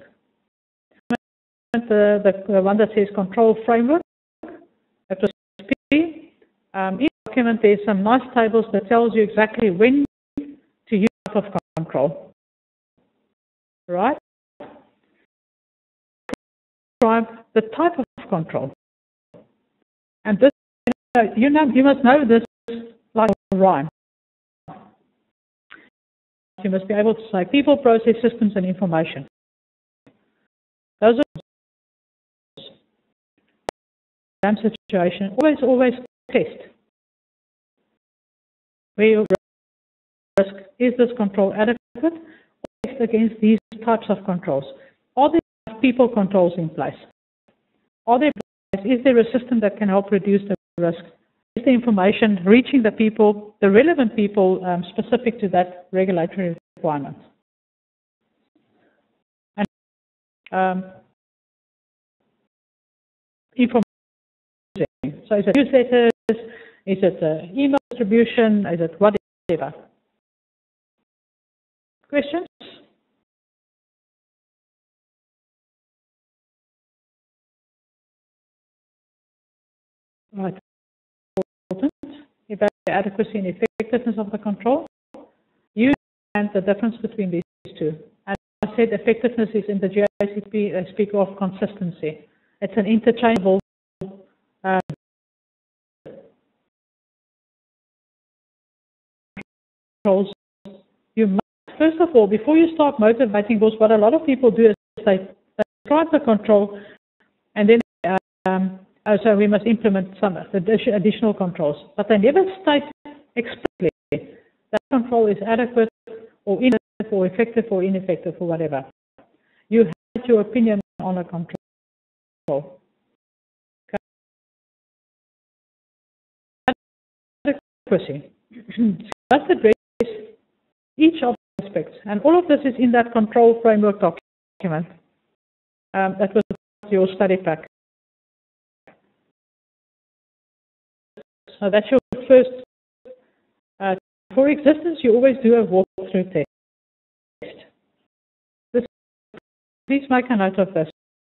The, the, the one that says control framework, that was P. Um, in the document, there's some nice tables that tells you exactly when to use type of control. Right? Describe the type of control. And this, you know, you must know this like a rhyme. You must be able to say people, process, systems, and information. Those are exam situation. Always, always test. Where your risk, is this control adequate? Test against these types of controls. Are there people controls in place? Are there, is there a system that can help reduce the risk? Is the information reaching the people, the relevant people um, specific to that regulatory requirement? And um, information. So is it newsletters? Is it uh, email distribution? Is it whatever? Questions? Right. Evaluate the adequacy and effectiveness of the control. You and the difference between these two. And I said effectiveness is in the G I C P, they speak of consistency. It's an interchangeable um, controls. You must, first of all, before you start motivating, because what a lot of people do is they, they describe the control and then um, oh, so we must implement some additional controls. But they never state explicitly that control is adequate or inadequate or effective or ineffective or whatever. You have your opinion on a control. Okay. Adequacy. Let's address each of the aspects. And all of this is in that control framework document. Um, that was your study pack. So that's your first. Uh, for existence, you always do a walkthrough test. This, please make a note of this.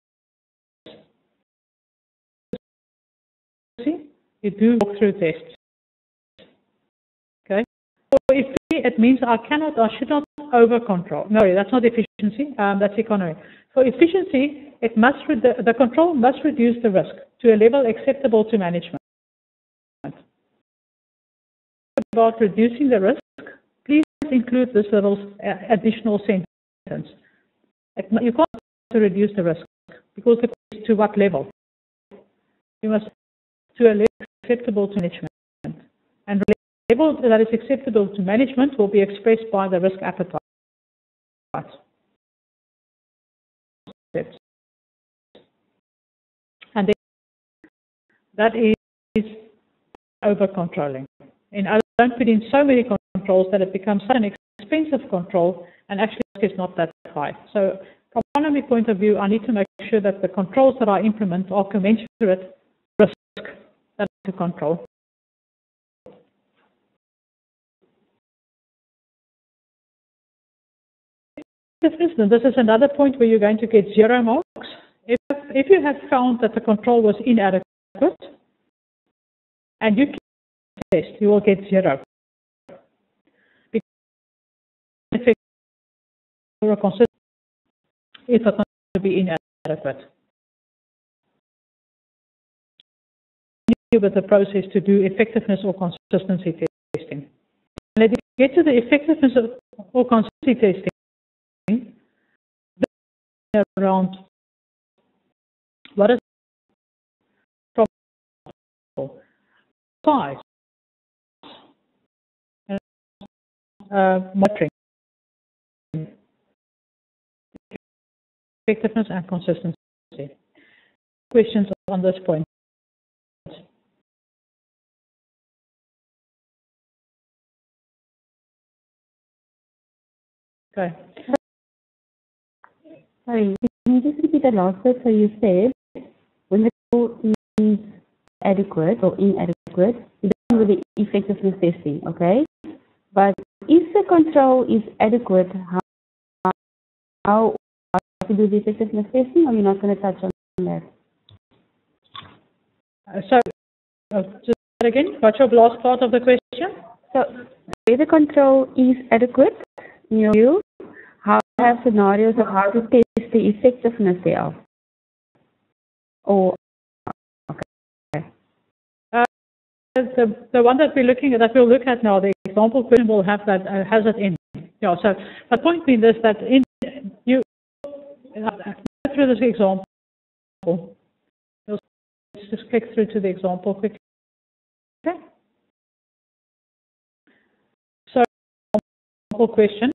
See, you do walkthrough tests. Okay. For efficiency, it means I cannot, I should not over control. No, that's not efficiency. Um, that's economy. For efficiency, it must the, the control must reduce the risk to a level acceptable to management. About reducing the risk, please include this little additional sentence. You can't reduce the risk because the question is to what level? You must to a level acceptable to management. And the level that is acceptable to management will be expressed by the risk appetite. And then that is over controlling. In other don't put in so many controls that it becomes such an expensive control and actually it's not that high. So from an economy point of view, I need to make sure that the controls that I implement are commensurate risk that I to control. This is another point where you're going to get zero marks. If, if you have found that the control was inadequate and you test, you will get zero. Because if it's going to be inadequate. With the process to do effectiveness or consistency testing. And if you get to the effectiveness or consistency testing, around what is probable size, uh, monitoring, effectiveness and consistency. Questions on this point? Okay. Sorry, can you just repeat the last bit? So you said is adequate or inadequate, you do with the effectiveness testing, okay? But if the control is adequate, how, how to do the effectiveness testing, or you're not going to touch on that? Uh, so, uh, just again, what's your last part of the question? So, where the control is adequate, in your view, how do you have scenarios of how to test the effectiveness thereof? Or, okay. Uh, the, the one that we're looking at, that we'll look at now, the example question will have that, uh, has it in. Yeah, so the point being is that in, you, uh, go through this example. Let's just click through to the example quickly. Okay. So, example question.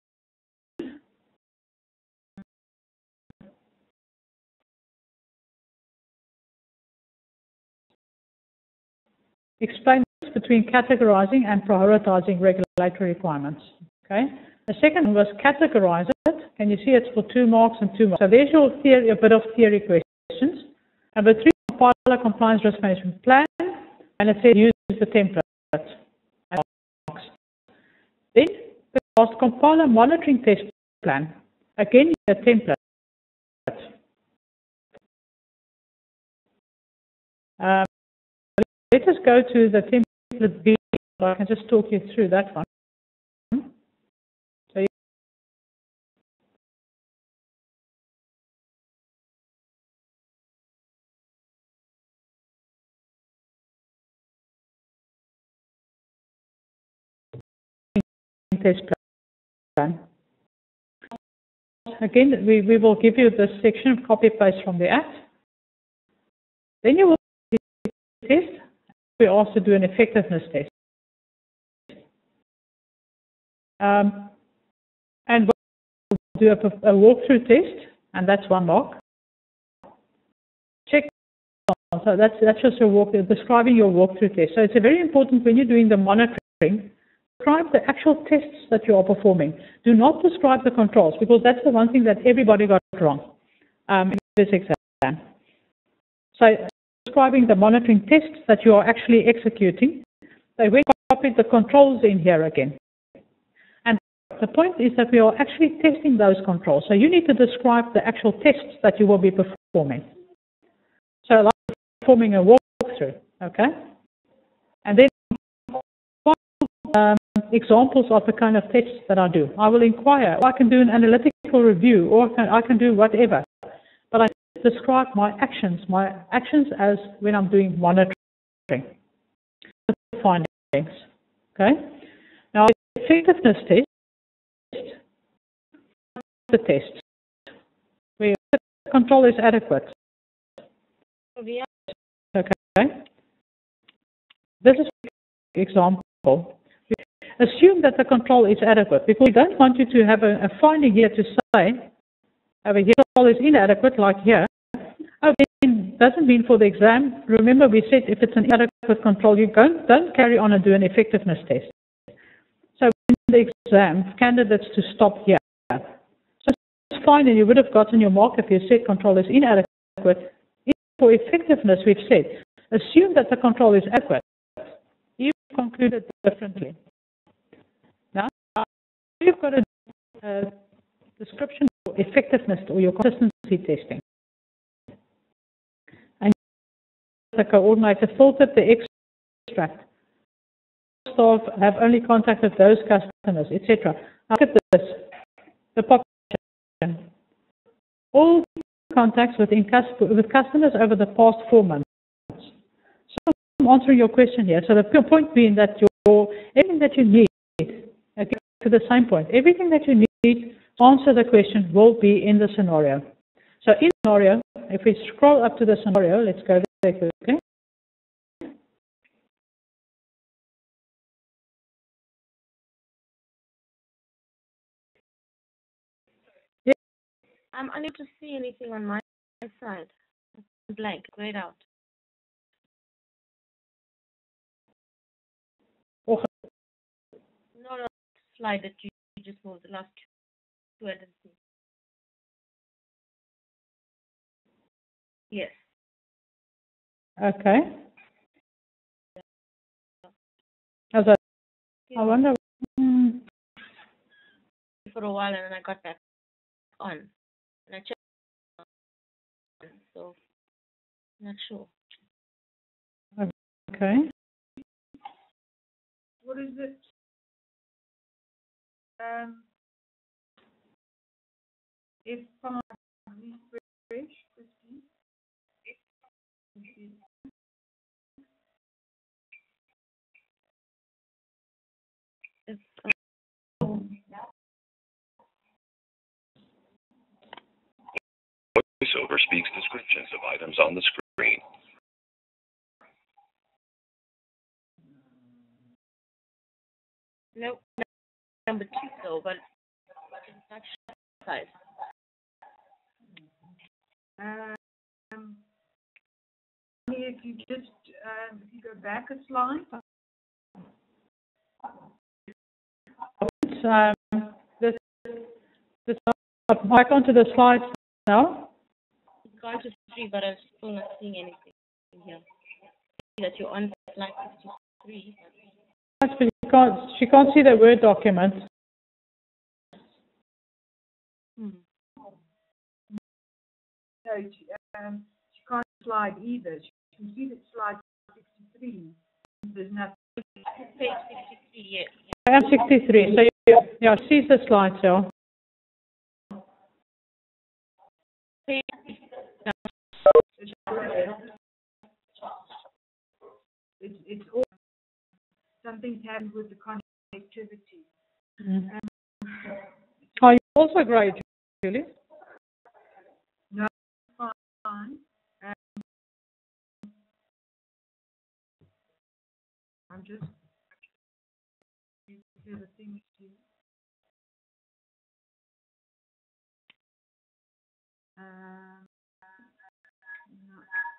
Explain this between categorizing and prioritizing regulatory requirements. Okay. The second one was categorize it. Can you see it's for two marks and two marks? So there's your theory, a bit of theory questions. Number three, compiler compliance risk management plan, and it says use the template. And marks. Then the last compiler monitoring test plan. Again, the template. Um, let us go to the template B. I can just talk you through that one. So you test plan. Again, we, we will give you this section of copy paste from the Act. Then you will test. We also do an effectiveness test. Um, and we'll do a, a walkthrough test, and that's one mark. Check. So that's, that's just your walk, describing your walkthrough test. So it's a very important when you're doing the monitoring, describe the actual tests that you are performing. Do not describe the controls, because that's the one thing that everybody got wrong um, in this exam. So describing the monitoring tests that you are actually executing. So we copied the controls in here again. And the point is that we are actually testing those controls. So you need to describe the actual tests that you will be performing. So like performing a walkthrough, okay? And then um, examples of the kind of tests that I do. I will inquire, or I can do an analytical review, or I can, I can do whatever. But I describe my actions, my actions as when I'm doing monitoring. Findings, okay? Now, the effectiveness test, the test, where the control is adequate. Okay? This is an example. Assume that the control is adequate, because we don't want you to have a, a finding here to say, over here, the control is inadequate, like here. Oh, it doesn't mean for the exam. Remember, we said if it's an inadequate control, you don't, don't carry on and do an effectiveness test. So in the exam, candidates to stop here. So it's fine, and you would have gotten your mark if you said control is inadequate. For effectiveness, we've said, assume that the control is adequate. You've concluded differently. Now, you've got a, a description for effectiveness or your consistency testing. And the coordinator filtered the extract. Staff have only contacted those customers, et cetera. Look at this. The population. All contacts within with customers over the past four months. So I'm answering your question here. So the point being that your everything that you need, again, to the same point, everything that you need to answer the question will be in the scenario. So in the scenario, if we scroll up to the scenario, let's go there quickly. Yeah. I'm unable to see anything on my side. It's blank, grayed out. Oh. No, no, slide that you just moved, the last two I didn't see. Yes. Okay. How's that? I wonder. Hmm. For a while, and then I got back on, and I checked on, so not sure. Okay. What is it? Um, if five refresh, Christine. If, VoiceOver speaks descriptions of items on the screen. no, number two though, but it's not size. Um, if you just um, if you go back a slide. Um, this, this, back onto the slides now. It's gone to three, but I'm still not seeing anything in here. See that you're on slide sixty-three. But she can't, she can't see the Word document. Hmm. No, she, um, she can't slide either. She can see that slide sixty-three. There's nothing. Page sixty-three, yes. I am sixty-three, so you, yeah, she's the slides, yeah. Page, It's it's all something's happened with the connectivity. Mm. Are you also great, Julie? No, fine. Um, I'm just hear the thing too. Um, no.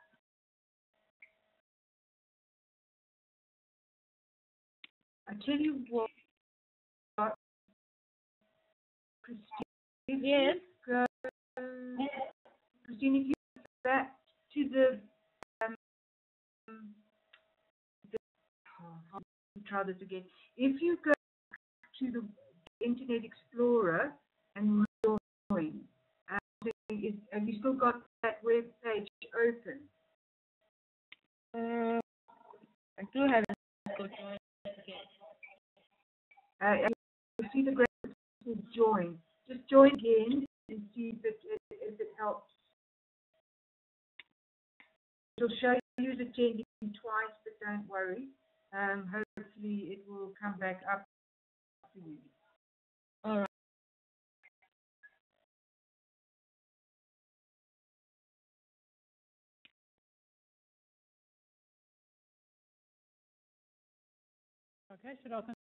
I tell you what, Christine, yes. Go, Christine, if you go back to the, um, the oh, I'll try this again. If you go to the Internet Explorer and join, um, is, have you still got that web page open? Uh, I do have it. Go join again. Uh, you see the graphic says join. Just join again and see if it, if it helps. It'll show you the attending twice, but don't worry. Um, hopefully it will come back up for you. All right. Okay, should I continue?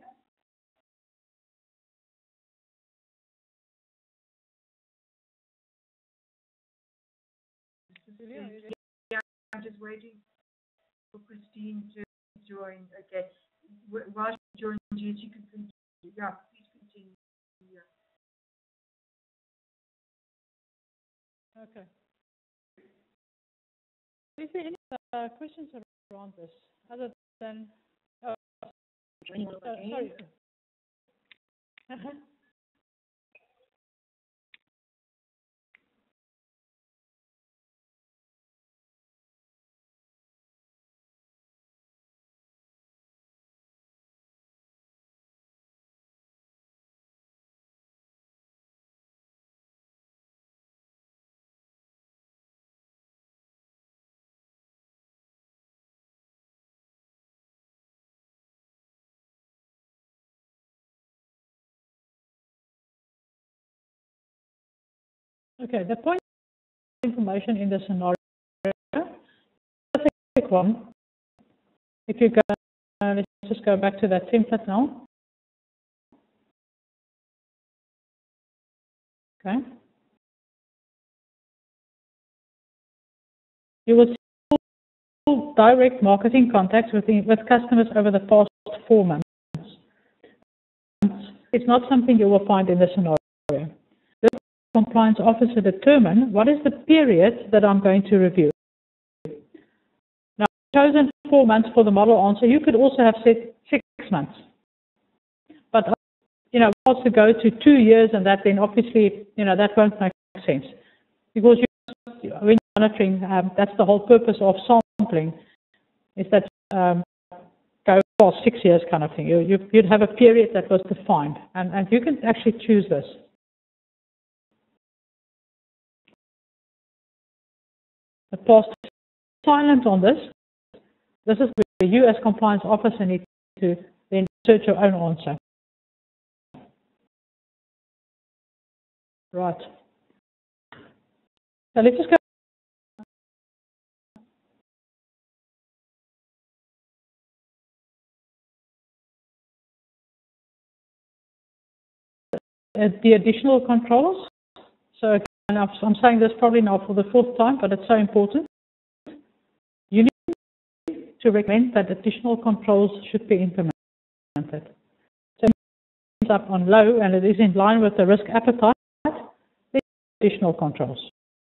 Yeah, I'm just waiting for Christine to join. Okay. While she joins you, she can continue. Yeah, please continue. Yeah. Okay. Is there any uh, questions around this other than? Oh, uh, sorry. Okay, the point of information in the scenario, the quick one. If you go, uh, let's just go back to that template now. Okay. You will see direct marketing contacts with, the, with customers over the past four months. It's not something you will find in the scenario. The compliance officer determine what is the period that I'm going to review. chosen four months for the model answer, you could also have said six months. But, you know, also go to two years and that, then obviously, you know, that won't make sense. Because you, when you're monitoring, um, that's the whole purpose of sampling, is that um, go past six years kind of thing. You, you, you'd have a period that was defined, and, and you can actually choose this. The past silent on this. This is where you as compliance officer need to then search your own answer. Right. So let's just go. Uh, the additional controls. So again, I'm saying this probably now for the fourth time, but it's so important. You need to recommend that additional controls should be implemented. So it ends up on low and it is in line with the risk appetite, additional controls.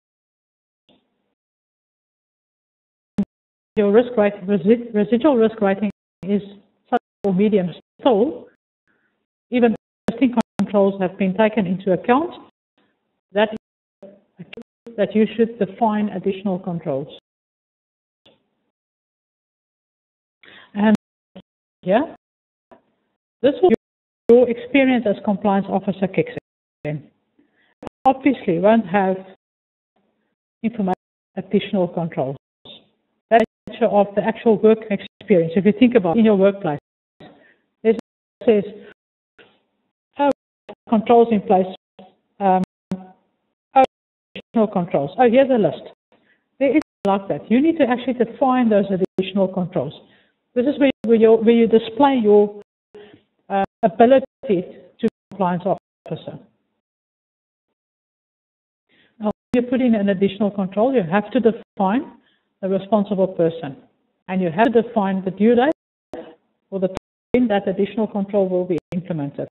Your risk rating, resi residual risk rating is such or medium still, even existing controls have been taken into account, that is that you should define additional controls. And yeah, this will your experience as compliance officer kicks in. Obviously, won't have information additional controls. That's of the actual work experience. If you think about it, in your workplace, it says oh, controls in place. Um, oh, additional controls. Oh, here's a list. There is like that. You need to actually define those additional controls. This is where, where, you, where you display your uh, ability to compliance officer. Now, when you put in an additional control, you have to define the responsible person, and you have to define the due date or the time that additional control will be implemented.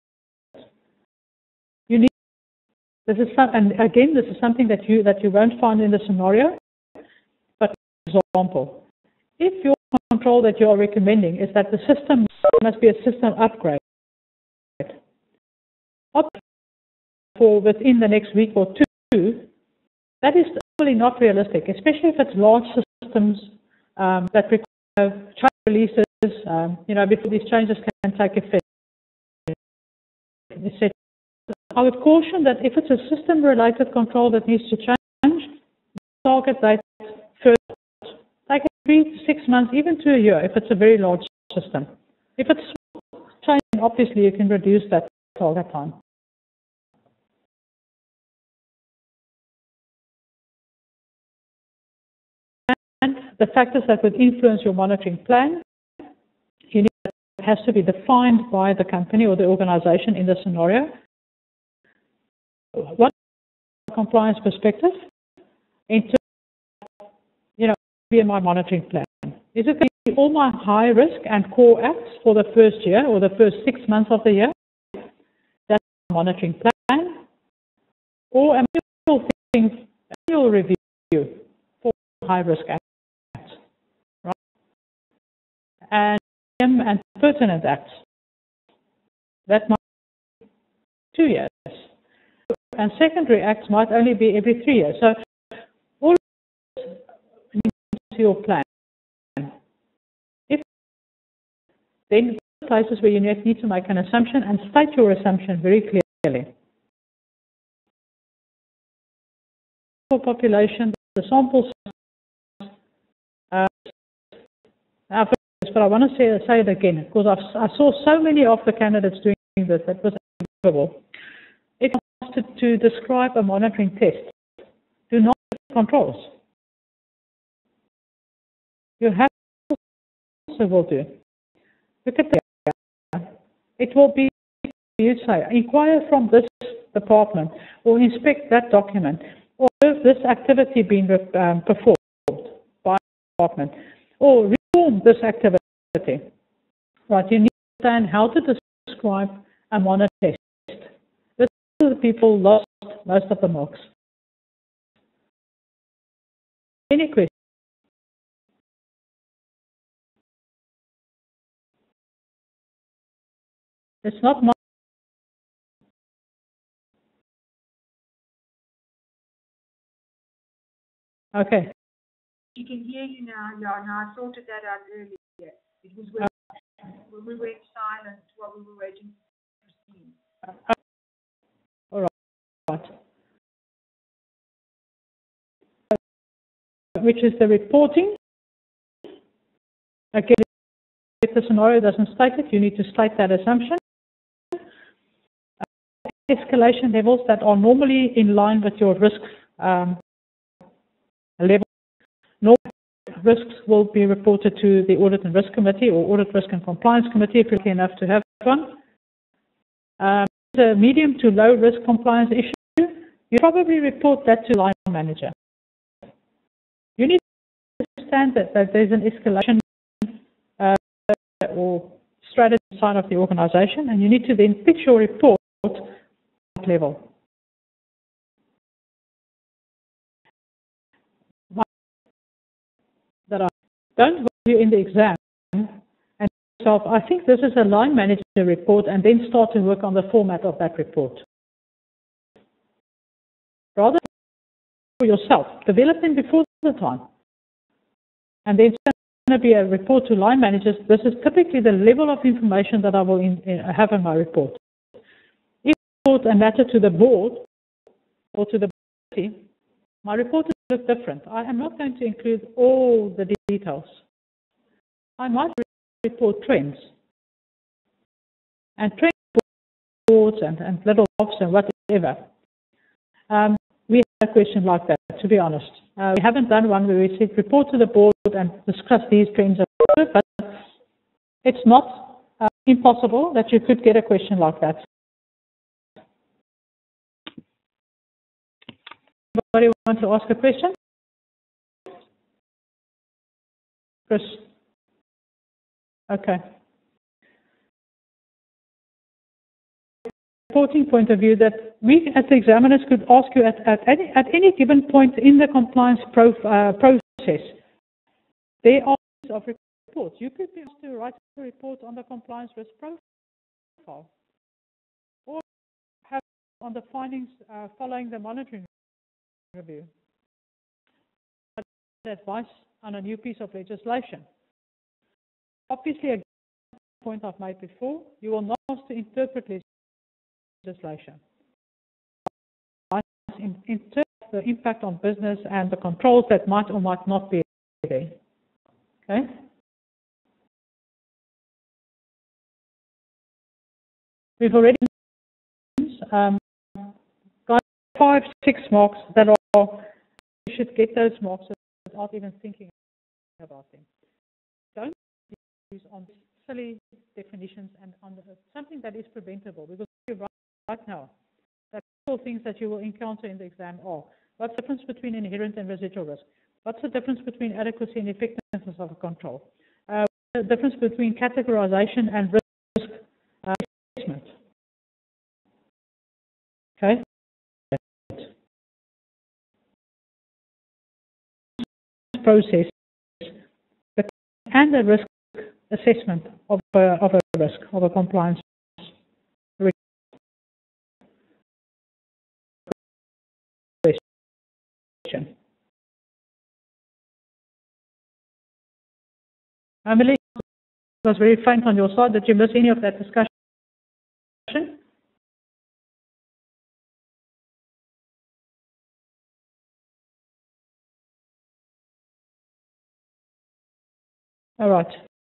You need this is some, and again, this is something that you that you won't find in the scenario. But for example, if your control that you are recommending is that the system must be a system upgrade, for within the next week or two, that is probably not realistic, especially if it's large systems um, that require change releases, um, you know, before these changes can take effect. I would caution that if it's a system-related control that needs to change, target date first. Take three to six months, even to a year, if it's a very large system. If it's changing, obviously you can reduce that target time. And the factors that would influence your monitoring plan, you need, it has to be defined by the company or the organization in the scenario. What compliance perspective? In terms of, you know, be in my monitoring plan. Is it going to be all my high risk and core acts for the first year or the first six months of the year? That's my monitoring plan. Or am I thinking annual review for high risk acts? Right? And and pertinent acts. That might be two years. And secondary acts might only be every three years. So all of this needs to your plan. If then places where you need to make an assumption and state your assumption very clearly. For population, the sample size. Uh, but I want to say, say it again because I've, I saw so many of the candidates doing this. That was unbelievable. If to, to describe a monitoring test, do not controls. You have also will do. Look at the, it will be, you say, inquire from this department or inspect that document or have this activity been um, performed by the department or reform this activity. Right, you need to understand how to describe a monitor test. The people lost most of the marks. Any questions? It's not my. Okay. You can hear you now. Yeah, now I sorted that out earlier. It was when, uh, when we went silent while we were waiting for Christine. Uh, all right. Which is the reporting. Again, if the scenario doesn't state it, you need to state that assumption. Uh, escalation levels that are normally in line with your risk um, level. Normal risks will be reported to the Audit and Risk Committee or Audit, Risk and Compliance Committee if you're lucky enough to have one. Um, the medium to low risk compliance issue, you probably report that to the line manager. You need to understand that, that there's an escalation uh, or strategy side of the organization, and you need to then pitch your report at that level. That I don't value in the exam and yourself, I think this is a line manager report, and then start to work on the format of that report. Rather for yourself, develop them before the time. And then it's going to be a report to line managers. This is typically the level of information that I will in, in, have in my report. If I report a matter to the board or to the committee, my report will look different. I am not going to include all the details. I might report trends. And trend reports and, and little offs and whatever. Um, we have a question like that, to be honest. Uh, we haven't done one where we said report to the board and discuss these trends, but it's not uh, impossible that you could get a question like that. Anybody want to ask a question? Chris? Okay. Reporting point of view, that we as the examiners could ask you at, at, any, at any given point in the compliance prof, uh, process, there are of reports. You could be asked to write a report on the compliance risk profile, or have on the findings uh, following the monitoring review. Advice on a new piece of legislation. Obviously, a point I've made before, you will not ask to interpret legislation. In, in terms of the impact on business and the controls that might or might not be there. Okay? We've already um, got five, six marks that are, you should get those marks without even thinking about them. Don't use on silly definitions and on the, something that is preventable, because right, right now, the things that you will encounter in the exam are, what's the difference between inherent and residual risk? What's the difference between adequacy and effectiveness of a control? Uh, the difference between categorization and risk uh, assessment. Okay? Process and the risk assessment of a, of a risk, of a compliance question. Emily, it was very faint on your side. Did you miss any of that discussion? All right.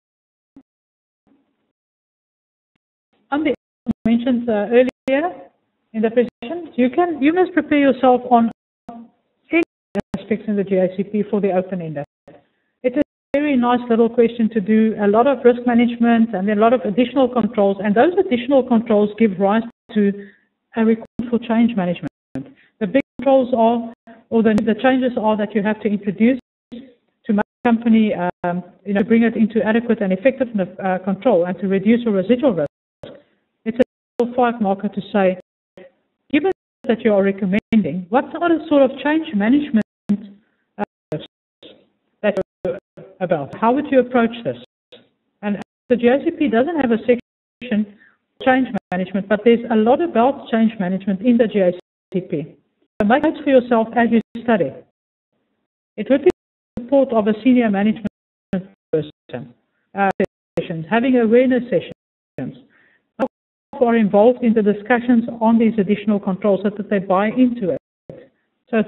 On the mentioned uh, earlier in the presentation, you can you must prepare yourself on any aspects in the G A C P for the open-ended. It is a very nice little question to do, a lot of risk management and a lot of additional controls, and those additional controls give rise to a requirement for change management. The big controls are, or the, the changes are that you have to introduce to make a company, um, you know, bring it into adequate and effective uh, control and to reduce your residual risk. It's a five marker to say, given that you are recommending, what are the sort of change management uh, that you're about? How would you approach this? And the G A C P doesn't have a section change management, but there's a lot about change management in the G A C P. So make notes for yourself as you study. It would be the support of a senior management person, uh, sessions, having awareness sessions, who are involved in the discussions on these additional controls so that they buy into it. So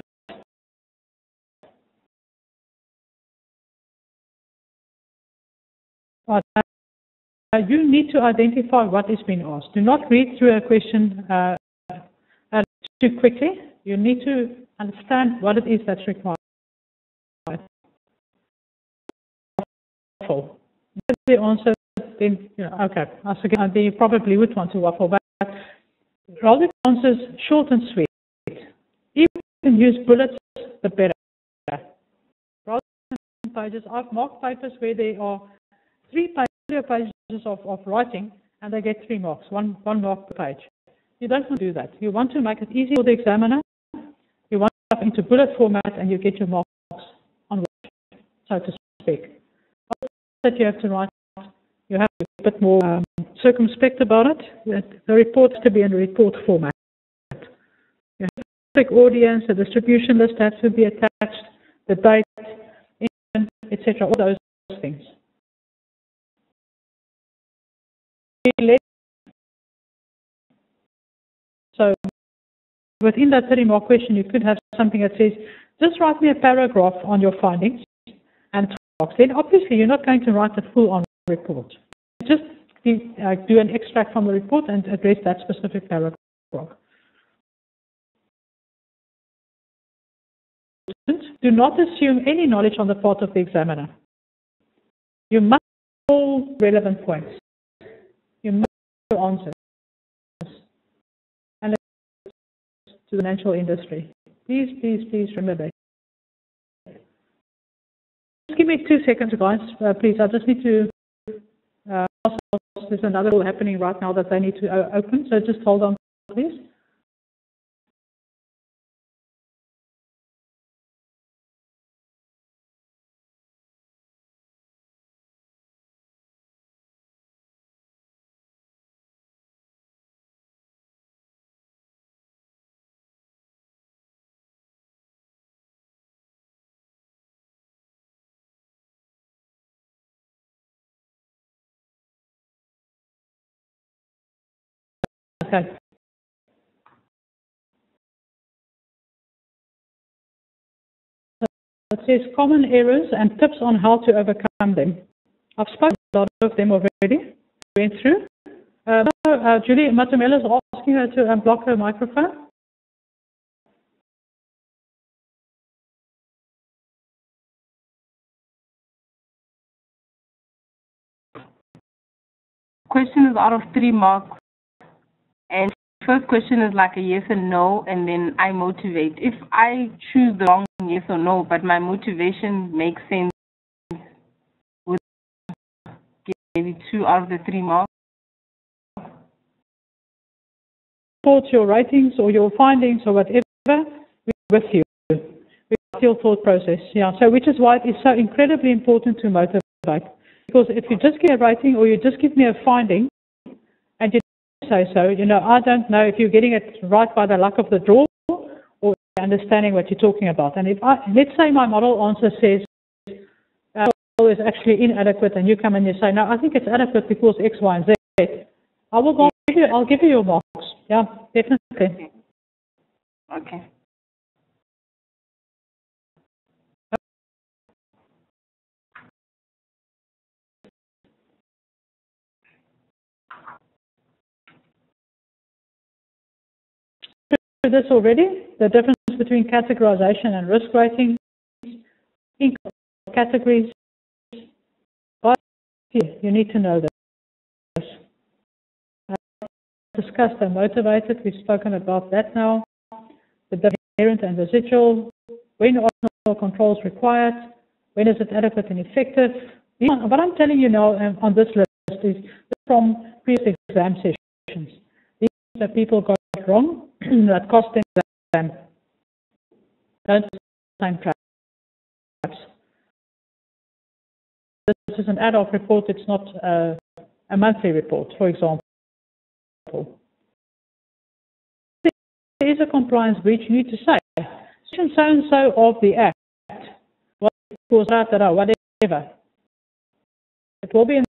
uh, you need to identify what is being asked. Do not read through a question uh, uh, too quickly. You need to understand what it is that's required. Waffle. The answer, then, you know, okay, I again, then you probably would want to waffle, but rather answers short and sweet. If you can use bullets, the better. Rather than pages, I've marked papers where there are three pages of, of writing, and they get three marks, one, one mark per page. You don't want to do that. You want to make it easy for the examiner. You want to into bullet format, and you get your marks on work, so to speak. That you have to write, you have to be a bit more um, circumspect about it. The report has to be in a report format. You have a specific audience, the distribution list has to be attached, the date, et cetera. All those things. So within that thirty mark question, you could have something that says, just write me a paragraph on your findings and talks. Then obviously you're not going to write the full on report. Just do, uh, do an extract from the report and address that specific paragraph. Do not assume any knowledge on the part of the examiner. You must know all relevant points. You must know answers. And to the financial industry. Please, please, please remember. Just give me two seconds, guys. Uh, please, I just need to. Uh, there's another call happening right now that they need to uh, open, so just hold on, please. Okay. It says common errors and tips on how to overcome them. I've spoken a lot of them already. Went through. Uh, uh, Julie Matamela is asking her to unblock her microphone. Question is out of three marks, and first question is like a yes and no, and then I motivate. If I choose the wrong yes or no, but my motivation makes sense, would give maybe two out of the three marks. Report your ratings or your findings or whatever with you. With your thought process. Yeah. So which is why it is so incredibly important to motivate. Because if you just give a rating or you just give me a finding and you say so, you know, I don't know if you're getting it right by the luck of the draw or understanding what you're talking about. And if I, let's say my model answer says uh, is actually inadequate, and you come and you say, no, I think it's adequate because X, Y, and Z. I will go give you, I'll give you your marks. Yeah, definitely. Okay. This already, the difference between categorization and risk rating, categories, but you need to know this. Uh, discussed and motivated, we've spoken about that now. The inherent and residual, when are optional controls required, when is it adequate and effective. What I'm telling you now um, on this list is from previous exam sessions. These are people got wrong that cost them exam. Don't time traps. This is an ad hoc report, it's not uh, a monthly report, for example. There is a compliance breach, you need to say, section so-and-so of the Act, what was that, whatever. It will be in.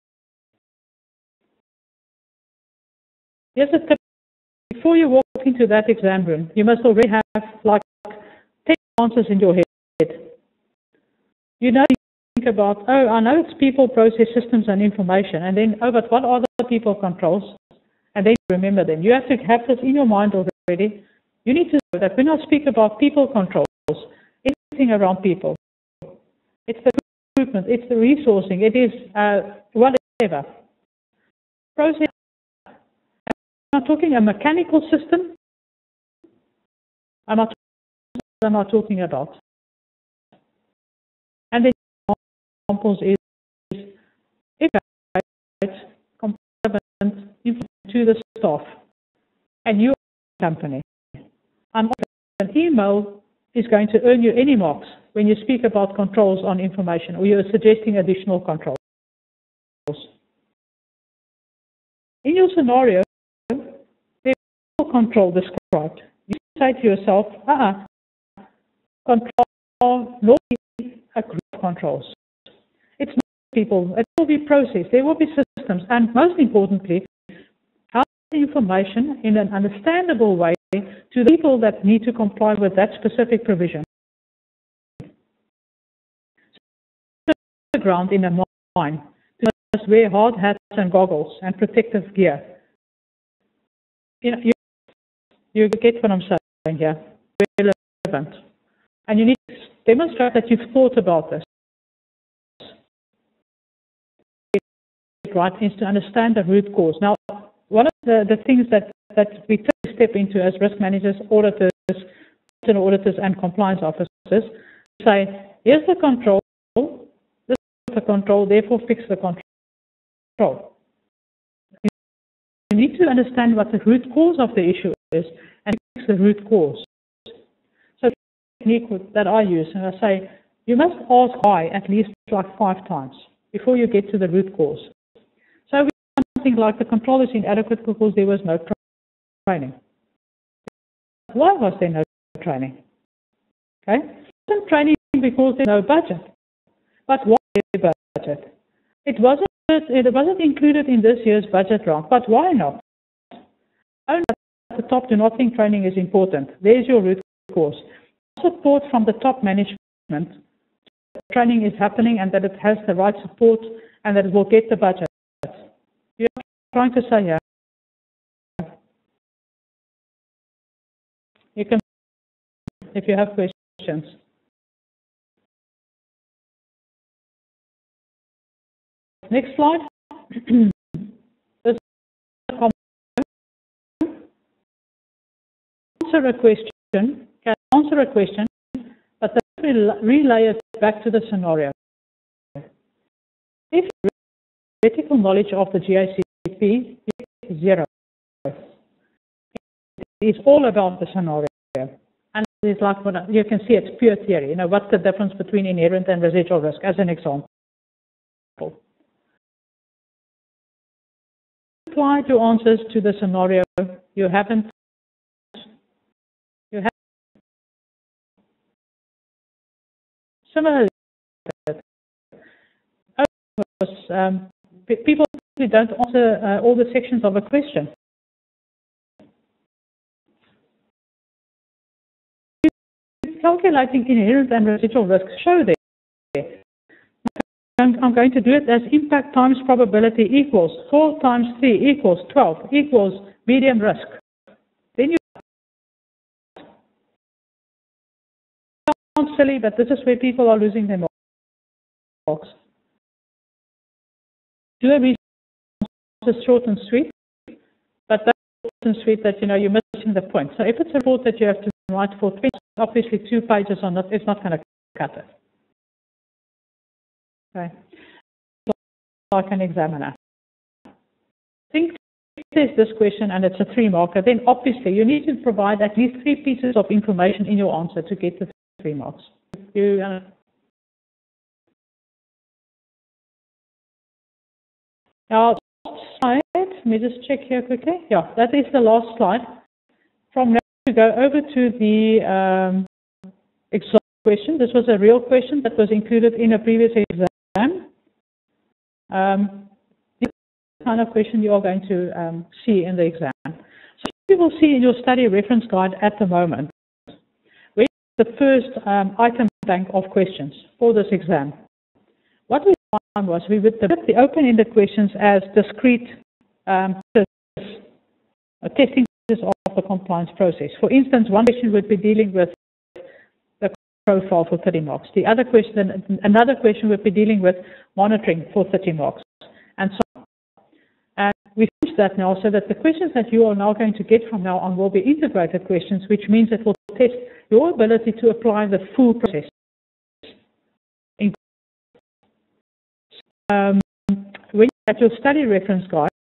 Here's a tip. Before you walk into that exam room, you must already have like ten answers in your head. You know, think about, oh, I know it's people, process, systems, and information, and then, oh, but what are the people controls? And then you remember them. You have to have this in your mind already. You need to know that when I speak about people controls, anything around people, it's the recruitment, it's the resourcing, it is uh, whatever. Process. I'm not talking a mechanical system. I'm not, I'm not talking about. And then examples is if it's competent to the staff and your company. I'm an email is going to earn you any marks when you speak about controls on information or you're suggesting additional controls. In your scenario, there's no control described. You say to yourself, uh-uh, control, not a group of controls. It's not people, it will be process, there will be systems, and most importantly, how the information in an understandable way to the people that need to comply with that specific provision. So the ground in a mine, to must wear hard hats and goggles and protective gear. You know, you, you get what I'm saying here, relevant. And you need to demonstrate that you've thought about this. Right, is to understand the root cause. Now, one of the, the things that, that we take a step into as risk managers, auditors, internal auditors, and compliance officers, say, here's the control, this is the control, therefore fix the control. You need to understand what the root cause of the issue is and fix the root cause. So the technique that I use, and I say, you must ask why at least like five times before you get to the root cause. So we do something like the control is inadequate because there was no training. Why was there no training? Okay, it wasn't training because there's no budget. But why the budget? It wasn't. It wasn't included in this year's budget round. But why not? Only at the top do not think training is important. There's your root cause. Support from the top management. Training is happening and that it has the right support and that it will get the budget. You're trying to say here. You can, if you have questions. Next slide. This answer a question, can answer a question, but then relay it back to the scenario. If theoretical knowledge of the G A C P is zero, it's all about the scenario. And it's like, you can see it's pure theory. You know, what's the difference between inherent and residual risk, as an example. Apply your answers to the scenario. You haven't. You have. Similarly, um, people who don't answer uh, all the sections of a question. Calculating inherent and residual risk, show there. I'm going to do it as impact times probability equals four times three equals twelve equals medium risk. Then you sound silly, but this is where people are losing their marks. Do a research is short and sweet, but that's short and sweet that you know you're missing the point. So if it's a report that you have to write for twenty, obviously two pages on it, it's not going to cut it. Okay, like an examiner. Think there's this question and it's a three marker, then obviously you need to provide at least three pieces of information in your answer to get the three marks. You, uh, now, slide me just check here quickly. Yeah, that is the last slide. From now to go over to the um, exam question. This was a real question that was included in a previous exam. Um, this is the kind of question you are going to um, see in the exam. So you will see in your study reference guide at the moment, where is the first um, item bank of questions for this exam. What we found was we would develop the open-ended questions as discrete um, tests, uh, testing of the compliance process. For instance, one question would be dealing with the profile for thirty marks. The other question, another question would be dealing with monitoring for thirty marks, and so on. And we finished that now so that the questions that you are now going to get from now on will be integrated questions, which means it will test your ability to apply the full process. Um, when you get your study reference guide,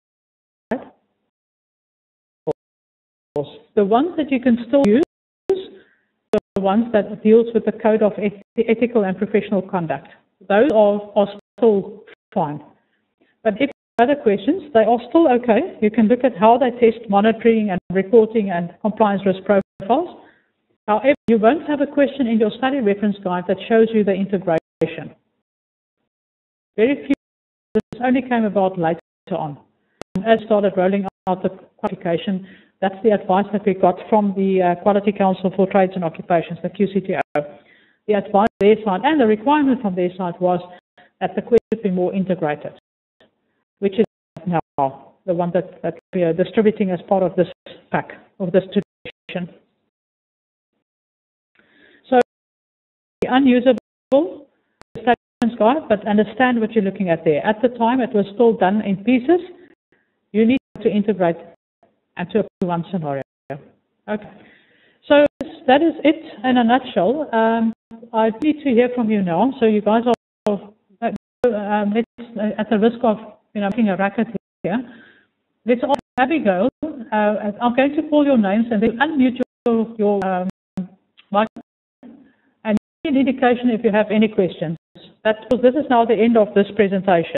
the ones that you can still use are the ones that deals with the code of eth ethical and professional conduct. Those are, are still fine. But if you have other questions, they are still okay. You can look at how they test monitoring and reporting and compliance risk profiles. However, you won't have a question in your study reference guide that shows you the integration. Very few. This only came about later on. As started rolling out the qualification, that's the advice that we got from the uh, Quality Council for Trades and Occupations, the Q C T O. The advice on their side and the requirement from their side was that the quiz should be more integrated, which is now the one that, that we are distributing as part of this pack, of this tradition. So, unusable guide, but understand what you're looking at there. At the time, it was still done in pieces. You need to integrate and to apply one scenario. Okay. So that is it in a nutshell. Um, I need to hear from you now. So you guys are um, let's, at the risk of you know making a racket here. Let's ask Abigail. Uh, I'm going to call your names and then unmute your your um, mic and give an indication if you have any questions. That, this is now the end of this presentation.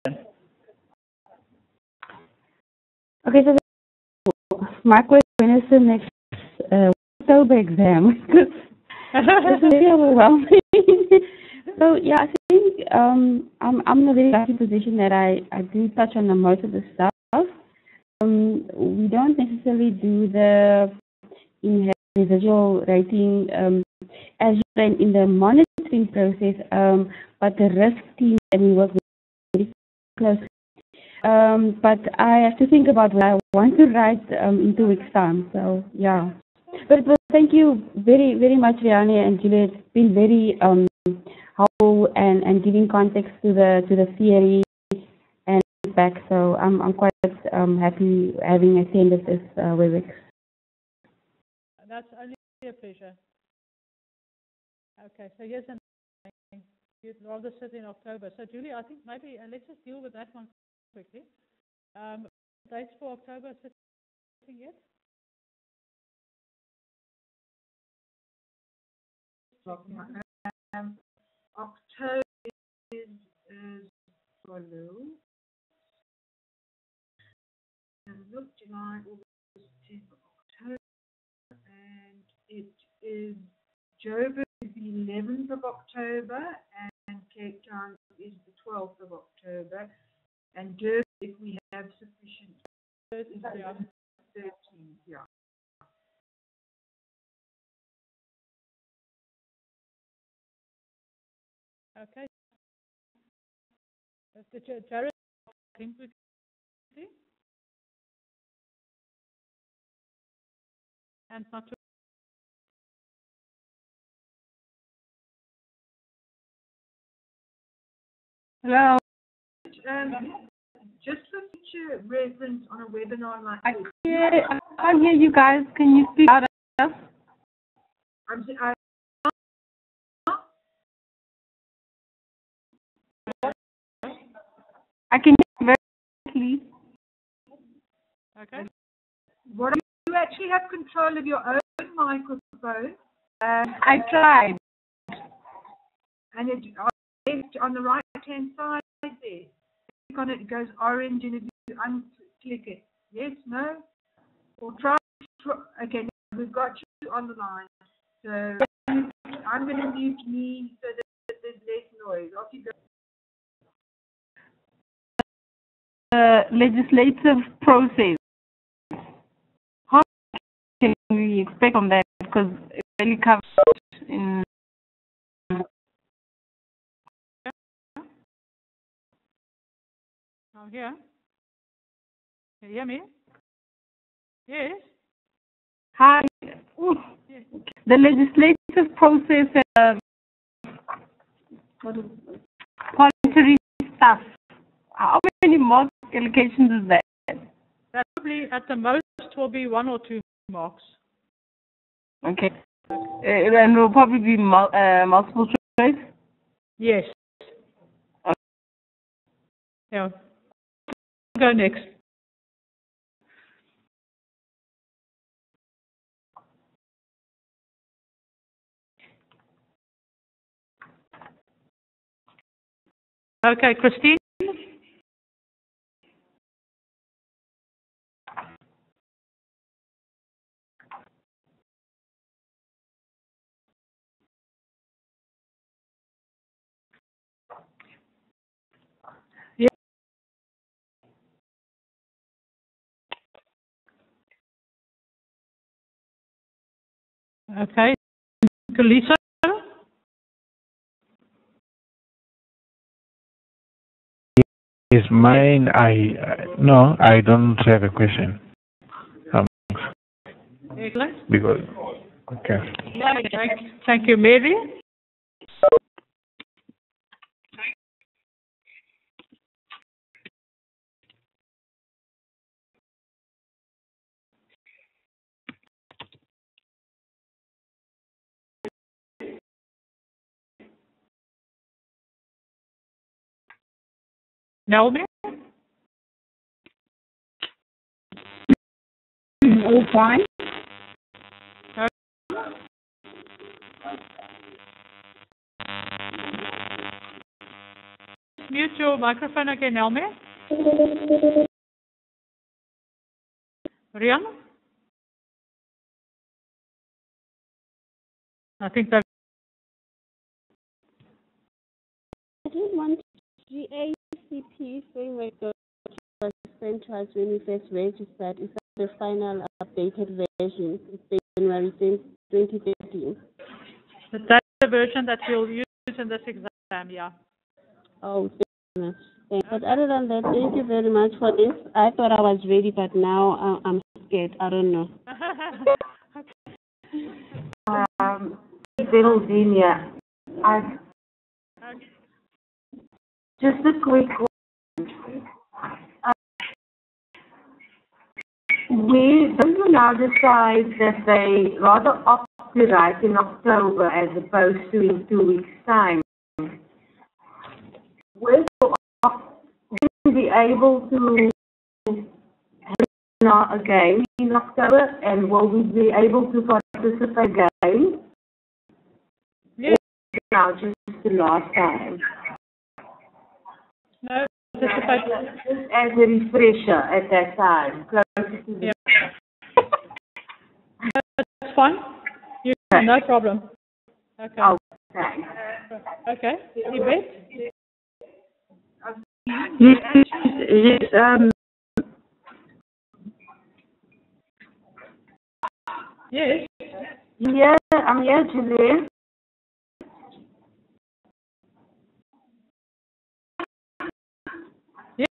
Okay, so my question is the next uh, October exam. It's very overwhelming. So yeah, I think um, I'm I'm in a very lucky position that I I do touch on the most of the stuff. Um, we don't necessarily do the in residual rating um, as you're in the monitoring process, um, but the risk team and we work very closely. Um, but I have to think about what I want to write um, in two weeks' time. So yeah, but, but thank you very very much, Riane and Juliet. It's been very um, helpful and, and giving context to the to the theory and back. So I'm I'm quite um, happy having attended this uh, WebEx. That's only a pleasure. Okay, so yes, and you'd rather sit in October. So Julie, I think maybe uh, let's just deal with that one quickly. Um, dates for October sitting yet? Um, October is as follows. And look, July, August, September, October, and it is Joburg is the eleventh of October, and Cape Town is the twelfth of October, and Durban, if we have sufficient, is the thirteenth, yeah. Okay. Did Jared think we see? And not to Hello. Um, just for future reference on a webinar like I this. can't, I can't hear you guys. Can you speak louder? I'm, I, I can hear you very clearly. okay. What you actually have control of your own microphone. Uh, I tried. And it, on the right hand side there, click on it, it goes orange, and if you un click it. Yes, no, or try. try okay, we've got you on the line. So I'm going to mute me so that there's less noise. Off you go. Uh, legislative process. How can we expect on that? Because it really covers in. Oh, here. Can you hear me? Yes. Hi. Ooh. The legislative process. Uh, what is it? Parliamentary stuff. How many mark allocations is that? Probably at the most will be one or two marks. Okay. Uh, and will probably be mul uh, multiple choice? Yes. Okay. Yeah. Go next. Okay, Christine. Yeah. Okay. Lisa. Is mine? I uh, no, I don't have a question. Um, Excellent. because okay. Thank, thank you, Mary. Naomi. All fine. Mute your microphone again, Naomi. Rian? I think that. I didn't want G A C P framework that was sent to us when we first registered. Is that the final updated version? It's January twenty thirteen. That's the version that we'll use in this exam, yeah. Oh, thank you very much. Thanks. But other than that, thank you very much for this. I thought I was ready, but now uh, I'm scared. I don't know. Um, Virginia, I just a quick one. Uh, we don't now decide that they rather opt to write in October as opposed to in two weeks' time. Will we be able to have again in October, and will we be able to participate again? Yes. Now, just the last time. No, participate. Just as a refresher at that time. Closer to the Yeah. That's fine. You, no problem. Okay. Okay. Okay. Yvette? Yes, yes, um, Yes. yeah, I'm here, Julian. Yes.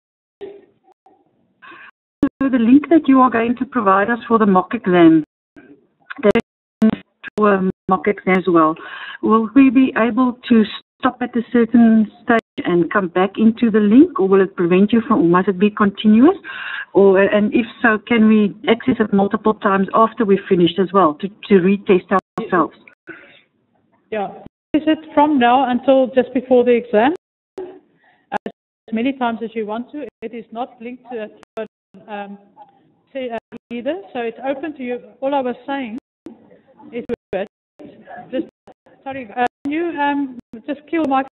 So the link that you are going to provide us for the mock exam, that for a mock exam as well, will we be able to stop at a certain stage and come back into the link, or will it prevent you from, or must it be continuous? Or, and if so, can we access it multiple times after we've finished as well to, to retest ourselves? Yeah. Is it from now until just before the exam? As many times as you want to. It is not linked to a um, either, so it's open to you. All I was saying is just, sorry, uh, can you um, just kill my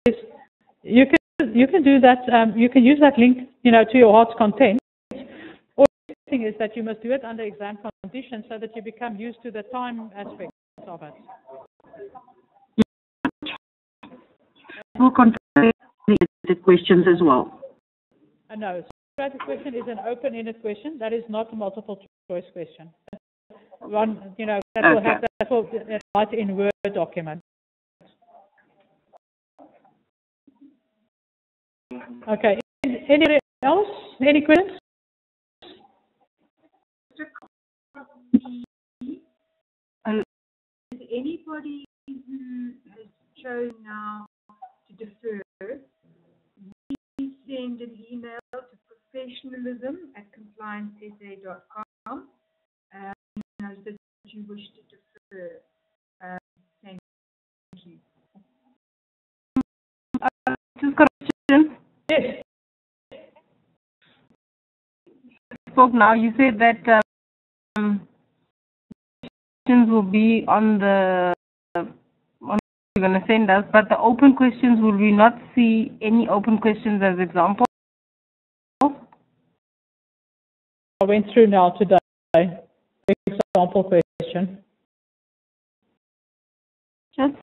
is you can you can do that. Um, you can use that link, you know, to your heart's content. Or the thing is that you must do it under exam conditions so that you become used to the time aspect of it. Will contain the questions as well. Uh, no, CPrac question is an open-ended question. That is not a multiple choice question. One, you know, that Okay. will have that will write in Word document. Okay. Anything else? Any questions? Is anybody who has chosen now to defer, please send an email to professionalism at compliance s a dot com and know that you wish to defer. Um, thank you. Uh, just got a question. Yes. Spoke now. You said that um, questions will be on the on you're going to send us, but the open questions, will we not see any open questions as example? I went through now today. Example question. Just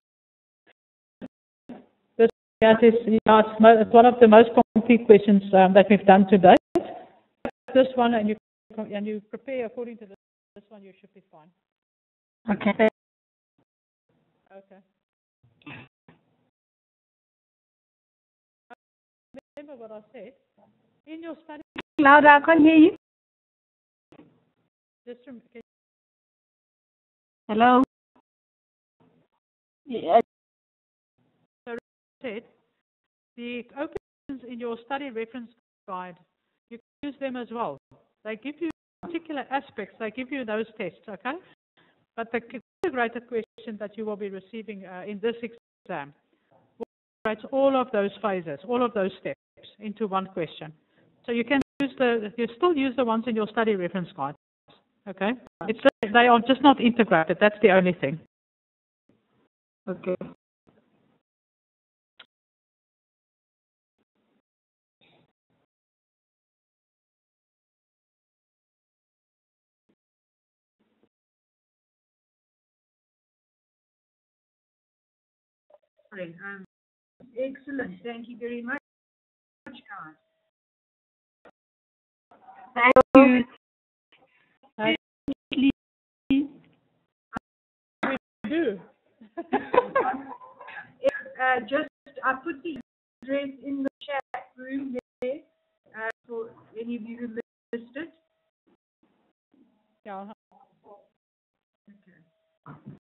This that is yeah, it's, mo it's one of the most complete questions um, that we've done today. This one, and you and you prepare according to this, this one, you should be fine. okay. Okay. Remember what I said. In your study, Louder, I can't hear you. just rem can Hello. Yeah. So said, the opens in your study reference guide, you can use them as well. They give you particular aspects, they give you those tests, okay? But the integrated question that you will be receiving uh, in this exam will integrate all of those phases, all of those steps into one question. So you can use the, you still use the ones in your study reference guide, okay? It's just, they are just not integrated, that's the only thing. Okay. Right, um, excellent. Thank you very much, guys. Thank you. Uh, do. uh, just, I put the address in the chat room there uh, for any of you who missed it. Yeah. Okay.